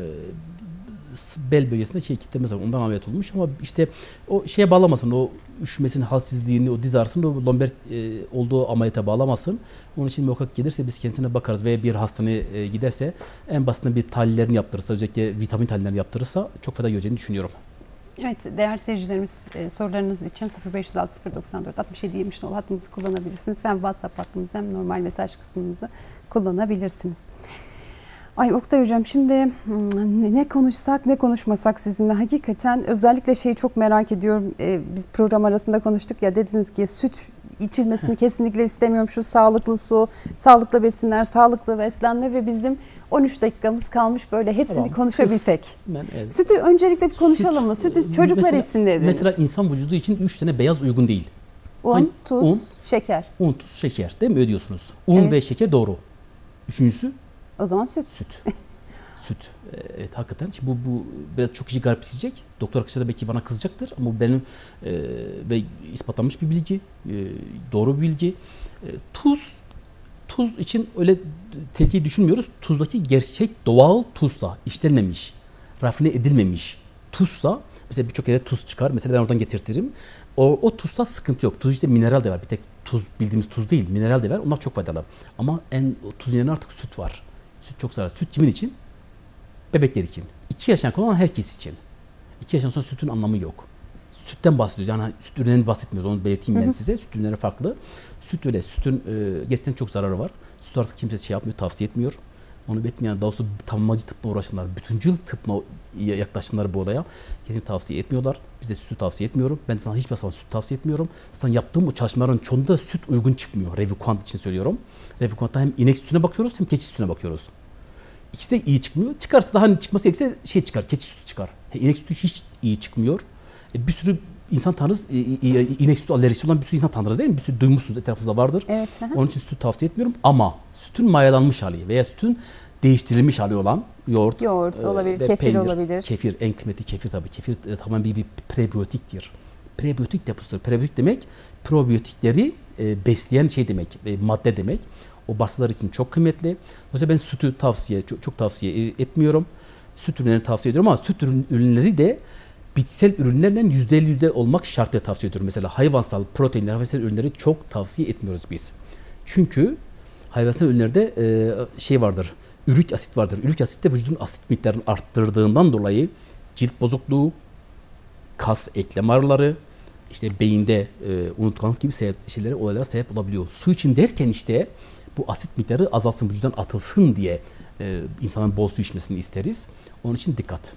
Speaker 2: Bel bölgesinde kitlemiz var. Ondan ameliyat olmuş ama işte o şeye bağlamasın. O üşümesini, halsizliğini, o diz ağrısını o lomber olduğu ameliyata bağlamasın. Onun için muhakkak gelirse biz kendisine bakarız veya bir hastaneye giderse en basitinden bir tahlillerini yaptırırsa, özellikle vitamin tahlillerini yaptırırsa çok fayda göreceğini düşünüyorum.
Speaker 1: Evet, değerli seyircilerimiz, sorularınız için 0506 094 67 70 hattımızı kullanabilirsiniz. Hem WhatsApp hattımızı hem normal mesaj kısmımızı kullanabilirsiniz. Ay Oktay Hocam, şimdi ne konuşsak ne konuşmasak sizinle hakikaten özellikle şeyi çok merak ediyorum. Biz program arasında konuştuk ya, dediniz ki süt içilmesini kesinlikle istemiyorum. Şu sağlıklı su, sağlıklı besinler, sağlıklı beslenme ve bizim 13 dakikamız kalmış, böyle hepsini
Speaker 2: Tamam,
Speaker 1: bir
Speaker 2: evet.
Speaker 1: Sütü öncelikle bir konuşalım mı? Sütü çocuklar içsin dediniz.
Speaker 2: Mesela insan vücudu için 3 tane beyaz uygun değil.
Speaker 1: Un, tuz, şeker.
Speaker 2: Un, tuz, şeker değil mi? Ödüyorsunuz. Un
Speaker 1: Evet.
Speaker 2: ve şeker doğru. Üçüncüsü?
Speaker 1: O zaman süt.
Speaker 2: Süt. Evet, hakikaten. Şimdi bu biraz çok kişi garipseyecek. Doktor arkadaşlar da belki bana kızacaktır ama bu benim ve ispatlanmış bir bilgi. Doğru bir bilgi. Tuz için öyle tehlikeli düşünmüyoruz. Tuzdaki gerçek doğal tuzsa, işlenmemiş, rafine edilmemiş tuzsa, mesela birçok yere tuz çıkar. Mesela ben oradan getirtirim. O tuzsa sıkıntı yok. Tuz işte mineral de var. Bir tek tuz bildiğimiz tuz değil. Mineral de var. Onlar çok faydalı. Ama en tuzun yerine artık süt var. Süt çok zararlı. Süt kimin için? Bebekler için. 2 yaşından olan herkes için. 2 yaşından sonra sütün anlamı yok. Sütten bahsediyoruz. Yani süt ürünlerinden bahsetmiyoruz. Onu belirteyim ben size. Süt ürünleri farklı. Süt öyle. Sütün gerçekten çok zararı var. Süt artık kimse şey yapmıyor, tavsiye etmiyor. Onu belirteyim, yani daha doğrusu tamamlayıcı tıpla uğraşanlar, bütüncül tıpla yaklaşanlar bu olaya kesin tavsiye etmiyorlar. Biz de sütü tavsiye etmiyorum. Ben sana hiçbir zaman süt tavsiye etmiyorum. Zaten yaptığım o çalışmaların çoğunda süt uygun çıkmıyor. Revuquant için söylüyorum. Revuquant'ta hem inek sütüne bakıyoruz hem keçi sütüne bakıyoruz. İkisi de iyi çıkmıyor. Çıkarsa daha hani çıkması gerekirse şey çıkar, keçi sütü çıkar. İnek sütü hiç iyi çıkmıyor. Bir sürü insan tanırız, inek sütü alerjisi olan bir sürü insan tanırız değil mi? Bir sürü duymuşsunuz, etrafınızda vardır.
Speaker 1: Evet.
Speaker 2: Onun için sütü tavsiye etmiyorum ama sütün mayalanmış hali veya sütün değiştirilmiş hali olan yoğurt
Speaker 1: olabilir,
Speaker 2: ve
Speaker 1: kefir
Speaker 2: peynir.
Speaker 1: olabilir.
Speaker 2: Kefir, en kıymetli kefir tabii. Kefir tamamen bir prebiyotiktir. Prebiyotik deposudur. Prebiyotik demek probiyotikleri besleyen şey demek, madde demek. O basılar için çok kıymetli. Dolayısıyla ben sütü çok tavsiye etmiyorum. Süt ürünlerini tavsiye ediyorum ama süt ürünleri de bitkisel ürünlerle %50 olmak şartıyla tavsiye ediyorum. Mesela hayvansal proteinler, hayvansal ürünleri çok tavsiye etmiyoruz biz. Çünkü hayvansal ürünlerde şey vardır, ürik asit vardır. Ürik asit de vücudun asit miktarını arttırdığından dolayı cilt bozukluğu, kas eklem ağrıları, işte beyinde unutkanlık gibi şeylere, olaylara sebep olabiliyor. Su için derken işte bu asit miktarı azalsın, vücuttan atılsın diye insanın bol su içmesini isteriz. Onun için dikkat.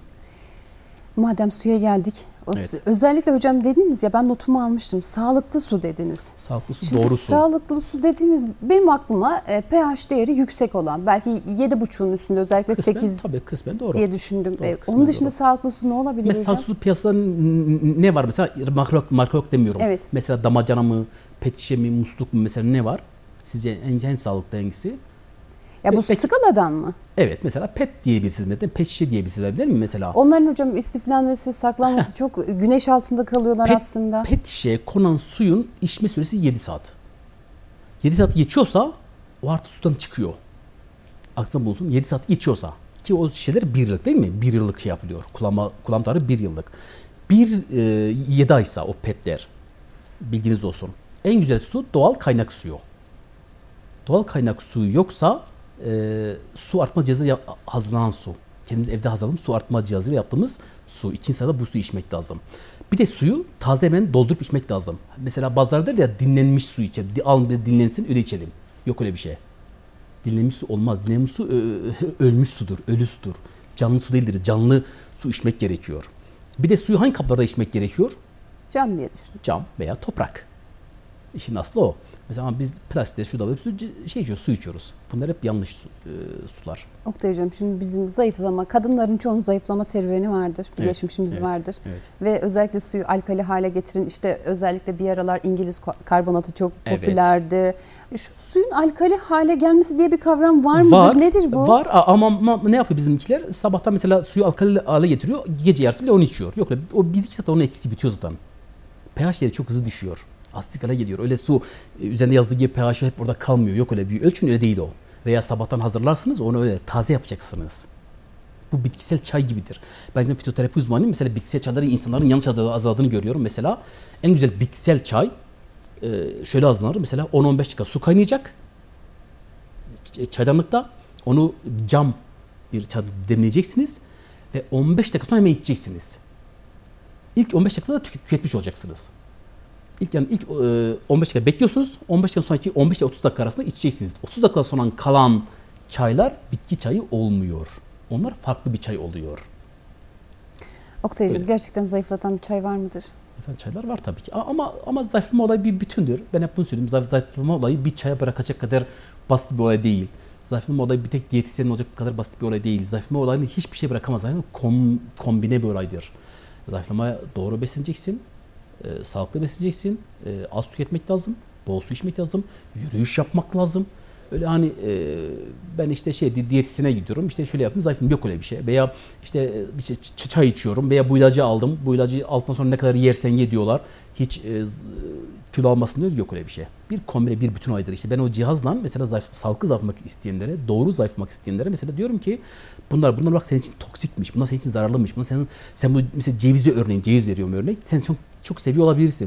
Speaker 1: Madem suya geldik,
Speaker 2: Evet.
Speaker 1: özellikle hocam dediniz ya, ben notumu almıştım. Sağlıklı su dediniz.
Speaker 2: Sağlıklı su,
Speaker 1: Şimdi
Speaker 2: doğru su.
Speaker 1: sağlıklı su dediğimiz benim aklıma pH değeri yüksek olan, belki 7,5'un üstünde, özellikle
Speaker 2: Kısmen,
Speaker 1: 8
Speaker 2: tabii kısmen doğru.
Speaker 1: diye düşündüm.
Speaker 2: Doğru, kısmen
Speaker 1: Onun dışında
Speaker 2: doğru.
Speaker 1: sağlıklı su ne olabilir
Speaker 2: Mesela
Speaker 1: hocam?
Speaker 2: sağlıklı su piyasada ne var mesela? Marka yok demiyorum.
Speaker 1: Evet.
Speaker 2: Mesela damacana mı, pet şişe mi, musluk mu, mesela ne var? Sizce en sağlıklı hangisi?
Speaker 1: Ya bu
Speaker 2: Peki.
Speaker 1: skaladan mı?
Speaker 2: Evet, mesela pet diyebilirsiniz mesela, pet şişe diyebilirsiniz değil mi mesela?
Speaker 1: Onların hocam istiflenmesi, saklanması çok güneş altında kalıyorlar aslında.
Speaker 2: Pet şişeye konan suyun içme süresi 7 saat. 7 saat geçiyorsa o artık sudan çıkıyor. Aklınızda bulunsun, 7 saat geçiyorsa. Ki o şişeler 1 yıllık değil mi? 1 yıllık şey yapılıyor. Kullanma tarihi 1 yıllık. 7 aysa o petler, bilginiz olsun. En güzel su doğal kaynak suyu. Doğal kaynak suyu yoksa su arıtma cihazı hazırlanan su. Kendimiz evde hazırlayalım, su arıtma cihazıyla yaptığımız su. 2 sırada bu suyu içmek lazım. Bir de suyu taze hemen doldurup içmek lazım. Mesela bazıları der ya, dinlenmiş su içelim. Alın bir dinlensin, öyle içelim. Yok öyle bir şey. Dinlenmiş su olmaz. Dinlenmiş su ölmüş sudur, ölü sudur. Canlı su değildir. Canlı su içmek gerekiyor. Bir de suyu hangi kaplarda içmek gerekiyor?
Speaker 1: Cam diye düşündüm.
Speaker 2: Cam veya toprak. İşin aslı o. Mesela ama biz plastikte şurada şey içiyoruz, su içiyoruz. Bunlar hep yanlış sular.
Speaker 1: Oktay Hocam, şimdi bizim zayıflama, kadınların çoğunun zayıflama serüveni vardır. Bir geçmişimiz vardır.
Speaker 2: Evet.
Speaker 1: Ve özellikle suyu alkali hale getirin. İşte özellikle bir aralar İngiliz karbonatı çok popülerdi. Şu suyun alkali hale gelmesi diye bir kavram var mıdır?
Speaker 2: Var,
Speaker 1: nedir bu?
Speaker 2: var ama ne yapıyor bizimkiler? Sabahtan mesela suyu alkali hale getiriyor, gece yarısı bile onu içiyor. Yok, o 1-2 saat onun etkisi bitiyor zaten. pH değeri çok hızlı düşüyor. Asitik hale geliyor. Öyle su üzerinde yazdığı gibi pH hep orada kalmıyor. Yok öyle bir ölçün, öyle değil o. Veya sabahtan hazırlarsınız, onu öyle taze yapacaksınız. Bu bitkisel çay gibidir. Ben bizim fitoterapi uzmanıyım. Mesela bitkisel çayları insanların yanlış hazırladığını görüyorum. Mesela en güzel bitkisel çay şöyle hazırlanır. Mesela 10-15 dakika su kaynayacak çaydanlıkta. Onu cam bir çay demleyeceksiniz ve 15 dakika sonra hemen içeceksiniz. İlk 15 dakikada da tüketmiş olacaksınız. İlk 15 dakika bekliyorsunuz. 15 dakika sonraki 15 ile 30 dakika arasında içeceksiniz. 30 dakika sonra kalan çaylar bitki çayı olmuyor. Onlar farklı bir çay oluyor.
Speaker 1: Oktay'cığım, gerçekten zayıflatan bir çay var mıdır?
Speaker 2: Efendim, çaylar var tabii ki. Ama zayıflama olayı bir bütündür. Ben hep bunu söylüyorum. Zayıflama olayı bir çaya bırakacak kadar basit bir olay değil. Zayıflama olayı bir tek diyetisyenin olacak kadar basit bir olay değil. Zayıflama olayını hiçbir şey bırakamaz. Yani kombine bir olaydır. Zayıflamaya doğru besleneceksin. Sağlıklı besleneceksin. Az tüketmek lazım. Bol su içmek lazım. Yürüyüş yapmak lazım. Öyle hani ben işte diyetisyene gidiyorum, işte şöyle yapayım, zayıfım, yok öyle bir şey. Veya işte bir çay içiyorum veya bu ilacı aldım. Bu ilacı aldıktan sonra ne kadar yersen ye diyorlar. Hiç kilo almasın diyor. Yok öyle bir şey. Bir kombine, bir bütün olaydır. İşte ben o cihazla mesela sağlıklı zayıflamak isteyenlere, doğru zayıflamak isteyenlere mesela diyorum ki bunlar bak senin için toksikmiş. Bunlar senin için zararlıymış. Sen bu mesela cevizi örneğin, ceviz veriyorum örnek. Sen çok seviyor olabilirsin.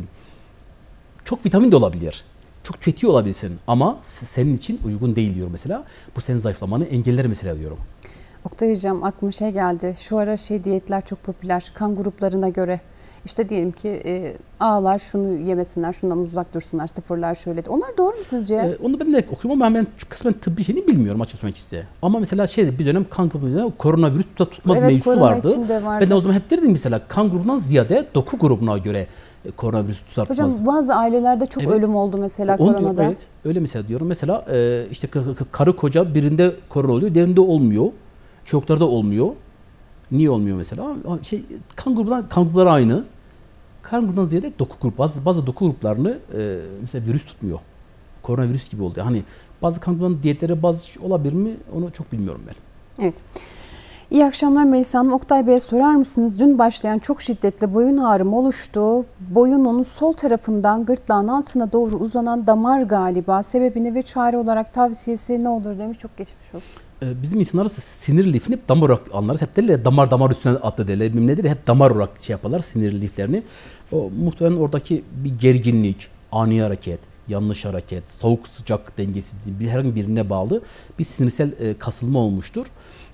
Speaker 2: Çok vitamin de olabilir. Çok tüketiyor olabilirsin ama senin için uygun değil diyor mesela. Bu senin zayıflamanı engeller mesela diyorum.
Speaker 1: Oktay Hocam, aklıma geldi. Şu ara diyetler çok popüler. Kan gruplarına göre. İşte diyelim ki A'lar şunu yemesinler, şundan uzak dursunlar, sıfırlar şöyle de. Onlar doğru mu sizce?
Speaker 2: Onu ben de okuyorum ama ben kısmen tıbbi şeyini bilmiyorum açıkçası size. Ama mesela bir dönem kan grubunda koronavirüs tutmaz mevzusu vardı. Ben de o zaman hep derdim mesela kan grubundan ziyade doku grubuna göre koronavirüs tutartmaz.
Speaker 1: Hocam, bazı ailelerde çok ölüm oldu mesela koronada.
Speaker 2: Evet, öyle mesela diyorum. Mesela işte karı koca birinde korona oluyor, diğerinde olmuyor. Çoklarda olmuyor. Niye olmuyor mesela? Kan grupları aynı. Kan grubundan ziyade doku grup. Bazı doku gruplarını mesela virüs tutmuyor. Koronavirüs gibi oldu. Hani bazı kan gruplarının diyetleri bazı olabilir mi? Onu çok bilmiyorum ben.
Speaker 1: Evet. İyi akşamlar Melisa Hanım. Oktay Bey'e sorar mısınız? Dün başlayan çok şiddetli boyun ağrım oluştu. Boyunun sol tarafından gırtlağın altına doğru uzanan damar galiba. Sebebini ve çare olarak tavsiyesi ne olur demiş. Çok geçmiş olsun.
Speaker 2: Bizim insanlar sinir lifini hep damar olarak anlarız. Hep derler damar üstüne attı derler. Bilmem nedir. Hep damar olarak yaparlar sinir liflerini. O muhtemelen oradaki bir gerginlik, ani hareket, yanlış hareket, soğuk sıcak dengesizliği herhangi birine bağlı bir sinirsel kasılma olmuştur.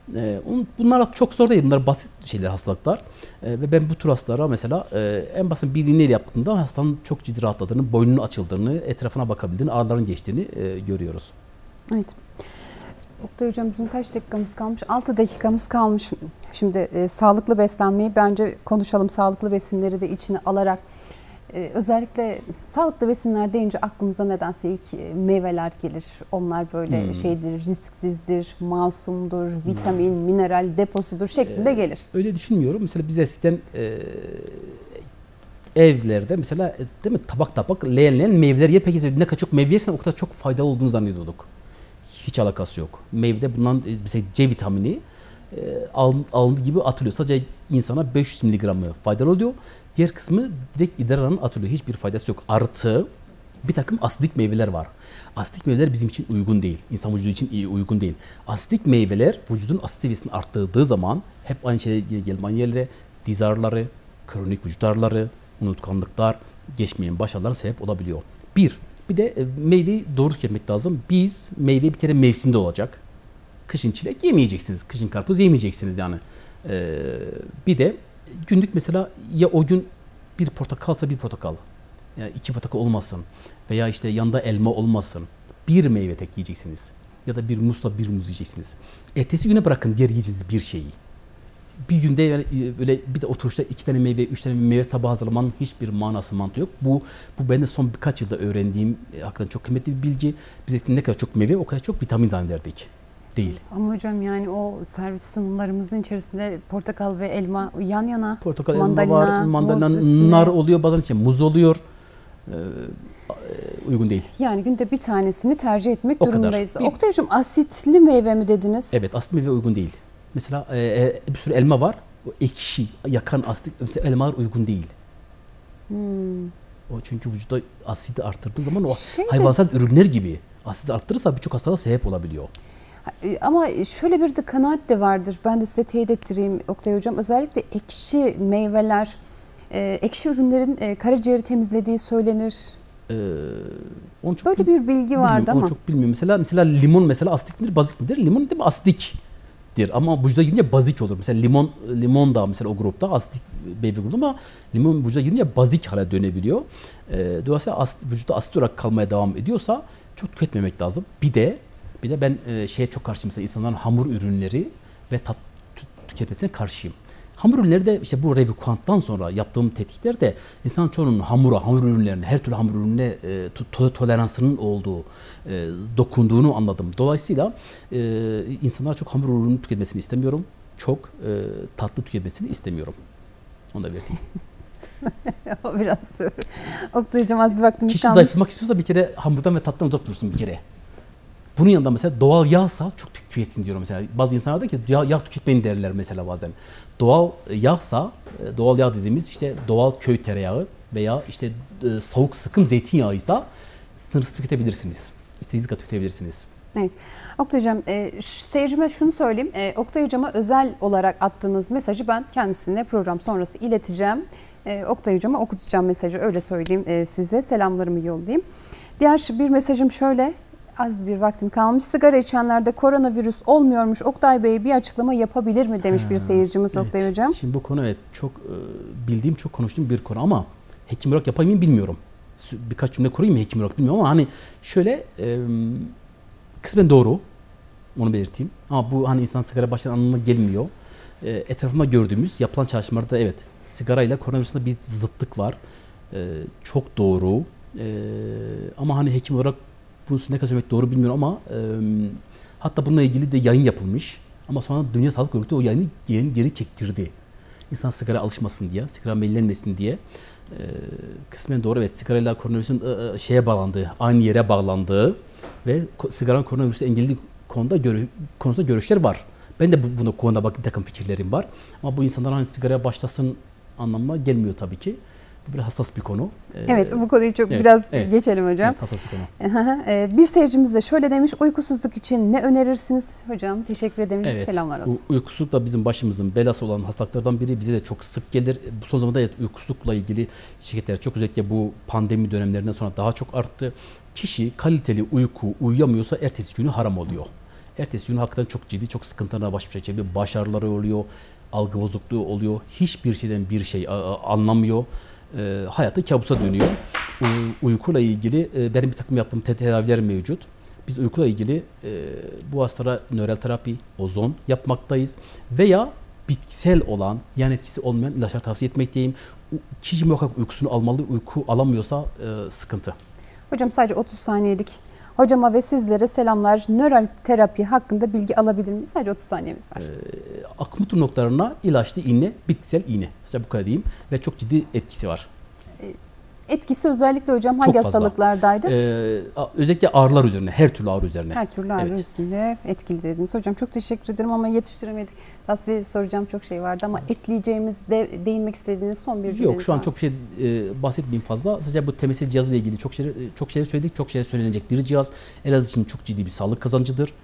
Speaker 2: Bunlar çok zor değil. Bunlar basit hastalıklar. Ve ben bu tür hastalara mesela en basit bir iğneyle yaptığında hastanın çok ciddi rahatladığını, boynunun açıldığını, etrafına bakabildiğini, ağrıların geçtiğini görüyoruz.
Speaker 1: Evet. Oktay Hocam, bizim kaç dakikamız kalmış? 6 dakikamız kalmış. Şimdi sağlıklı beslenmeyi bence konuşalım. Sağlıklı besinleri de içine alarak. Özellikle sağlıklı besinler deyince aklımıza nedense ilk meyveler gelir. Onlar böyle risksizdir, masumdur, vitamin, mineral deposudur şeklinde gelir.
Speaker 2: Öyle düşünmüyorum. Mesela biz eskiden evlerde mesela değil mi tabak leğen meyveler ye, peki ne kadar çok meyve yersen o kadar çok faydalı olduğunu zannediyorduk. Hiç alakası yok. Meyvede bulunan mesela C vitamini alındığı gibi atılıyor. Sadece insana 500 mg'ı faydalı oluyor. Diğer kısmı direkt idrarla atılıyor. Hiçbir faydası yok. Artı bir takım asidik meyveler var. Asidik meyveler bizim için uygun değil. İnsan vücudu için iyi uygun değil. Asidik meyveler vücudun asit seviyesini arttırdığı zaman hep aynı aynı yerlere diz ağrıları, kronik vücut ağrıları, unutkanlıklar, geçmeyen baş ağrılarına sebep olabiliyor. Bir de meyveyi doğru tüketmek lazım. Meyve bir kere mevsimde olacak. Kışın çilek yemeyeceksiniz. Kışın karpuz yemeyeceksiniz yani. Bir de günlük mesela ya o gün bir portakalsa bir portakal. Yani 2 portakal olmasın. Veya işte yanında elma olmasın. Bir meyve tek yiyeceksiniz. Ya da bir muzla bir muz yiyeceksiniz. Ertesi güne bırakın diğer yiyeceğiniz bir şeyi. bir günde yani böyle bir de oturuşta 2 tane meyve, 3 tane meyve tabağı hazırlamanın hiçbir manası mantığı yok. Bu ben de son birkaç yılda öğrendiğim hakikaten çok kıymetli bir bilgi. Biz eskiden ne kadar çok meyve o kadar çok vitamin zannederdik. Değil.
Speaker 1: Ama hocam yani o servis sunumlarımızın içerisinde portakal ve elma yan yana.
Speaker 2: Portakal,
Speaker 1: mandalina,
Speaker 2: elma var, mandalina,
Speaker 1: muz üstüne.
Speaker 2: nar oluyor, bazen işte muz oluyor. Uygun değil.
Speaker 1: Yani günde bir tanesini tercih etmek
Speaker 2: O kadar.
Speaker 1: durumundayız. Oktay hocam, asitli meyve mi dediniz?
Speaker 2: Evet, asitli meyve uygun değil. Mesela bir sürü elma var. O ekşi, yakan asit, mesela elmalar uygun değil. O çünkü vücuda asidi arttırdığı zaman o hayvansal ürünler gibi asidi arttırırsa birçok hastalığa sebep olabiliyor.
Speaker 1: Ama şöyle bir de kanaat de vardır. Ben de size teyit ettireyim Oktay hocam. Özellikle ekşi meyveler, ekşi ürünlerin karaciğeri temizlediği söylenir.
Speaker 2: Onu çok
Speaker 1: Böyle bir bilgi vardı ama.
Speaker 2: Onu çok bilmiyorum. Mesela limon mesela asidik midir, bazik midir? Limon değil mi? Asidiktir ama vücuda girince bazik olur. Mesela limon da mesela o grupta asidik meyve grubu ama limon vücuda girince bazik hale dönebiliyor. Dolayısıyla vücutta asit olarak kalmaya devam ediyorsa çok tüketmemek lazım. Bir de ben şeye çok karşıyım, mesela insanların hamur ürünleri ve tat tüketmesine karşıyım. Hamur ürünleri de işte bu Revuquant'tan sonra yaptığım tetkikler de insan çoğunun hamur ürünlerine, her türlü hamur ürününe toleransının olduğu, dokunduğunu anladım. Dolayısıyla insanlar çok hamur ürünü tüketmesini istemiyorum. Çok tatlı tüketmesini istemiyorum. Onu da belirteyim.
Speaker 1: O biraz zor. Oktay hocam, az bir vaktimiz
Speaker 2: Kişi
Speaker 1: kalmış.
Speaker 2: zayıflamak istiyorsa bir kere hamurdan ve tatlıdan uzak dursun bir kere. Bunun yanında mesela doğal yağsa çok tüketsin diyorum mesela. Bazı insanlar da ki yağ tüketmeyin derler mesela bazen. Doğal yağsa, doğal yağ dediğimiz işte doğal köy tereyağı veya işte soğuk sıkım zeytinyağıysa sınırsız tüketebilirsiniz. İstediğiniz kadar tüketebilirsiniz.
Speaker 1: Evet. Oktay hocam, seyircime şunu söyleyeyim. Oktay hocama özel olarak attığınız mesajı ben kendisine program sonrası ileteceğim. Oktay hocama okutacağım mesajı, öyle söyleyeyim size. Selamlarımı yollayayım. Diğer bir mesajım şöyle. Az bir vaktim kalmış. Sigara içenlerde koronavirüs olmuyormuş. Oktay Bey bir açıklama yapabilir mi demiş bir seyircimiz, evet. Oktay hocam.
Speaker 2: Şimdi bu konu evet çok bildiğim, çok konuştuğum bir konu ama hekim olarak yapayım mı bilmiyorum. Birkaç cümle kurayım mı hekim olarak bilmiyorum ama hani şöyle kısmen doğru. Onu belirteyim. Ama bu hani insan sigara başlayan anlamına gelmiyor. Etrafımda gördüğümüz yapılan çalışmalarda evet sigarayla koronavirüsünde bir zıtlık var. Çok doğru. Ama hani hekim olarak bunun ne kadar söylemek doğru bilmiyorum ama hatta bununla ilgili de yayın yapılmış. Ama sonra Dünya Sağlık Örgütü o yayını geri çektirdi. İnsan sigara alışmasın diye, sigara meyillenmesin diye. Kısmen doğru, evet, sigarayla koronavirüsün şeye bağlandığı, aynı yere bağlandığı ve sigaranın koronavirüsü engellediği konusunda görüşler var. Ben de bu konuda bir takım fikirlerim var. Ama bu insanlar hani sigaraya başlasın anlamına gelmiyor tabii ki. Bu biraz hassas bir konu.
Speaker 1: Evet, bu konuyu çok biraz geçelim hocam.
Speaker 2: Evet, hassas bir konu.
Speaker 1: Bir seyircimiz de şöyle demiş, uykusuzluk için ne önerirsiniz? Hocam teşekkür ederim.
Speaker 2: Evet,
Speaker 1: selamlar olsun.
Speaker 2: Uykusuzluk da bizim başımızın belası olan hastalıklardan biri. Bize de çok sık gelir. Bu son zamanlarda uykusuzlukla ilgili şikayetler çok, özellikle bu pandemi dönemlerinden sonra daha çok arttı. Kişi kaliteli uyku uyuyamıyorsa ertesi günü haram oluyor. Ertesi günü hakikaten çok ciddi, çok sıkıntılarına baş çekiyor. Baş ağrıları oluyor, algı bozukluğu oluyor. Hiçbir şeyden bir şey anlamıyor. Hayatı kabusa dönüyor. Uykuyla ilgili benim bir takım yaptığım tedaviler mevcut. Biz uykuyla ilgili bu hastalara nöral terapi, ozon yapmaktayız. Veya bitkisel olan, yan etkisi olmayan ilaçlar tavsiye etmekteyim. Kişi muhakkak uykusunu almalı. Uyku alamıyorsa sıkıntı.
Speaker 1: Hocam sadece 30 saniyelik. Hocama ve sizlere selamlar. Nöral terapi hakkında bilgi alabilir miyiz? Sadece 30 saniyemiz var.
Speaker 2: Akupunktur noktalarına ilaçlı iğne, bitkisel iğne. Sadece bu kadar diyeyim. Ve çok ciddi etkisi var.
Speaker 1: Etkisi özellikle hocam hangi hastalıklardaydı?
Speaker 2: Özellikle ağrılar üzerine, her türlü ağrı üzerine.
Speaker 1: Her türlü ağrı üstünde etkili dediniz. Hocam çok teşekkür ederim ama yetiştiremedik. Daha size soracağım çok şey vardı ama ekleyeceğimiz, değinmek istediğiniz son bir cümleniz var.
Speaker 2: Yok, şu an çok bir şey bahsetmeyeyim fazla. Sadece bu TMS cihazı ile ilgili çok şey söyledik. Çok şey söylenecek bir cihaz. Elazığ için çok ciddi bir sağlık kazancıdır.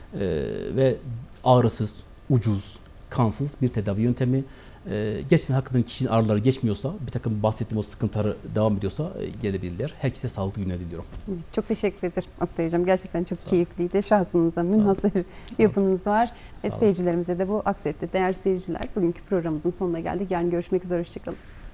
Speaker 2: Ve ağrısız, ucuz, kansız bir tedavi yöntemi. Gerçekten hakikaten kişinin ağrıları geçmiyorsa, bir takım bahsettiğim o sıkıntıları devam ediyorsa gelebilirler. Herkese sağlıklı günler diliyorum. Çok
Speaker 1: teşekkür ederim Oktay hocam. Gerçekten çok keyifliydi. Şahsınıza münhasır yapınız var. Ve seyircilerimize de bu aksetti. Değerli seyirciler, bugünkü programımızın sonuna geldik. Yarın görüşmek üzere. Hoşçakalın.